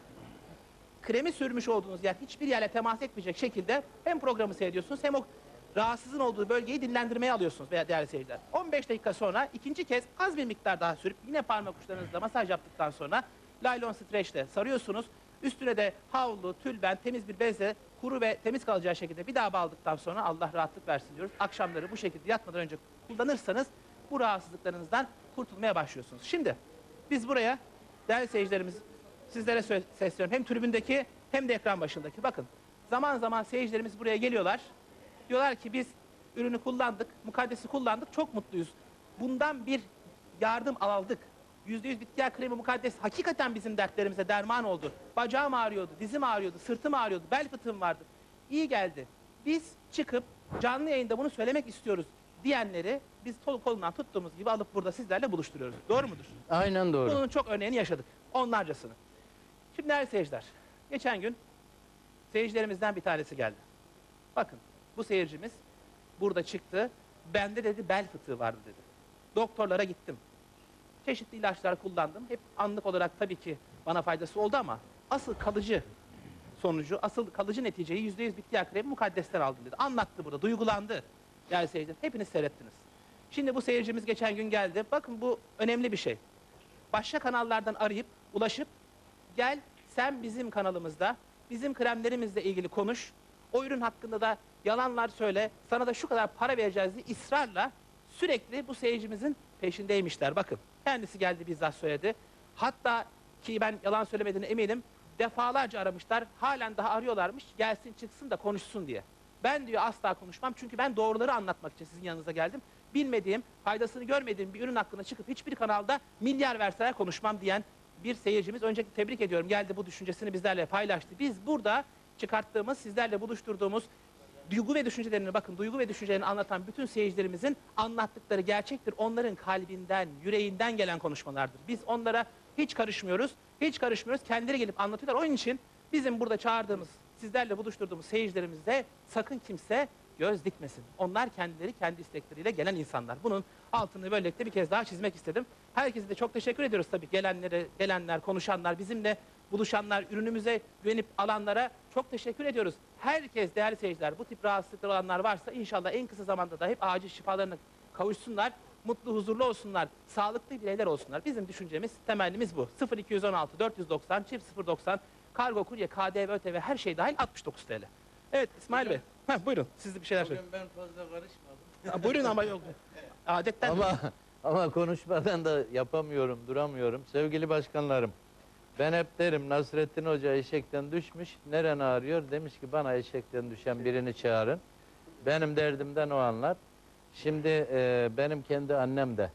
kremi sürmüş olduğunuz yer hiçbir yerle temas etmeyecek şekilde hem programı seyrediyorsunuz hem o rahatsızın olduğu bölgeyi dinlendirmeye alıyorsunuz veya değerli seyirciler. 15 dakika sonra ikinci kez az bir miktar daha sürüp yine parmak uçlarınızla masaj yaptıktan sonra laylon streçle sarıyorsunuz. Üstüne de havlu, tülbent, temiz bir bezle kuru ve temiz kalacağı şekilde bir daha bağladıktan sonra Allah rahatlık versin diyoruz. Akşamları bu şekilde yatmadan önce kullanırsanız bu rahatsızlıklarınızdan kurtulmaya başlıyorsunuz. Şimdi biz buraya değerli seyircilerimiz sizlere sesleniyorum. Hem tribündeki hem de ekran başındaki. Bakın zaman zaman seyircilerimiz buraya geliyorlar. Diyorlar ki biz ürünü kullandık, mukaddesi kullandık, çok mutluyuz. Bundan bir yardım aldık. %100 bitki yağı kremi mukaddes hakikaten bizim dertlerimize derman oldu. Bacağım ağrıyordu, dizim ağrıyordu, sırtım ağrıyordu, bel fıtığım vardı. İyi geldi. Biz çıkıp canlı yayında bunu söylemek istiyoruz diyenleri biz kolundan tuttuğumuz gibi alıp burada sizlerle buluşturuyoruz. Doğru mudur? Aynen doğru. Bunun çok örneğini yaşadık. Onlarcasını. Şimdi değerli seyirciler, geçen gün seyircilerimizden bir tanesi geldi. Bakın bu seyircimiz burada çıktı. Bende dedi bel fıtığı vardı dedi. Doktorlara gittim. Çeşitli ilaçlar kullandım. Hep anlık olarak tabii ki bana faydası oldu ama asıl kalıcı sonucu, asıl kalıcı neticeyi %100 bitki yağı kremi mukaddesten aldım dedi. Anlattı burada, duygulandı. Değerli seyirciler, hepiniz seyrettiniz. Şimdi bu seyircimiz geçen gün geldi. Bakın bu önemli bir şey. Başka kanallardan arayıp, ulaşıp gel sen bizim kanalımızda, bizim kremlerimizle ilgili konuş. O ürün hakkında da yalanlar söyle. Sana da şu kadar para vereceğiz diye ısrarla sürekli bu seyircimizin peşindeymişler. Bakın kendisi geldi bizzat söyledi. Hatta ki ben yalan söylemediğine eminim defalarca aramışlar. Halen daha arıyorlarmış. Gelsin çıksın da konuşsun diye. Ben diyor asla konuşmam. Çünkü ben doğruları anlatmak için sizin yanınıza geldim. Bilmediğim, faydasını görmediğim bir ürün hakkında çıkıp hiçbir kanalda milyar verseler konuşmam diyen bir seyircimiz. Öncelikle tebrik ediyorum. Geldi bu düşüncesini bizlerle paylaştı. Biz burada çıkarttığımız, sizlerle buluşturduğumuz duygu ve düşüncelerini bakın, duygu ve düşüncelerini anlatan bütün seyircilerimizin anlattıkları gerçektir. Onların kalbinden, yüreğinden gelen konuşmalardır. Biz onlara hiç karışmıyoruz, hiç karışmıyoruz. Kendileri gelip anlatıyorlar. Onun için bizim burada çağırdığımız, sizlerle buluşturduğumuz seyircilerimize sakın kimse göz dikmesin. Onlar kendileri, kendi istekleriyle gelen insanlar. Bunun altını böylelikle bir kez daha çizmek istedim. Herkese de çok teşekkür ediyoruz tabii. Gelenler, konuşanlar, bizimle buluşanlar, ürünümüze güvenip alanlara çok teşekkür ediyoruz. Herkes, değerli seyirciler, bu tip rahatsızlıkları olanlar varsa inşallah en kısa zamanda da hep acil şifalarına kavuşsunlar. Mutlu, huzurlu olsunlar. Sağlıklı bireyler olsunlar. Bizim düşüncemiz, temennimiz bu. 0216 490 090 kargo, kurye, KDV, ÖTV her şey dahil 69 TL. Evet İsmail Bey. Buyurun. Siz de bir şeyler söyleyin. Bugün ben fazla karışmadım. Buyurun ama yok. Adetten Ama konuşmadan da yapamıyorum, duramıyorum. Sevgili başkanlarım, ben hep derim Nasrettin Hoca eşekten düşmüş, neren ağrıyor? Demiş ki bana eşekten düşen birini çağırın. Benim derdimden o anlar. Şimdi benim kendi annem de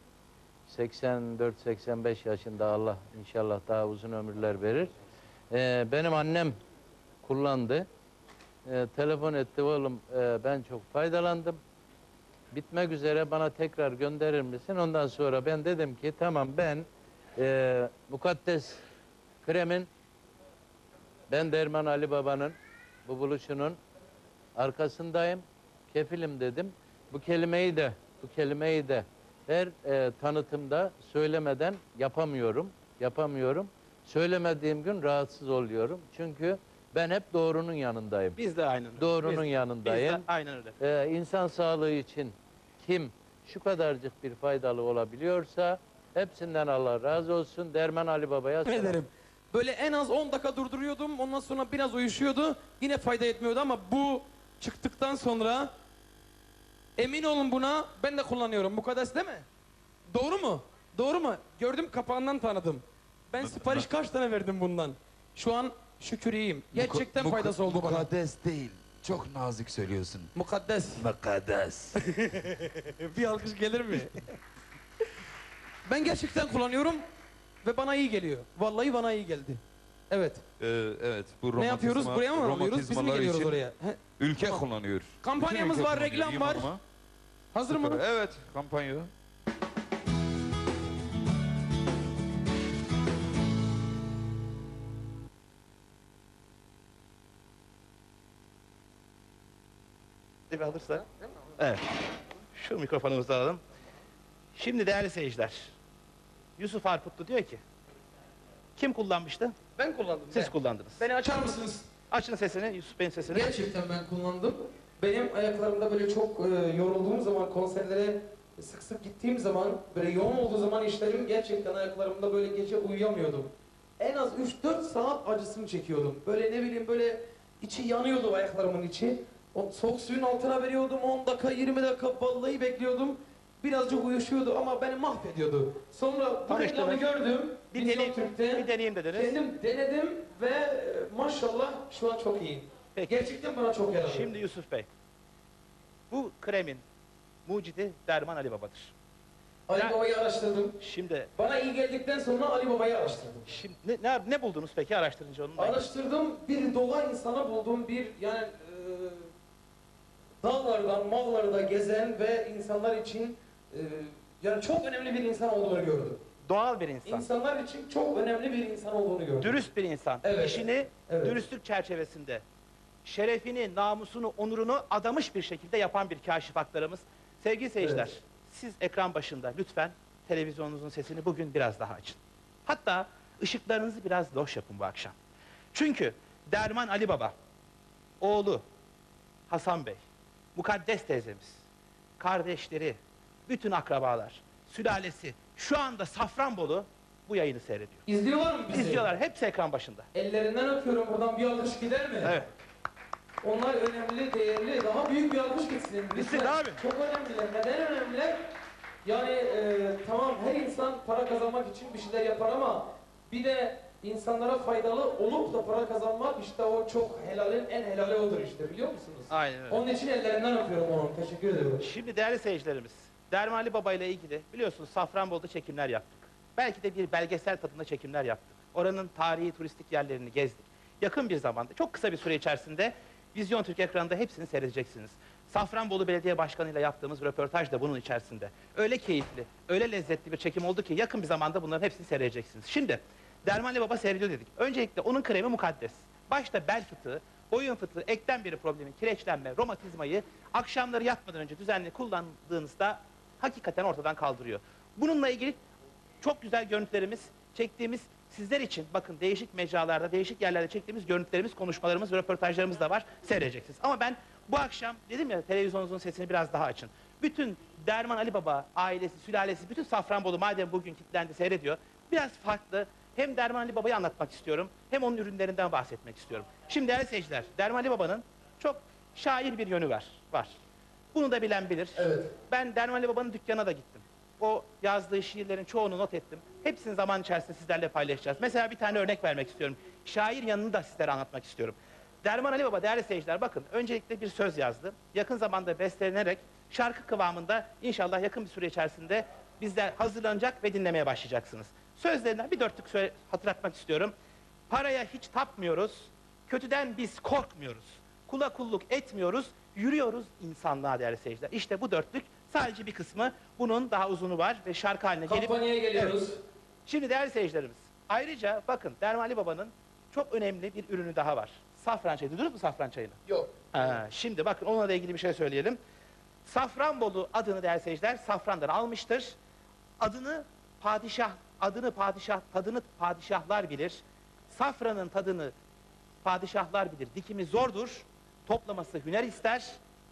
84-85 yaşında, Allah inşallah daha uzun ömürler verir. Benim annem kullandı. Telefon etti, oğlum ben çok faydalandım. Bitmek üzere, bana tekrar gönderir misin? Ondan sonra ben dedim ki tamam, ben mukaddes kremin, ben Derman Ali Baba'nın bu buluşunun arkasındayım, kefilim dedim. Bu kelimeyi de her tanıtımda söylemeden yapamıyorum. Söylemediğim gün rahatsız oluyorum. Çünkü ben hep doğrunun yanındayım. biz de aynen öyle. Doğrunun Biz yanındayım. de aynen öyle. İnsan sağlığı için kim şu kadarcık bir faydalı olabiliyorsa hepsinden Allah razı olsun. Derman Ali Baba'ya selam. Ederim. Böyle en az 10 dakika durduruyordum. Ondan sonra biraz uyuşuyordu. Yine fayda etmiyordu ama bu çıktıktan sonra emin olun buna, ben de kullanıyorum. Mukaddes değil mi? Doğru mu? Doğru mu? Gördüm, kapağından tanıdım. Ben sipariş kaç tane verdim bundan? Şu an şükür iyiyim. Gerçekten faydası oldu bana. Mukaddes değil. Çok nazik söylüyorsun. Mukaddes. Mukaddes. Bir alkış gelir mi? Ben gerçekten kullanıyorum ve bana iyi geliyor. Vallahi bana iyi geldi. Evet. Evet. Bu Ne yapıyoruz? Buraya mı alıyoruz? Biz mi geliyoruz oraya? He. Ülke kullanıyor. Kampanyamız Bütün ülke var, kullanıyor. reklam İyi var. marma. Hazır mı? Süper. Evet. Kampanya. Bir alırsa. Evet. Şu mikrofonumuzu alalım. Şimdi değerli seyirciler. Yusuf Arputlu diyor ki, kim kullanmıştı? Ben kullandım. Siz kullandınız. Beni açar mısınız? Açın sesini, Yusuf Bey'in sesini. Gerçekten ben kullandım. Benim ayaklarımda böyle çok yorulduğum zaman, konserlere sık sık gittiğim zaman, böyle yoğun olduğu zaman işlerim, gerçekten ayaklarımda böyle gece uyuyamıyordum. En az 3-4 saat acısını çekiyordum. Böyle ne bileyim, böyle içi yanıyordu ayaklarımın içi. O soğuk suyun altına veriyordum, 10 dakika 20 dakika vallahi bekliyordum. Birazcık uyuşuyordu ama beni mahvediyordu. Sonra bu reklamı gördüm. Bir deneyeyim dediniz. Kendim denedim ve maşallah şu an çok iyiyim. Peki. Gerçekten bana çok yaradı. Şimdi Yusuf Bey, bu kremin mucidi Derman Ali Baba'dır. Ali Baba'yı araştırdım. Şimdi Bana iyi geldikten sonra Ali Baba'yı araştırdım. Şimdi ne buldunuz peki araştırınca onun? Araştırdım, bir doğa insanı buldum, bir yani dağlarda, mağlarda gezen ve insanlar için yani çok önemli bir insan olduğunu gördüm. Doğal bir insan. İnsanlar için çok önemli bir insan olduğunu gördüm. Dürüst bir insan. Evet. İşini Evet. dürüstlük çerçevesinde şerefini, namusunu, onurunu adamış bir şekilde yapan bir kaşif aktarımız. Sevgili seyirciler, Evet. siz ekran başında lütfen televizyonunuzun sesini bugün biraz daha açın. Hatta ışıklarınızı biraz loş yapın bu akşam. Çünkü Derman Ali Baba, oğlu Hasan Bey, Mukaddes teyzemiz, kardeşleri, bütün akrabalar, sülalesi şu anda Safranbolu bu yayını seyrediyor. İzliyorlar mı bizi? İzliyorlar, hepsi ekran başında. Ellerinden öpüyorum, buradan bir alkış gider mi? Evet. Onlar önemli, değerli, daha büyük bir alkış gitsin. Gitsin Lütfen. abi. Çok önemliler. Neden önemliler? Yani tamam, her insan para kazanmak için bir şeyler yapar ama bir de insanlara faydalı olup da para kazanmak, işte o çok helalin en helali odur işte, biliyor musunuz? Aynen öyle. Onun için ellerinden öpüyorum onu. Teşekkür ederim. Şimdi değerli seyircilerimiz, Derman Ali Baba ile ilgili biliyorsunuz Safranbolu'da çekimler yaptık. Belki de bir belgesel tadında çekimler yaptık. Oranın tarihi turistik yerlerini gezdik. Yakın bir zamanda, çok kısa bir süre içerisinde Vizyon Türk ekranında hepsini seyredeceksiniz. Safranbolu Belediye Başkanı ile yaptığımız röportaj da bunun içerisinde. Öyle keyifli, öyle lezzetli bir çekim oldu ki yakın bir zamanda bunların hepsini seyredeceksiniz. Şimdi Dermanlı Baba seyrediyor dedik. Öncelikle onun kremi mukaddes. Başta bel fıtığı, boyun fıtığı, eklem biri problemi, kireçlenme, romatizmayı akşamları yatmadan önce düzenli kullandığınızda hakikaten ortadan kaldırıyor. Bununla ilgili çok güzel görüntülerimiz çektiğimiz sizler için, bakın değişik mecralarda, değişik yerlerde çektiğimiz görüntülerimiz, konuşmalarımız, röportajlarımız da var, seyredeceksiniz. Ama ben bu akşam dedim ya, televizyonunuzun sesini biraz daha açın. Bütün Derman Ali Baba ailesi, sülalesi, bütün Safranbolu madem bugün kilitlendi seyrediyor, biraz farklı hem Derman Ali Baba'yı anlatmak istiyorum, hem onun ürünlerinden bahsetmek istiyorum. Şimdi değerli seyirciler, Derman Ali Baba'nın çok şair bir yönü var. Bunu da bilen bilir. Evet. Ben Derman Ali Baba'nın dükkanına da gittim. O yazdığı şiirlerin çoğunu not ettim. Hepsini zaman içerisinde sizlerle paylaşacağız. Mesela bir tane örnek vermek istiyorum. Şair yanını da sizlere anlatmak istiyorum. Derman Ali Baba değerli seyirciler bakın öncelikle bir söz yazdı. Yakın zamanda bestelenerek şarkı kıvamında inşallah yakın bir süre içerisinde bizde hazırlanacak ve dinlemeye başlayacaksınız. Sözlerinden bir dörtlük hatırlatmak istiyorum. Paraya hiç tapmıyoruz, kötüden biz korkmuyoruz. Kula kulluk etmiyoruz, yürüyoruz insanlığa değerli seyirciler. İşte bu dörtlük sadece bir kısmı, bunun daha uzunu var ve şarkı haline gelip... Kampanyaya geliyoruz. Evet. Şimdi değerli seyircilerimiz, ayrıca bakın Derman Ali Baba'nın çok önemli bir ürünü daha var. Safran çayı. Duydunuz mu safran çayını? Yok. Şimdi bakın onunla da ilgili bir şey söyleyelim. Safranbolu adını değerli seyirciler Safran'dan almıştır. Tadını padişahlar bilir. Safranın tadını padişahlar bilir. Dikimi zordur, toplaması hüner ister.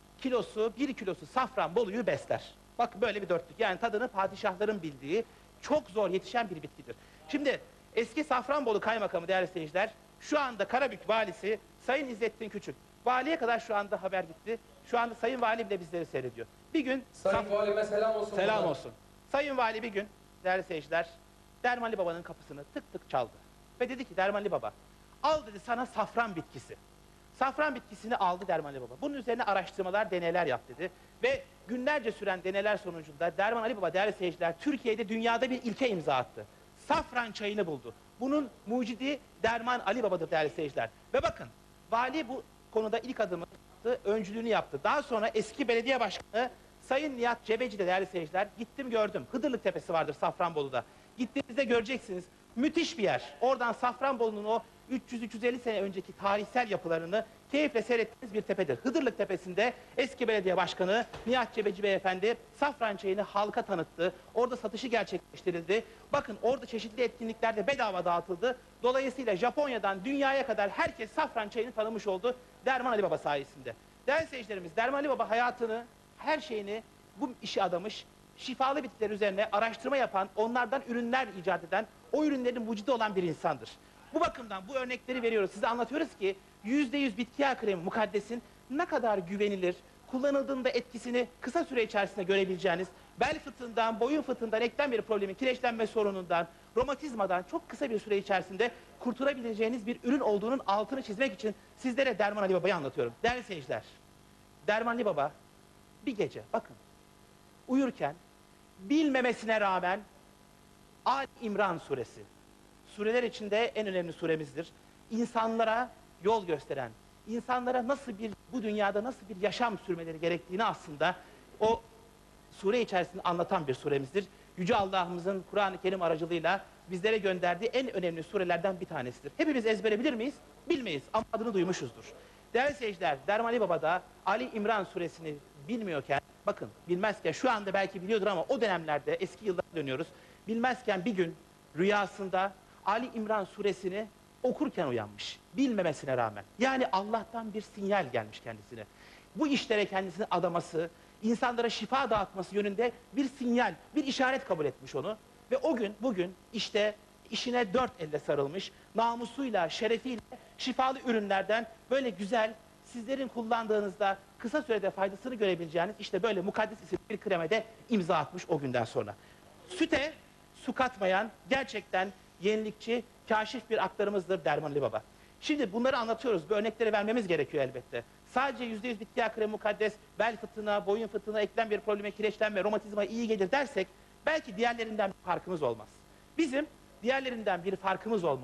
Bir kilosu Safranbolu'yu besler. Bak böyle bir dörtlük. Yani tadını padişahların bildiği, çok zor yetişen bir bitkidir. Şimdi eski Safranbolu Kaymakamı değerli seyirciler, şu anda Karabük Valisi Sayın İzzettin Küçük. Valiye kadar şu anda haber gitti. Şu anda Sayın Vali bile bizleri seyrediyor. Bir gün... Sayın Valime selam olsun. Selam olsun. Sayın Vali bir gün değerli seyirciler Derman Ali Baba'nın kapısını tık tık çaldı. Ve dedi ki Derman Ali Baba al dedi sana safran bitkisi. Safran bitkisini aldı Derman Ali Baba. Bunun üzerine araştırmalar, deneyler yap dedi. Ve günlerce süren deneyler sonucunda Derman Ali Baba değerli seyirciler Türkiye'de dünyada bir ilke imza attı. Safran çayını buldu. Bunun mucidi Derman Ali Baba'dır değerli seyirciler. Ve bakın vali bu konuda ilk adımı attı, öncülüğünü yaptı. Daha sonra eski belediye başkanı Sayın Nihat Cebeci de değerli seyirciler gittim gördüm. Hıdırlık Tepesi vardır Safranbolu'da. Gittiğinizde göreceksiniz. Müthiş bir yer. Oradan Safranbolu'nun o 300-350 sene önceki tarihsel yapılarını keyifle seyrettiğiniz bir tepedir. Hıdırlık Tepesi'nde eski belediye başkanı Nihat Cebeci Beyefendi safran çayını halka tanıttı. Orada satışı gerçekleştirildi. Bakın orada çeşitli etkinlikler de bedava dağıtıldı. Dolayısıyla Japonya'dan dünyaya kadar herkes safran çayını tanımış oldu Derman Ali Baba sayesinde. Değerli seyircilerimiz, Derman Ali Baba hayatını, her şeyini bu işe adamış, şifalı bitkiler üzerine araştırma yapan, onlardan ürünler icat eden, o ürünlerin mucidi olan bir insandır. Bu bakımdan bu örnekleri veriyoruz, size anlatıyoruz ki %100 bitki yağı kremi mukaddesin ne kadar güvenilir, kullanıldığında etkisini kısa süre içerisinde görebileceğiniz, bel fıtığından, boyun fıtığından, eklem bir problemi, kireçlenme sorunundan, romatizmadan çok kısa bir süre içerisinde kurtulabileceğiniz bir ürün olduğunun altını çizmek için sizlere Derman Ali Baba'yı anlatıyorum. Değerli seyirciler, Derman Ali Baba bir gece bakın uyurken bilmemesine rağmen Ali İmran suresi, sureler içinde en önemli suremizdir. İnsanlara yol gösteren, insanlara bu dünyada nasıl bir yaşam sürmeleri gerektiğini aslında o sure içerisinde anlatan bir suremizdir. Yüce Allah'ımızın Kur'an-ı Kerim aracılığıyla bizlere gönderdiği en önemli surelerden bir tanesidir. Hepimiz ezbere bilir miyiz? Bilmeyiz ama adını duymuşuzdur. Değerli seyirciler, Derman Ali Baba da Ali İmran suresini bilmiyorken, bakın bilmezken, şu anda belki biliyordur ama o dönemlerde eski yıllara dönüyoruz. Bilmezken bir gün rüyasında Ali İmran suresini okurken uyanmış. Bilmemesine rağmen. Yani Allah'tan bir sinyal gelmiş kendisine. Bu işlere kendisini adaması, insanlara şifa dağıtması yönünde bir sinyal, bir işaret kabul etmiş onu. Ve o gün, bugün işte işine dört elle sarılmış, namusuyla, şerefiyle şifalı ürünlerden böyle güzel, sizlerin kullandığınızda kısa sürede faydasını görebileceğiniz işte böyle mukaddes isimli bir kremede imza atmış o günden sonra. Süte su katmayan gerçekten yenilikçi, kaşif bir aktarımızdır Derman Ali Baba. Şimdi bunları anlatıyoruz, bu örnekleri vermemiz gerekiyor elbette. Sadece %100 bitki yağı kremi mukaddes, bel fıtığına, boyun fıtığına, eklem bir probleme, kireçlenme, romatizma iyi gelir dersek belki diğerlerinden bir farkımız olmaz. Bizim diğerlerinden bir farkımız olmalı.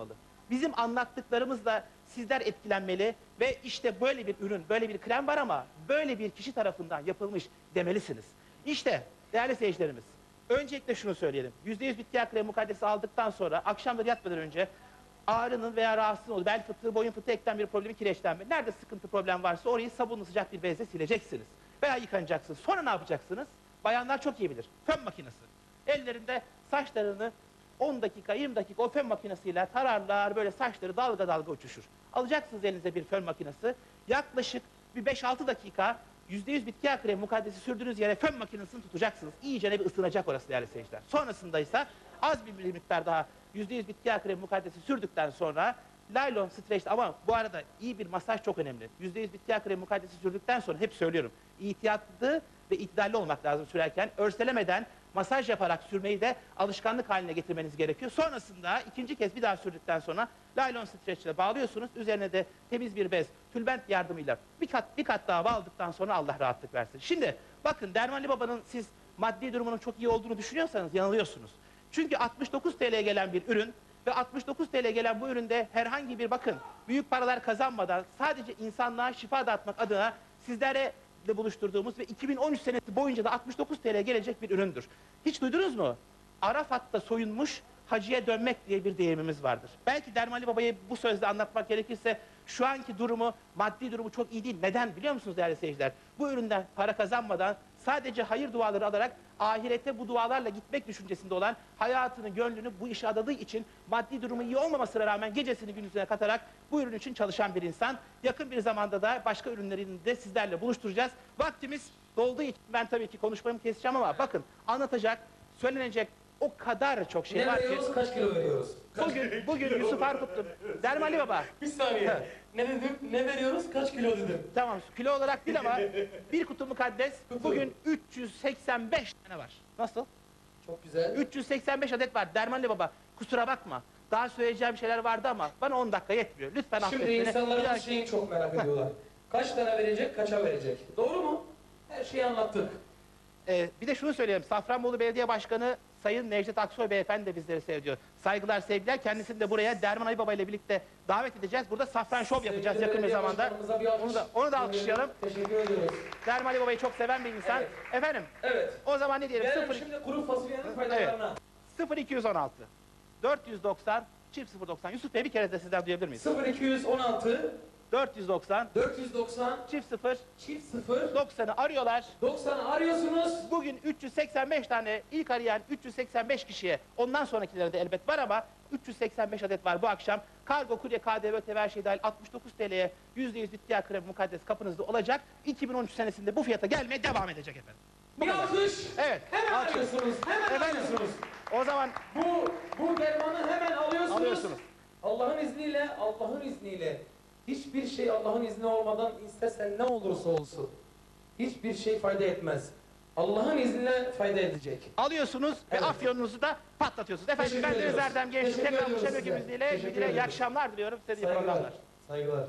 Bizim anlattıklarımızla sizler etkilenmeli ve işte böyle bir ürün, böyle bir krem var ama böyle bir kişi tarafından yapılmış demelisiniz. İşte değerli seyircilerimiz, öncelikle şunu söyleyelim. %100 bitki yağı kremi mukaddesi aldıktan sonra akşamları yatmadan önce ağrının veya rahatsızlığın olduğu, bel fıtığı, boyun fıtığı, eklem bir problemi, kireçlenme. Nerede sıkıntı, problem varsa orayı sabunlu sıcak bir bezle sileceksiniz. Veya yıkanacaksınız. Sonra ne yapacaksınız? Bayanlar çok iyi bilir. Fön makinesi. Ellerinde saçlarını 10 dakika, 20 dakika o fön makinesiyle tararlar, böyle saçları dalga dalga uçuşur. Alacaksınız elinize bir fön makinesi. Yaklaşık bir 5-6 dakika %100 bitki yağı kremi mukaddesi sürdüğünüz yere fön makinesini tutacaksınız. İyice bir ısınacak orası değerli seyirciler. Sonrasında ise az bir miktar daha %100 bitki yağı kremi mukaddesi sürdükten sonra laylon streç, ama bu arada iyi bir masaj çok önemli. %100 bitki yağı kremi mukaddesi sürdükten sonra hep söylüyorum, ihtiyatlı ve itidalli olmak lazım sürerken. Örselemeden masaj yaparak sürmeyi de alışkanlık haline getirmeniz gerekiyor. Sonrasında ikinci kez bir daha sürdükten sonra laylon streçle bağlıyorsunuz. Üzerine de temiz bir bez, tülbent yardımıyla bir kat daha bağladıktan sonra Allah rahatlık versin. Şimdi bakın, Dermanlı Baba'nın siz maddi durumunun çok iyi olduğunu düşünüyorsanız yanılıyorsunuz. Çünkü 69 TL'ye gelen bir ürün ve 69 TL gelen bu üründe herhangi bir, bakın, büyük paralar kazanmadan sadece insanlığa şifa dağıtmak adına sizlere de buluşturduğumuz ve 2013 senesi boyunca da 69 TL gelecek bir üründür. Hiç duydunuz mu? Arafat'ta soyunmuş hacıya dönmek diye bir deyimimiz vardır. Belki Dermanlı Baba'yı bu sözle anlatmak gerekirse şu anki durumu, maddi durumu çok iyi değil. Neden biliyor musunuz değerli seyirciler? Bu üründen para kazanmadan sadece hayır duaları alarak ahirete bu dualarla gitmek düşüncesinde olan, hayatını, gönlünü bu işe adadığı için maddi durumu iyi olmamasına rağmen gecesini gündüzüne katarak bu ürün için çalışan bir insan. Yakın bir zamanda da başka ürünlerini de sizlerle buluşturacağız. Vaktimiz dolduğu için ben tabii ki konuşmamı keseceğim ama bakın, anlatacak, söylenecek o kadar çok şey Ne var ki. veriyoruz, kaç kilo veriyoruz? Bugün Yusuf Arkut'tum. Dermanlı Baba. Bir saniye. Evet. Ne dedim? Ne veriyoruz, kaç kilo dedim? Tamam, kilo olarak değil ama bir kutu mukaddes bugün 385 tane var. Nasıl? Çok güzel. 385 adet var Dermanlı Baba. Kusura bakma. Daha söyleyeceğim şeyler vardı ama bana 10 dakika yetmiyor. Lütfen affet Şimdi beni. insanlar şeyi çok merak ediyorlar. Kaç tane verecek, kaça verecek? Doğru mu? Her şeyi anlattık. Bir de şunu söyleyeyim. Safranbolu Belediye Başkanı Sayın Necdet Aksoy Beyefendi de bizleri seviyor. Saygılar, sevgiler. Kendisini de buraya Derman Ali Baba ile birlikte davet edeceğiz. Burada safran şov yapacağız Sevgili yakın bir belediye zamanda. başkanımıza bir alkış. Onu da alkışlayalım. Teşekkür ediyoruz. Derman Ali Baba'yı çok seven bir insan. Evet. Efendim, Evet. o zaman ne diyelim? Gelelim şimdi kuru fasulyenin faydalarına. 0216 490 090. Yusuf Bey, bir kere de sizden duyabilir miyiz? 0216 490 490 0 0 90'ı arıyorlar. 90'ı arıyorsunuz. Bugün 385 tane, ilk arayan 385 kişiye, ondan sonrakilere de elbet var ama 385 adet var bu akşam. Kargo, kurye, KDV, ötebe, her şey dahil 69 TL'ye %100 bitki yağı kremi mukaddes kapınızda olacak. 2013 senesinde bu fiyata gelmeye devam edecek efendim. Bu Bir kadar. alkış. Evet. Hemen alkış. arıyorsunuz. Hemen Efendim? arıyorsunuz. O zaman Bu dermanı hemen alıyorsunuz. Allah'ın izniyle hiçbir şey Allah'ın izni olmadan istesen ne olursa olsun hiçbir şey fayda etmez. Allah'ın izniyle fayda edecek. Alıyorsunuz Evet. ve afyonunuzu da patlatıyorsunuz. Efendim, Teşekkür ben Deniz ediyoruz. Erdem Gençlik Teşekkür tekrar bu ediyoruz şebekemiz size. ile Teşekkür iyi ediyoruz. akşamlar diliyorum. Size iyi Saygılar. programlar. Saygılar.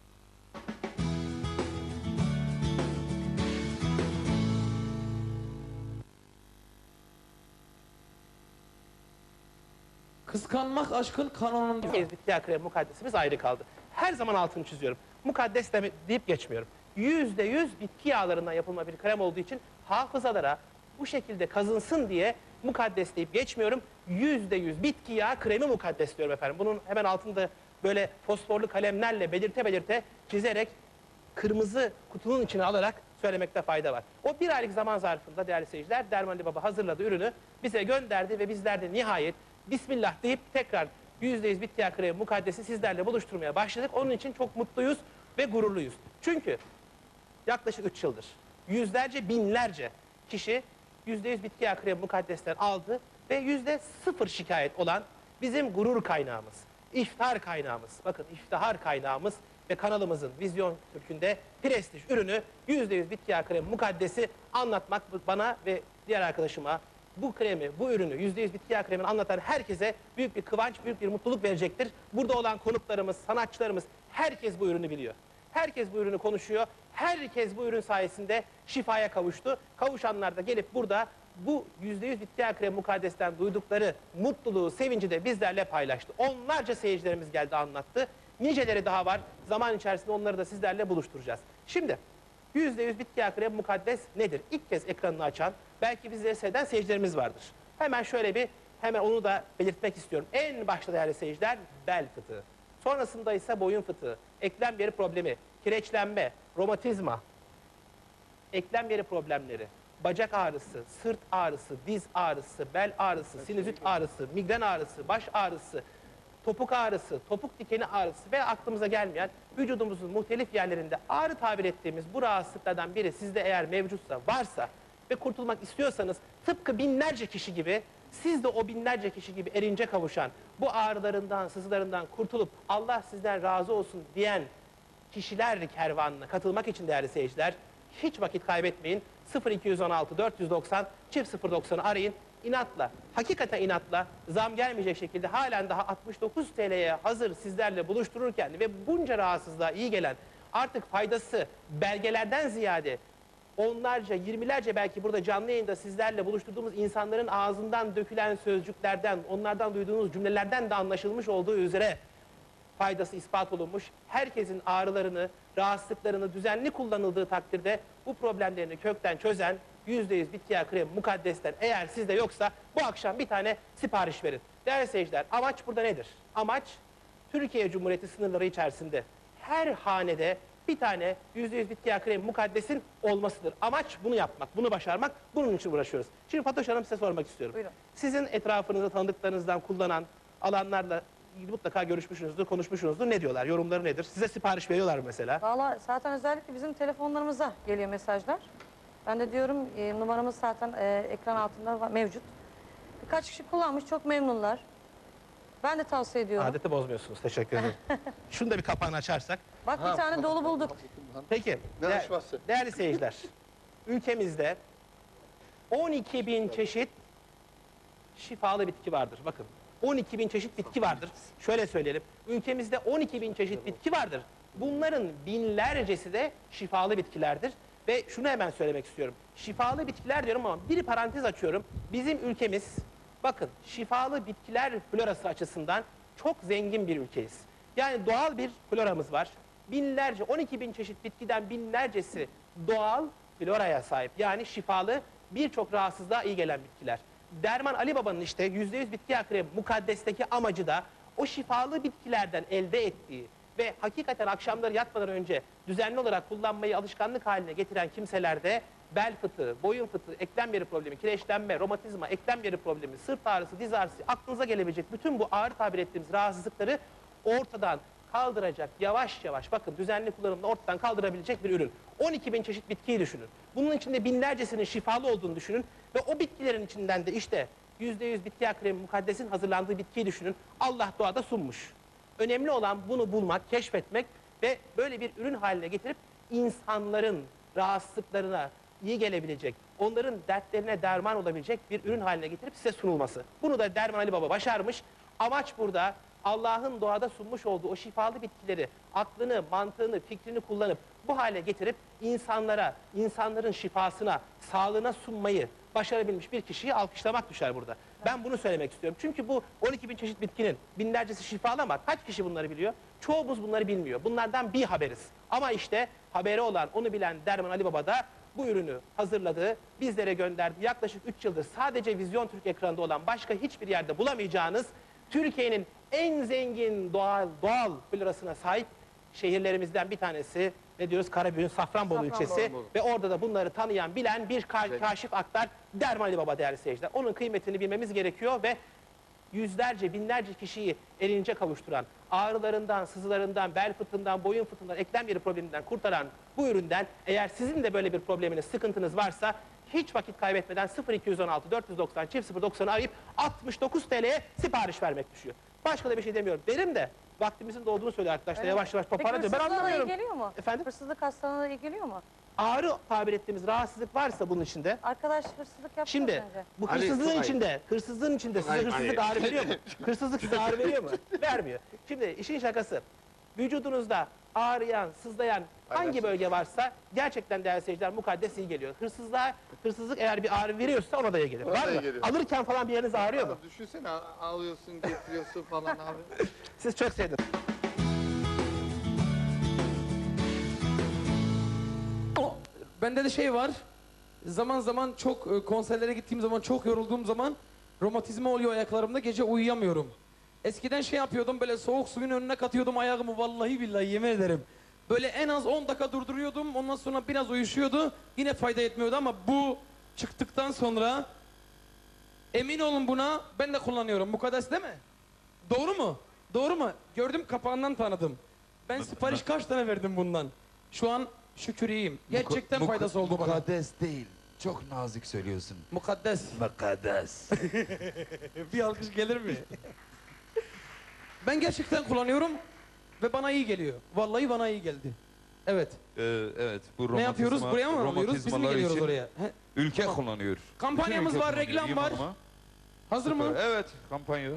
Kıskanmak aşkın kanununda. Bitki yağı kremi mukaddesimiz ayrı kaldı. Her zaman altını çiziyorum. Mukaddes deyip geçmiyorum. %100 bitki yağlarından yapılma bir krem olduğu için hafızalara bu şekilde kazınsın diye mukaddes deyip geçmiyorum. %100 bitki yağı kremi mukaddes diyorum efendim. Bunun hemen altında böyle fosforlu kalemlerle belirte çizerek kırmızı kutunun içine alarak söylemekte fayda var. O bir aylık zaman zarfında değerli seyirciler Dermanlı Baba hazırladı ürünü, bize gönderdi ve bizler de nihayet Bismillah deyip tekrar %100 bitki yağı kremi mukaddesi sizlerle buluşturmaya başladık. Onun için çok mutluyuz ve gururluyuz. Çünkü yaklaşık 3 yıldır yüzlerce, binlerce kişi %100 bitki yağı kremi mukaddesten aldı ve %0 şikayet olan bizim gurur kaynağımız, iftar kaynağımız, bakın iftihar kaynağımız ve kanalımızın Vizyon Türk'ünde prestij ürünü %100 bitki yağı kremi mukaddesi anlatmak bana ve diğer arkadaşıma bu kremi, bu ürünü, %100 bitki yağı kremini anlatan herkese büyük bir kıvanç, büyük bir mutluluk verecektir. Burada olan konuklarımız, sanatçılarımız, herkes bu ürünü biliyor. Herkes bu ürünü konuşuyor. Herkes bu ürün sayesinde şifaya kavuştu. Kavuşanlar da gelip burada bu %100 bitki yağı kremi mukaddesten duydukları mutluluğu, sevinci de bizlerle paylaştı. Onlarca seyircilerimiz geldi, anlattı. Niceleri daha var. Zaman içerisinde onları da sizlerle buluşturacağız. Şimdi %100 bitki yağı kremi mukaddes nedir? İlk kez ekranını açan, belki bizleri seyreden seyircilerimiz vardır. Hemen hemen onu da belirtmek istiyorum. En başta değerli seyirciler, bel fıtığı. Sonrasında ise boyun fıtığı, eklem yeri problemi, kireçlenme, romatizma, eklem yeri problemleri, bacak ağrısı, sırt ağrısı, diz ağrısı, bel ağrısı, sinüzit ağrısı, migren ağrısı, baş ağrısı, topuk ağrısı, topuk dikeni ağrısı ve aklımıza gelmeyen vücudumuzun muhtelif yerlerinde ağrı tabir ettiğimiz bu rahatsızlıklardan biri sizde eğer mevcutsa, varsa ve kurtulmak istiyorsanız tıpkı binlerce kişi gibi, siz de o binlerce kişi gibi erince kavuşan, bu ağrılarından, sızılarından kurtulup Allah sizden razı olsun diyen kişiler kervanına katılmak için değerli seyirciler, hiç vakit kaybetmeyin. 0216 490 090'ı arayın. İnatla, hakikaten inatla, zam gelmeyecek şekilde halen daha 69 TL'ye hazır sizlerle buluştururken ve bunca rahatsızlığa iyi gelen, artık faydası belgelerden ziyade onlarca, 20'lerce belki burada canlı yayında sizlerle buluşturduğumuz insanların ağzından dökülen sözcüklerden, onlardan duyduğunuz cümlelerden de anlaşılmış olduğu üzere faydası ispat olunmuş. Herkesin ağrılarını, rahatsızlıklarını düzenli kullanıldığı takdirde bu problemlerini kökten çözen %100 bitki yağı kremi mukaddesten eğer sizde yoksa bu akşam bir tane sipariş verin. Değerli seyirciler, amaç burada nedir? Amaç Türkiye Cumhuriyeti sınırları içerisinde her hanede bir tane %100 bitki yağı kremi mukaddesin olmasıdır. Amaç bunu yapmak, bunu başarmak, bunun için uğraşıyoruz. Şimdi Fatoş Hanım, size sormak istiyorum. Buyurun. Sizin etrafınızda tanıdıklarınızdan kullanan alanlarla mutlaka görüşmüşsünüzdür, konuşmuşsunuzdur. Ne diyorlar? Yorumları nedir? Size sipariş veriyorlar mı mesela? Valla zaten özellikle bizim telefonlarımıza geliyor mesajlar. Ben de diyorum numaramız zaten ekran altında mevcut. Birkaç kişi kullanmış, çok memnunlar. Ben de tavsiye ediyorum. Adeti bozmuyorsunuz. Teşekkür ederim. Şunu da bir kapağını açarsak. Bak bir tane dolu bulduk. Peki. Değerli seyirciler. Ülkemizde 12.000 çeşit şifalı bitki vardır. Bakın. 12.000 çeşit bitki vardır. Şöyle söyleyelim. Ülkemizde 12.000 çeşit bitki vardır. Bunların binlercesi de şifalı bitkilerdir. Ve şunu hemen söylemek istiyorum. Şifalı bitkiler diyorum ama bir parantez açıyorum. Bizim ülkemiz, bakın, şifalı bitkiler florası açısından çok zengin bir ülkeyiz. Yani doğal bir floramız var. Binlerce, 12.000 çeşit bitkiden binlercesi doğal floraya sahip. Yani şifalı, birçok rahatsızlığa iyi gelen bitkiler. Derman Ali Baba'nın işte %100 bitki yağı kremi mukaddesteki amacı da o şifalı bitkilerden elde ettiği ve hakikaten akşamları yatmadan önce düzenli olarak kullanmayı alışkanlık haline getiren kimselerde bel fıtığı, boyun fıtığı, eklem yeri problemi, kireçlenme, romatizma, eklem yeri problemi, sırt ağrısı, diz ağrısı, aklınıza gelebilecek bütün bu ağrı tabir ettiğimiz rahatsızlıkları ortadan kaldıracak, yavaş yavaş, bakın, düzenli kullanımda ortadan kaldırabilecek bir ürün. 12.000 çeşit bitkiyi düşünün. Bunun içinde binlercesinin şifalı olduğunu düşünün ve o bitkilerin içinden de işte %100 bitki yağı kremi mukaddesin hazırlandığı bitkiyi düşünün. Allah doğada sunmuş. Önemli olan bunu bulmak, keşfetmek ve böyle bir ürün haline getirip insanların rahatsızlıklarına iyi gelebilecek, onların dertlerine derman olabilecek bir ürün haline getirip size sunulması. Bunu da Derman Ali Baba başarmış. Amaç burada Allah'ın doğada sunmuş olduğu o şifalı bitkileri aklını, mantığını, fikrini kullanıp bu hale getirip insanlara, insanların şifasına, sağlığına sunmayı başarabilmiş bir kişiyi alkışlamak düşer burada. Ben bunu söylemek istiyorum. Çünkü bu 12.000 çeşit bitkinin binlercesi şifalı ama kaç kişi bunları biliyor? Çoğumuz bunları bilmiyor. Bunlardan bir haberiz. Ama işte haberi olan, onu bilen Derman Ali Baba da bu ürünü hazırladı, bizlere gönderdi. Yaklaşık 3 yıldır sadece Vizyon Türk ekranında olan, başka hiçbir yerde bulamayacağınız Türkiye'nin en zengin doğal florasına sahip şehirlerimizden bir tanesi, ne diyoruz, Karabük'ün Safranbolu ilçesi ve orada da bunları tanıyan, bilen bir kaşif aktar Derman Ali Baba değerli seyirciler. Onun kıymetini bilmemiz gerekiyor ve yüzlerce, binlerce kişiyi elince kavuşturan, ağrılarından, sızılarından, bel fıtığından, boyun fıtığından, eklem yeri probleminden kurtaran bu üründen, eğer sizin de böyle bir probleminiz, sıkıntınız varsa hiç vakit kaybetmeden 0216 490 090'ı arayıp 69 TL'ye sipariş vermek düşüyor. Başka da bir şey demiyorum. Derim de vaktimizin dolduğunu söylüyor arkadaşlar. Evet. Yavaş yavaş toparlanıyor. Ben anlamıyorum. Peki geliyor mu? Efendim? Hırsızlık hastalığına iyi geliyor mu? Ağrı tabir ettiğimiz rahatsızlık varsa bunun içinde. Arkadaş hırsızlık yaptı Şimdi önce. bu hırsızlığın içinde size hırsızlık ağrı veriyor mu? Hırsızlık size ağrı veriyor mu? Vermiyor. Şimdi işin şakası. Vücudunuzda ağrıyan, sızlayan hangi bölge varsa gerçekten değerli seyirciler mukaddes iyi geliyor. Hırsızlık eğer bir ağrı veriyorsa ona da iyi gelir. Ona Var da iyi mı? geliyor. Alırken falan bir yeriniz ağrıyor mu? Düşünsene alıyorsun, getiriyorsun falan abi. Siz çok sevdiniz. Bende de şey var. Zaman zaman çok konserlere gittiğim zaman çok yorulduğum zaman romatizma oluyor ayaklarımda. Gece uyuyamıyorum. Eskiden şey yapıyordum böyle soğuk suyun önüne katıyordum ayağımı vallahi billahi yemin ederim. Böyle en az 10 dakika durduruyordum. Ondan sonra biraz uyuşuyordu. Yine fayda etmiyordu ama bu çıktıktan sonra emin olun buna ben de kullanıyorum. Mukaddes değil mi? Doğru mu? Doğru mu? Gördüm kapağından tanıdım. Ben sipariş kaç tane verdim bundan? Şu an şükür iyiyim. Gerçekten faydası oldu bana. Mukaddes değil. Çok nazik söylüyorsun. Mukaddes. Mukaddes. Bir alkış gelir mi? Ben gerçekten kullanıyorum ve bana iyi geliyor. Vallahi bana iyi geldi. Evet. Evet. Bu Ne yapıyoruz? Buraya mı alıyoruz? Biz mi romatizmalar geliyoruz için oraya? He, Ülke Tamam. kullanıyor. Kampanyamız Bütün ülke var, kullanıyor. reklam İyi var. ama. Hazır mı? Evet. Kampanya.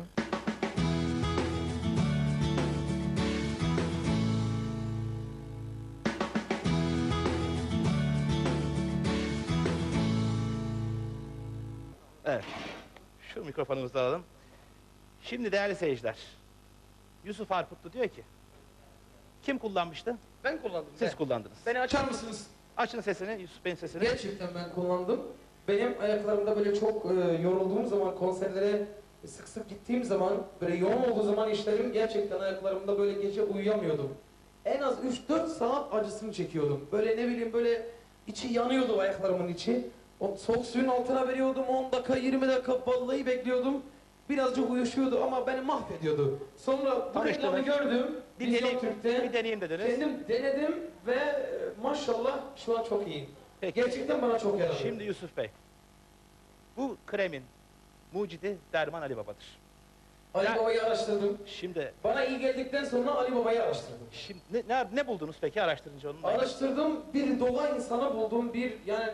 Evet. Şu mikrofonumuzu da alalım. Şimdi değerli seyirciler. Yusuf Arputlu diyor ki, kim kullanmıştı? Ben kullandım. Siz kullandınız. Beni açar mısınız? Açın sesini, Yusuf Bey'in sesini. Gerçekten ben kullandım. Benim ayaklarımda böyle çok yorulduğum zaman konserlere sık sık gittiğim zaman böyle yoğun olduğu zaman işlerim gerçekten ayaklarımda böyle gece uyuyamıyordum. En az 3-4 saat acısını çekiyordum. Böyle ne bileyim böyle içi yanıyordu ayaklarımın içi. O soğuk suyun altına veriyordum 10 dakika 20 dakika vallahi bekliyordum. Birazcık uyuşuyordu ama beni mahvediyordu. Sonra bu reklamı gördüm. Bir Vizyon deneyim, Türk'te. bir deneyim dediniz. Kendim denedim ve maşallah şu an çok iyiyim. Peki. Gerçekten bana çok yaradı. Şimdi Yusuf Bey, bu kremin mucidi Derman Ali Baba'dır. Ali Ya- Baba'yı araştırdım. Şimdi Bana iyi geldikten sonra Ali Baba'yı araştırdım. ne buldunuz peki araştırınca onunla? Araştırdım, bir doğa insanı buldum, bir yani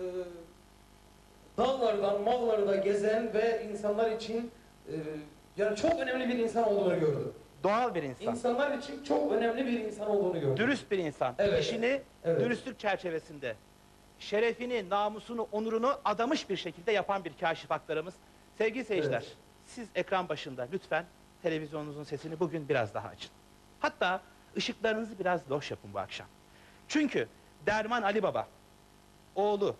dağlardan, mağlarda gezen ve insanlar için yani çok önemli bir insan olduğunu gördüm. Doğal bir insan. İnsanlar için çok önemli bir insan olduğunu gördüm. Dürüst bir insan. Evet. İşini Evet. dürüstlük çerçevesinde şerefini, namusunu, onurunu adamış bir şekilde yapan bir kaşif aktarımız. Sevgili seyirciler, Evet. siz ekran başında lütfen televizyonunuzun sesini bugün biraz daha açın. Hatta ışıklarınızı biraz loş yapın bu akşam. Çünkü Derman Ali Baba, oğlu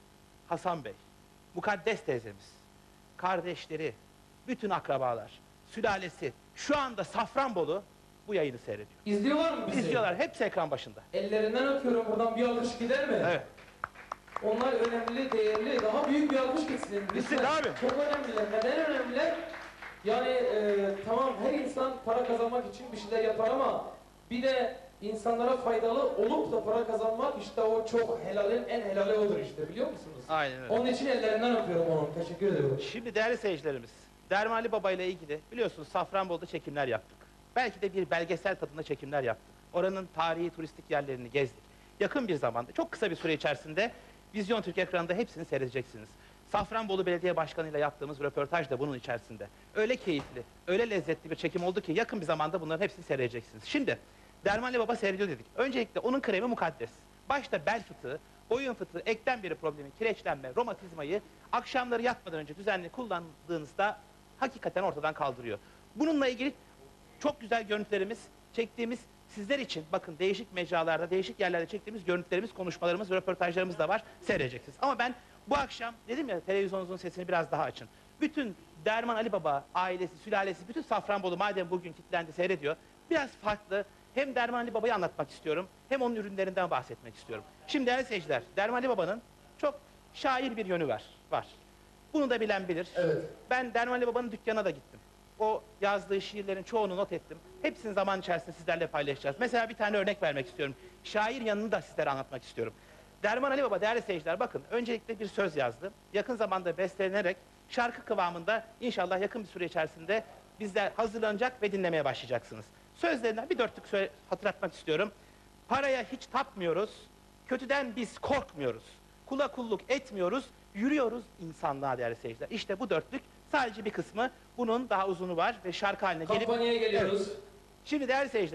Hasan Bey, Mukaddes teyzemiz, kardeşleri, bütün akrabalar, sülalesi şu anda Safranbolu bu yayını seyrediyor. İzliyorlar mı bizi? İzliyorlar, hepsi ekran başında. Ellerinden öpüyorum, buradan bir alkış gider mi? Evet. Onlar önemli, değerli, daha büyük bir alkış gitsin. Gitsin Lütfen. abi. Çok önemliler. Neden önemliler? Yani tamam her insan para kazanmak için bir şeyler yapar ama bir de insanlara faydalı olup da para kazanmak işte o çok helalin en helali odur işte biliyor musunuz? Aynen öyle. Onun için ellerinden öpüyorum onu. Teşekkür ederim. Şimdi değerli seyircilerimiz, Derman Ali Baba ile ilgili biliyorsunuz Safranbolu'da çekimler yaptık. Belki de bir belgesel tadında çekimler yaptık. Oranın tarihi turistik yerlerini gezdik. Yakın bir zamanda, çok kısa bir süre içerisinde Vizyon Türk ekranında hepsini seyredeceksiniz. Safranbolu Belediye Başkanı ile yaptığımız röportaj da bunun içerisinde. Öyle keyifli, öyle lezzetli bir çekim oldu ki yakın bir zamanda bunların hepsini seyredeceksiniz. Şimdi Derman Ali Baba seyrediyor dedik. Öncelikle onun kremi mukaddes. Başta bel fıtığı, boyun fıtığı, eklem biri problemi, kireçlenme, romatizmayı akşamları yatmadan önce düzenli kullandığınızda hakikaten ortadan kaldırıyor. Bununla ilgili çok güzel görüntülerimiz, çektiğimiz sizler için bakın değişik mecralarda, değişik yerlerde çektiğimiz görüntülerimiz, konuşmalarımız, röportajlarımız da var. Seyredeceksiniz. Ama ben bu akşam dedim ya televizyonunuzun sesini biraz daha açın. Bütün Derman Ali Baba ailesi, sülalesi, bütün Safranbolu madem bugün kilitlendi seyrediyor. Biraz farklı hem Derman Ali Baba'yı anlatmak istiyorum hem onun ürünlerinden bahsetmek istiyorum. Şimdi değerli seyirciler, Derman Ali Baba'nın çok şair bir yönü var. Bunu da bilen bilir. Evet. Ben Derman Ali Baba'nın dükkanına da gittim. O yazdığı şiirlerin çoğunu not ettim. Hepsini zaman içerisinde sizlerle paylaşacağız. Mesela bir tane örnek vermek istiyorum. Şair yanını da sizlere anlatmak istiyorum. Derman Ali Baba değerli seyirciler bakın öncelikle bir söz yazdı. Yakın zamanda bestelenerek şarkı kıvamında inşallah yakın bir süre içerisinde bizler hazırlanacak ve dinlemeye başlayacaksınız. Sözlerinden bir dörtlük hatırlatmak istiyorum. Paraya hiç tapmıyoruz, kötüden biz korkmuyoruz. Kula kulluk etmiyoruz, yürüyoruz insanlığa değerli seyirciler. İşte bu dörtlük sadece bir kısmı, bunun daha uzunu var ve şarkı haline gelip... Kampanyaya geliyoruz. Evet. Şimdi değerli seyircilerimiz,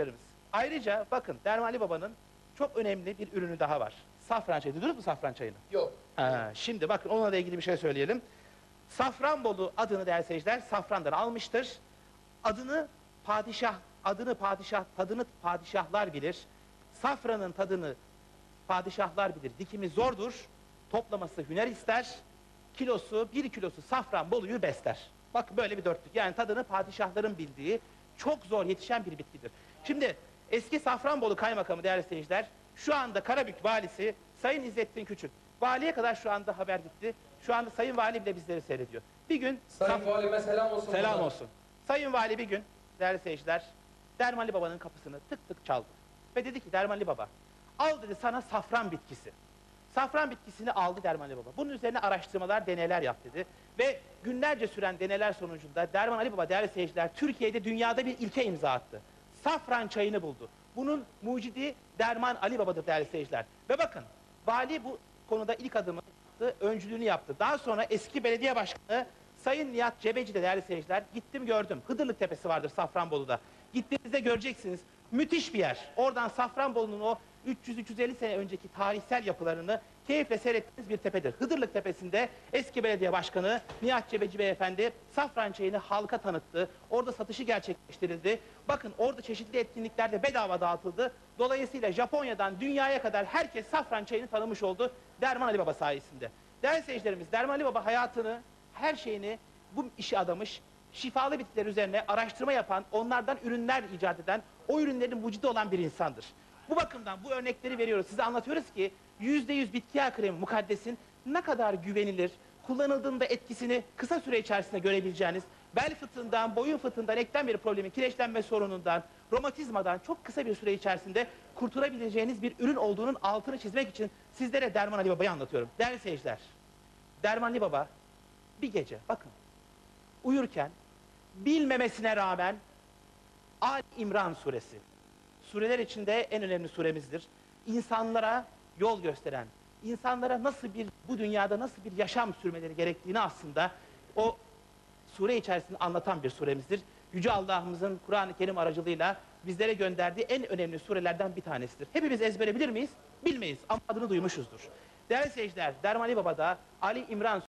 Ayrıca bakın Derman Ali Baba'nın çok önemli bir ürünü daha var. Safran çayı. Duydunuz mu safran çayını? Yok. Şimdi bakın onunla da ilgili bir şey söyleyelim. Safranbolu adını değerli seyirciler safrandan almıştır. Adını tadını padişahlar bilir. Safranın tadını padişahlar bilir. Dikimi zordur. Toplaması hüner ister. Bir kilosu Safranbolu'yu besler. Bak böyle bir dörtlük. Yani tadını padişahların bildiği çok zor yetişen bir bitkidir. Şimdi eski Safranbolu Kaymakamı değerli seyirciler, şu anda Karabük Valisi Sayın İzzettin Küçük. Valiye kadar şu anda haber gitti. Şu anda Sayın Vali bile bizleri seyrediyor. Bir gün... Sayın Valime selam olsun. Selam buradan. olsun. Sayın Vali bir gün değerli seyirciler Derman Ali Baba'nın kapısını tık tık çaldı. Ve dedi ki Derman Ali Baba al dedi sana safran bitkisi. Safran bitkisini aldı Derman Ali Baba. Bunun üzerine araştırmalar, deneyler yap dedi. Ve günlerce süren deneyler sonucunda Derman Ali Baba değerli seyirciler Türkiye'de dünyada bir ilke imza attı. Safran çayını buldu. Bunun mucidi Derman Ali Baba'dır değerli seyirciler. Ve bakın vali bu konuda ilk adımı attı, öncülüğünü yaptı. Daha sonra eski belediye başkanı Sayın Nihat Cebeci de değerli seyirciler gittim gördüm. Hıdırlık Tepesi vardır Safranbolu'da. Gittiğinizde göreceksiniz. Müthiş bir yer. Oradan Safranbolu'nun o 300-350 sene önceki tarihsel yapılarını keyifle seyrettiğiniz bir tepedir. Hıdırlık Tepesi'nde eski belediye başkanı Nihat Cebeci Beyefendi safran çayını halka tanıttı. Orada satışı gerçekleştirildi. Bakın orada çeşitli etkinliklerde bedava dağıtıldı. Dolayısıyla Japonya'dan dünyaya kadar herkes safran çayını tanımış oldu Derman Ali Baba sayesinde. Değerli seyircilerimiz, Derman Ali Baba hayatını, her şeyini bu işe adamış, şifalı bitkiler üzerine araştırma yapan, onlardan ürünler icat eden, o ürünlerin mucidi olan bir insandır. Bu bakımdan bu örnekleri veriyoruz. Size anlatıyoruz ki %100 bitki yağı kremi mukaddesin ne kadar güvenilir, kullanıldığında etkisini kısa süre içerisinde görebileceğiniz, bel fıtığından, boyun fıtığından, eklem bir problemi, kireçlenme sorunundan, romatizmadan çok kısa bir süre içerisinde kurtulabileceğiniz bir ürün olduğunun altını çizmek için sizlere Derman Ali Baba'yı anlatıyorum. Değerli seyirciler, Derman Ali Baba bir gece bakın uyurken bilmemesine rağmen Ali İmran suresi, sureler içinde en önemli suremizdir. İnsanlara yol gösteren, insanlara bu dünyada nasıl bir yaşam sürmeleri gerektiğini aslında o sure içerisinde anlatan bir suremizdir. Yüce Allah'ımızın Kur'an-ı Kerim aracılığıyla bizlere gönderdiği en önemli surelerden bir tanesidir. Hepimiz ezbere bilir miyiz? Bilmeyiz ama adını duymuşuzdur. Değerli seyirciler, Derman Ali Baba'da Ali İmran